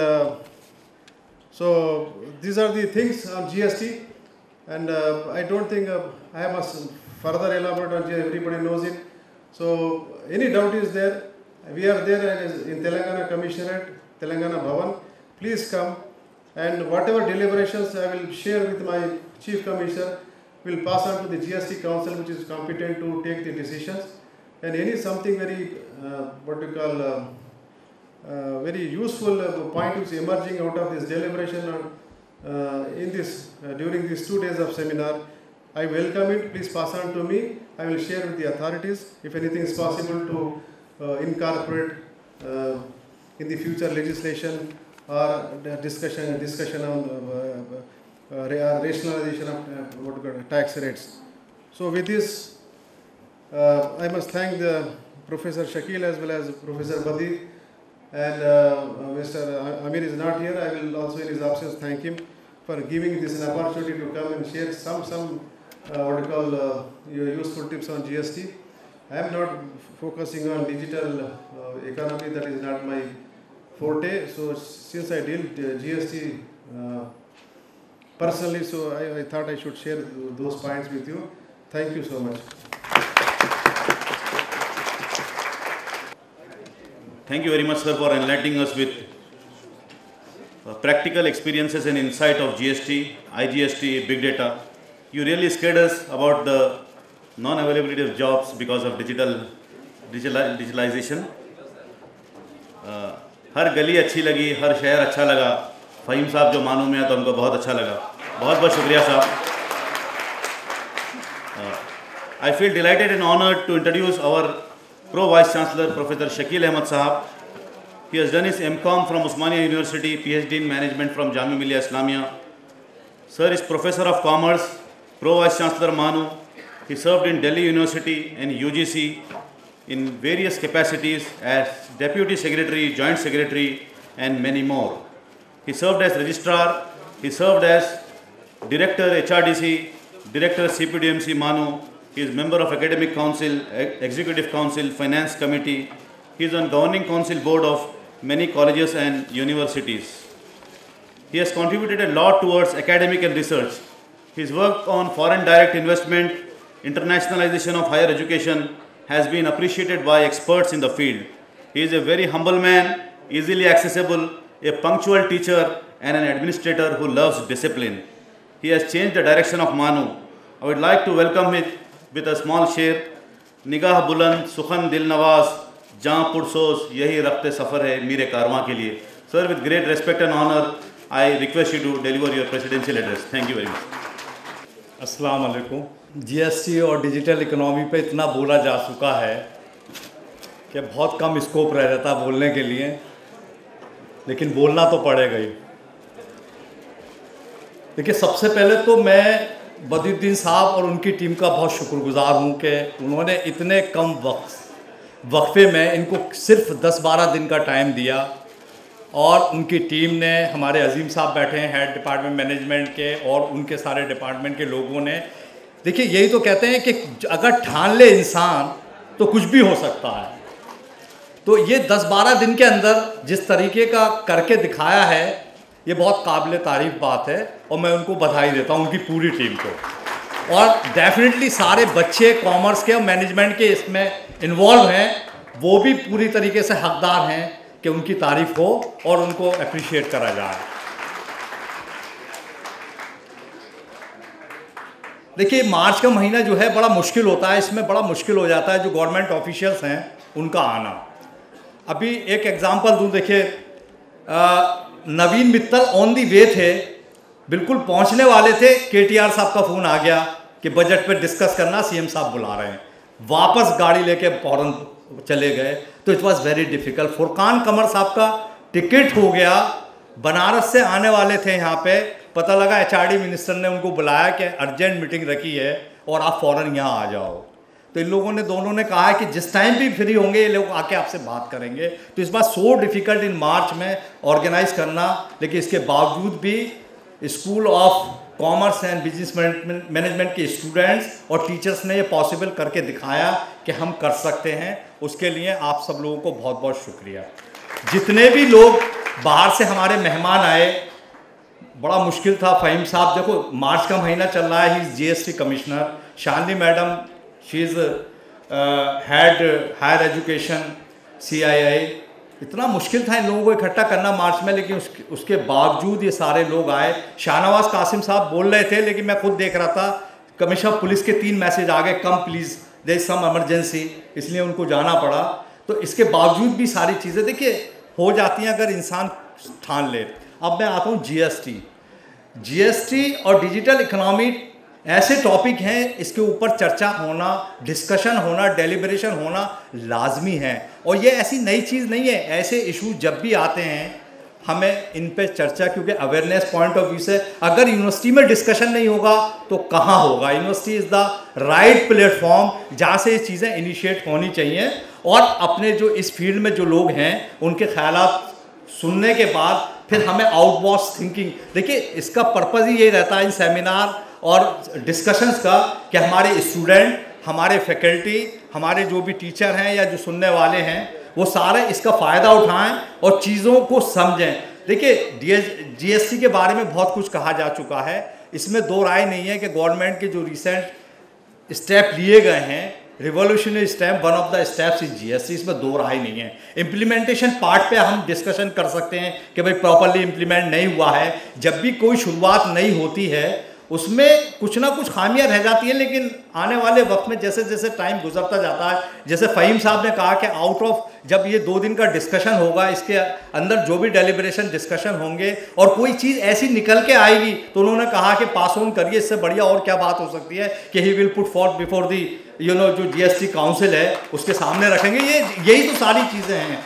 [SPEAKER 9] so these are the things on GST, and I don't think I must further elaborate on GST, everybody knows it. So any doubt is there, we are there in Telangana Commissionerate, Telangana Bhavan. Please come, and whatever deliberations I will share with my Chief Commissioner will pass on to the GST Council, which is competent to take the decisions. And any something very very useful point is emerging out of this deliberation during these 2 days of seminar, I welcome it. Please pass on to me. I will share with the authorities if anything is possible to incorporate in the future legislation or discussion on rationalization of tax rates. So with this, I must thank the Professor Shakil as well as Professor Badi, and Mr. Amir is not here. I will also in his absence thank him for giving this an opportunity to come and share some useful tips on GST. I am not focusing on digital economy, that is not my forte. So since I deal GST personally, so I thought I should share those points with you. Thank you so much.
[SPEAKER 1] Thank you very much, sir, for enlightening us with practical experiences and insight of GST, IGST, big data. You really scared us about the non-availability of jobs because of digitalization. हर गली अच्छी लगी, हर शहर अच्छा लगा. फ़हीम साहब जो मानू में है तो हमको बहुत अच्छा लगा. बहुत बहुत शुक्रिया साहब. I feel delighted and honored to introduce our Pro Vice Chancellor, Professor Shakil Ahmed Sahab. He has done his MCom from Osmania University, PhD in Management from Jamia Millia Islamia. Sir is Professor of Commerce, Pro Vice Chancellor MANUU. He served in Delhi University and UGC in various capacities as Deputy Secretary, Joint Secretary, and many more. He served as Registrar. He served as Director HRDC, Director CPDMC MANUU. He is member of Academic Council, Executive Council, Finance Committee. He is on Governing Council Board of many colleges and universities. He has contributed a lot towards academic and research. His work on foreign direct investment, internationalization of higher education has been appreciated by experts in the field. He is a very humble man, easily accessible, a punctual teacher, and an administrator who loves discipline. He has changed the direction of MANUU. I would like to welcome him with a small share. निगाह बुलंद सुखन दिल नवाज जहाँ पुरसोस यही रफ्ते सफ़र है मेरे कारवां के लिए. Sir, with great respect and honor, I request you to deliver your presidential address. Thank you very much.
[SPEAKER 10] अस्सलाम वालेकुम. GST और डिजिटल इकोनॉमी पे इतना बोला जा चुका है कि बहुत कम स्कोप रह जाता बोलने के लिए, लेकिन बोलना तो पड़ेगा ही. देखिए, सबसे पहले तो मैं बदियुद्दीन साहब और उनकी टीम का बहुत शुक्रगुजार हूँ कि उन्होंने इतने कम वक्फे में इनको सिर्फ 10-12 दिन का टाइम दिया, और उनकी टीम ने, हमारे अजीम साहब बैठे हैं हेड डिपार्टमेंट मैनेजमेंट के, और उनके सारे डिपार्टमेंट के लोगों ने. देखिए, यही तो कहते हैं कि अगर ठान ले इंसान तो कुछ भी हो सकता है. तो ये 10-12 दिन के अंदर जिस तरीके का करके दिखाया है, ये बहुत काबिल तारीफ बात है, और मैं उनको बधाई देता हूँ, उनकी पूरी टीम को. और डेफिनेटली सारे बच्चे कॉमर्स के और मैनेजमेंट के इसमें इन्वॉल्व हैं, वो भी पूरी तरीके से हकदार हैं कि उनकी तारीफ हो और उनको अप्रिशिएट करा जाए. देखिए मार्च का महीना जो है बड़ा मुश्किल होता है, इसमें बड़ा मुश्किल हो जाता है जो गवर्नमेंट ऑफिशियल्स हैं उनका आना। अभी एक एग्जांपल दूं, देखिए नवीन मित्तल ऑन दी वे थे, बिल्कुल पहुंचने वाले थे, केटीआर साहब का फ़ोन आ गया कि बजट पे डिस्कस करना, सीएम साहब बुला रहे हैं, वापस गाड़ी लेके फौरन चले गए। तो it was very difficult. Furqan Qamar साहब का टिकट हो गया, बनारस से आने वाले थे यहाँ पे, पता लगा एचआरडी मिनिस्टर ने उनको बुलाया कि अर्जेंट मीटिंग रखी है और आप फ़ौरन यहाँ आ जाओ। तो इन लोगों ने दोनों ने कहा है कि जिस टाइम भी फ्री होंगे ये लोग आके आपसे बात करेंगे। तो इस बार सो डिफ़िकल्ट इन मार्च में ऑर्गेनाइज करना, लेकिन इसके बावजूद भी school of commerce and business management के स्टूडेंट्स और टीचर्स ने ये पॉसिबल करके दिखाया कि हम कर सकते हैं। उसके लिए आप सब लोगों को बहुत बहुत शुक्रिया। जितने भी लोग बाहर से हमारे मेहमान आए, बड़ा मुश्किल था। फ़हीम साहब, देखो मार्च का महीना चल रहा है, he is GST commissioner. Shalini madam, she is head higher education CII। इतना मुश्किल था इन लोगों को इकट्ठा करना मार्च में, लेकिन उसके बावजूद ये सारे लोग आए। शाहनवाज कासिम साहब बोल रहे थे, लेकिन मैं खुद देख रहा था, कमिश्नर पुलिस के 3 मैसेज आ गए, come please, there is some emergency, इसलिए उनको जाना पड़ा। तो इसके बावजूद भी सारी चीज़ें देखिए हो जाती हैं अगर इंसान ठान ले। अब मैं आता हूँ GST और डिजिटल इकोनॉमी ऐसे टॉपिक हैं, इसके ऊपर चर्चा होना, डिस्कशन होना, डेलिब्रेशन होना लाजमी है। और ये ऐसी नई चीज़ नहीं है, ऐसे इशू जब भी आते हैं हमें इन पे चर्चा, क्योंकि अवेयरनेस पॉइंट ऑफ व्यू से अगर यूनिवर्सिटी में डिस्कशन नहीं होगा तो कहाँ होगा। University is the right platform जहाँ से ये चीज़ें इनिशिएट होनी चाहिए। और अपने जो इस फील्ड में जो लोग हैं उनके ख्यालात सुनने के बाद फिर हमें आउटबॉक्स थिंकिंग, देखिए इसका पर्पज़ ही ये रहता है इन सेमिनार और डिस्कशंस का कि हमारे स्टूडेंट, हमारे फैकल्टी, हमारे जो भी टीचर हैं या जो सुनने वाले हैं वो सारे इसका फ़ायदा उठाएं और चीज़ों को समझें। देखिए GST के बारे में बहुत कुछ कहा जा चुका है, इसमें दो राय नहीं है कि गवर्नमेंट के जो रिसेंट स्टेप लिए गए हैं, revolutionary step, one of the steps is GST, इसमें दो राय नहीं है। इम्प्लीमेंटेशन पार्ट पे हम डिस्कशन कर सकते हैं कि भाई प्रॉपरली इम्प्लीमेंट नहीं हुआ है। जब भी कोई शुरुआत नहीं होती है उसमें कुछ ना कुछ खामियां रह जाती हैं, लेकिन आने वाले वक्त में जैसे जैसे टाइम गुजरता जाता है, जैसे फ़हीम साहब ने कहा कि आउट ऑफ जब ये 2 दिन का डिस्कशन होगा, इसके अंदर जो भी डेलिब्रेशन डिस्कशन होंगे और कोई चीज़ ऐसी निकल के आएगी तो उन्होंने कहा कि पास ऑन करिए, इससे बढ़िया और क्या बात हो सकती है कि he will put for before the जो GST काउंसिल है उसके सामने रखेंगे। यही तो सारी चीज़ें हैं।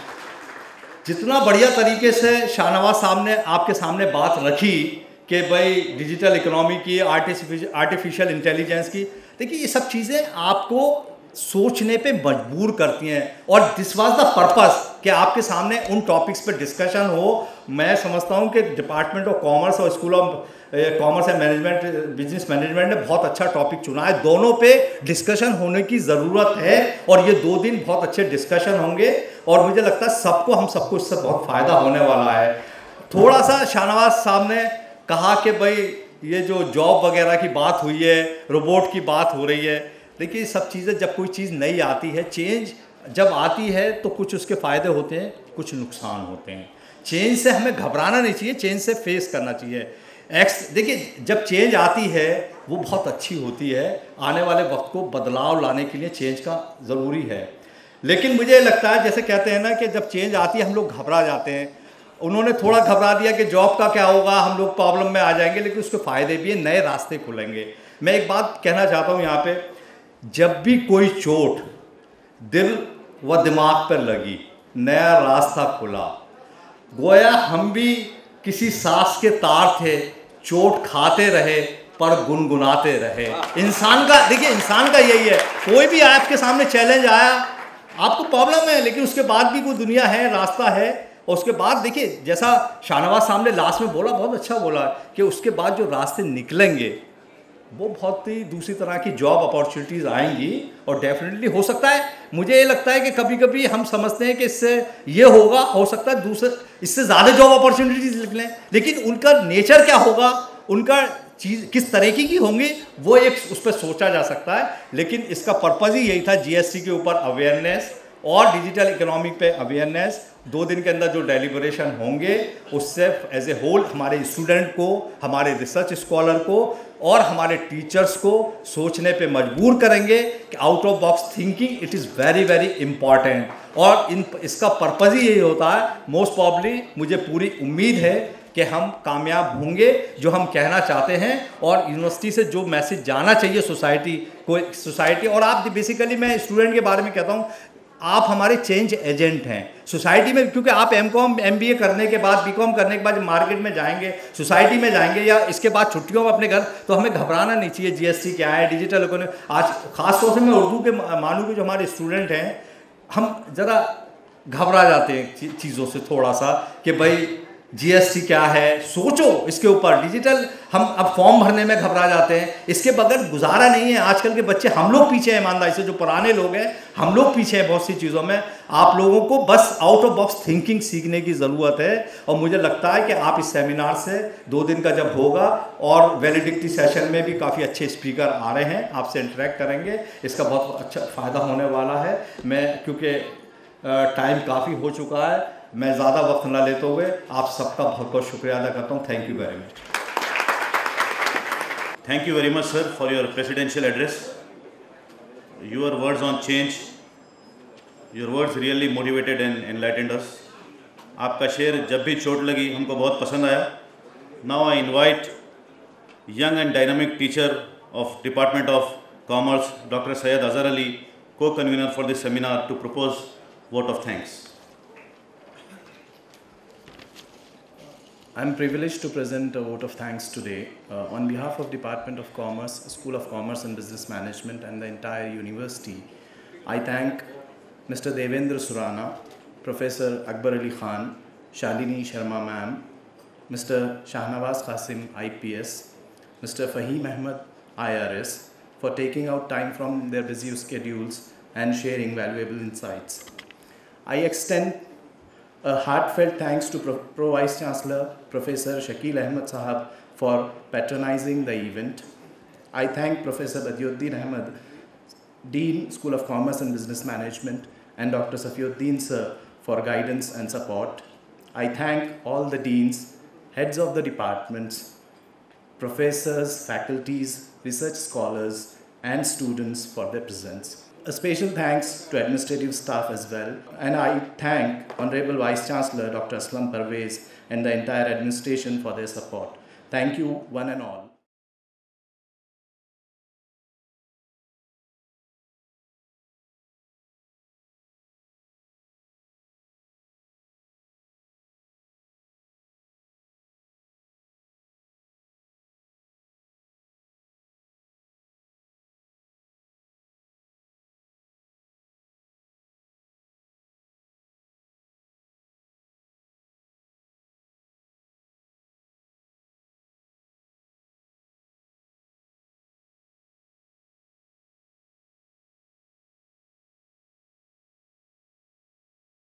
[SPEAKER 10] जितना बढ़िया तरीके से शाहनवाज साहब ने आपके सामने बात रखी कि भाई डिजिटल इकोनॉमी की, आर्टिफिशियल इंटेलिजेंस की, देखिए ये सब चीज़ें आपको सोचने पे मजबूर करती हैं। और दिस वाज द पर्पस कि आपके सामने उन टॉपिक्स पे डिस्कशन हो। मैं समझता हूँ कि डिपार्टमेंट ऑफ कॉमर्स और school of commerce and management, business management ने बहुत अच्छा टॉपिक चुना है। दोनों पे डिस्कशन होने की ज़रूरत है और ये 2 दिन बहुत अच्छे डिस्कशन होंगे और मुझे लगता है हम सबको इससे बहुत फ़ायदा होने वाला है। थोड़ा सा शाहनवाज साहब ने कहा कि भाई ये जो जॉब वगैरह की बात हुई है, रोबोट की बात हो रही है, देखिए सब चीज़ें जब कोई चीज़ नई आती है, चेंज जब आती है तो कुछ उसके फ़ायदे होते हैं, कुछ नुकसान होते हैं। चेंज से हमें घबराना नहीं चाहिए, चेंज से फेस करना चाहिए। देखिए जब चेंज आती है वो बहुत अच्छी होती है, आने वाले वक्त को बदलाव लाने के लिए चेंज का ज़रूरी है। लेकिन मुझे लगता है जैसे कहते हैं ना कि जब चेंज आती है हम लोग घबरा जाते हैं। उन्होंने थोड़ा घबरा दिया कि जॉब का क्या होगा, हम लोग प्रॉब्लम में आ जाएंगे, लेकिन उसके फ़ायदे भी हैं, नए रास्ते खुलेंगे। मैं एक बात कहना चाहता हूँ यहाँ पे, जब भी कोई चोट दिल व दिमाग पर लगी, नया रास्ता खुला, गोया हम भी किसी सांस के तार थे, चोट खाते रहे पर गुनगुनाते रहे। इंसान का, देखिए इंसान का यही है, कोई भी आपके सामने चैलेंज आया, आपको प्रॉब्लम है, लेकिन उसके बाद भी कोई दुनिया है, रास्ता है। और उसके बाद देखिए जैसा शाहनवाज साहब ने लास्ट में बोला, बहुत अच्छा बोला कि उसके बाद जो रास्ते निकलेंगे वो बहुत ही दूसरी तरह की जॉब अपॉर्चुनिटीज़ आएंगी। और डेफिनेटली हो सकता है, मुझे ये लगता है कि कभी कभी हम समझते हैं कि इससे ये होगा, हो सकता है दूसरे इससे ज़्यादा जॉब अपॉर्चुनिटीज़ निकलें, लेकिन उनका नेचर क्या होगा, उनका चीज़ किस तरीके की होंगी, वो एक उस पर सोचा जा सकता है। लेकिन इसका पर्पज़ ही यही था GST के ऊपर अवेयरनेस और डिजिटल इकोनॉमी पे अवेयरनेस 2 दिन के अंदर जो डेलिब्रेशन होंगे उससे एज ए होल हमारे स्टूडेंट को, हमारे रिसर्च स्कॉलर को और हमारे टीचर्स को सोचने पे मजबूर करेंगे कि out of box thinking it is very very important. और इसका पर्पज़ ही यही होता है। मोस्ट प्रॉब्ली मुझे पूरी उम्मीद है कि हम कामयाब होंगे जो हम कहना चाहते हैं, और यूनिवर्सिटी से जो मैसेज जाना चाहिए सोसाइटी और आप बेसिकली मैं स्टूडेंट के बारे में कहता हूँ, आप हमारे चेंज एजेंट हैं सोसाइटी में, क्योंकि आप एमकॉम एमबीए करने के बाद, बीकॉम करने के बाद जब मार्केट में जाएंगे, सोसाइटी में जाएंगे या इसके बाद छुट्टियों में अपने घर, तो हमें घबराना नहीं चाहिए। जीएसटी क्या है, डिजिटल इकोनॉमी, आज खासतौर से मैं उर्दू के मानू के जो हमारे स्टूडेंट हैं, हम ज़रा घबरा जाते हैं चीज़ों से थोड़ा सा कि भाई जीएसटी क्या है, सोचो इसके ऊपर। डिजिटल हम अब फॉर्म भरने में घबरा जाते हैं, इसके बगैर गुजारा नहीं है। आजकल के बच्चे, हम लोग पीछे हैं ईमानदारी से, जो पुराने लोग हैं हम लोग पीछे हैं बहुत सी चीज़ों में। आप लोगों को बस आउट ऑफ बॉक्स थिंकिंग सीखने की ज़रूरत है, और मुझे लगता है कि आप इस सेमिनार से 2 दिन का जब होगा, और वैलिडिटी सेशन में भी काफ़ी अच्छे स्पीकर आ रहे हैं, आपसे इंटरेक्ट करेंगे, इसका बहुत अच्छा फ़ायदा होने वाला है। मैं क्योंकि टाइम काफ़ी हो चुका है, मैं ज़्यादा वक्त ना लेते हुए आप सबका बहुत बहुत शुक्रिया अदा करता हूँ। Thank you very much.
[SPEAKER 1] Thank you very much, sir, for your presidential address. Your words on change, your words really motivated and enlightened us. आपका शेर जब भी चोट लगी हमको बहुत पसंद आया. Now I invite young and dynamic teacher of Department of Commerce, Dr. Syed Azad Ali, co-convener for this seminar, to propose vote of thanks.
[SPEAKER 4] I am privileged to present a vote of thanks today on behalf of Department of Commerce, School of Commerce and Business Management and the entire university. I thank Mr. Devendra Surana, Professor Akbar Ali Khan, Shalini Sharma ma'am, Mr. Shahnawaz Qasim IPS, Mr. Fahim Ahmed IRS for taking out time from their busy schedules and sharing valuable insights. I extend a heartfelt thanks to Pro Vice Chancellor Professor Shakil Ahmed Sahab for patronizing the event. I thank Professor Badiuddin Ahmed, Dean, School of Commerce and Business Management, and Dr. Safiuddin Sir for guidance and support. I thank all the deans, heads of the departments, professors, faculties, research scholars, and students for their presence. A special thanks to administrative staff as well, and I thank Honorable Vice Chancellor Dr. Aslam Parvez and the entire administration for their support. Thank you one and all.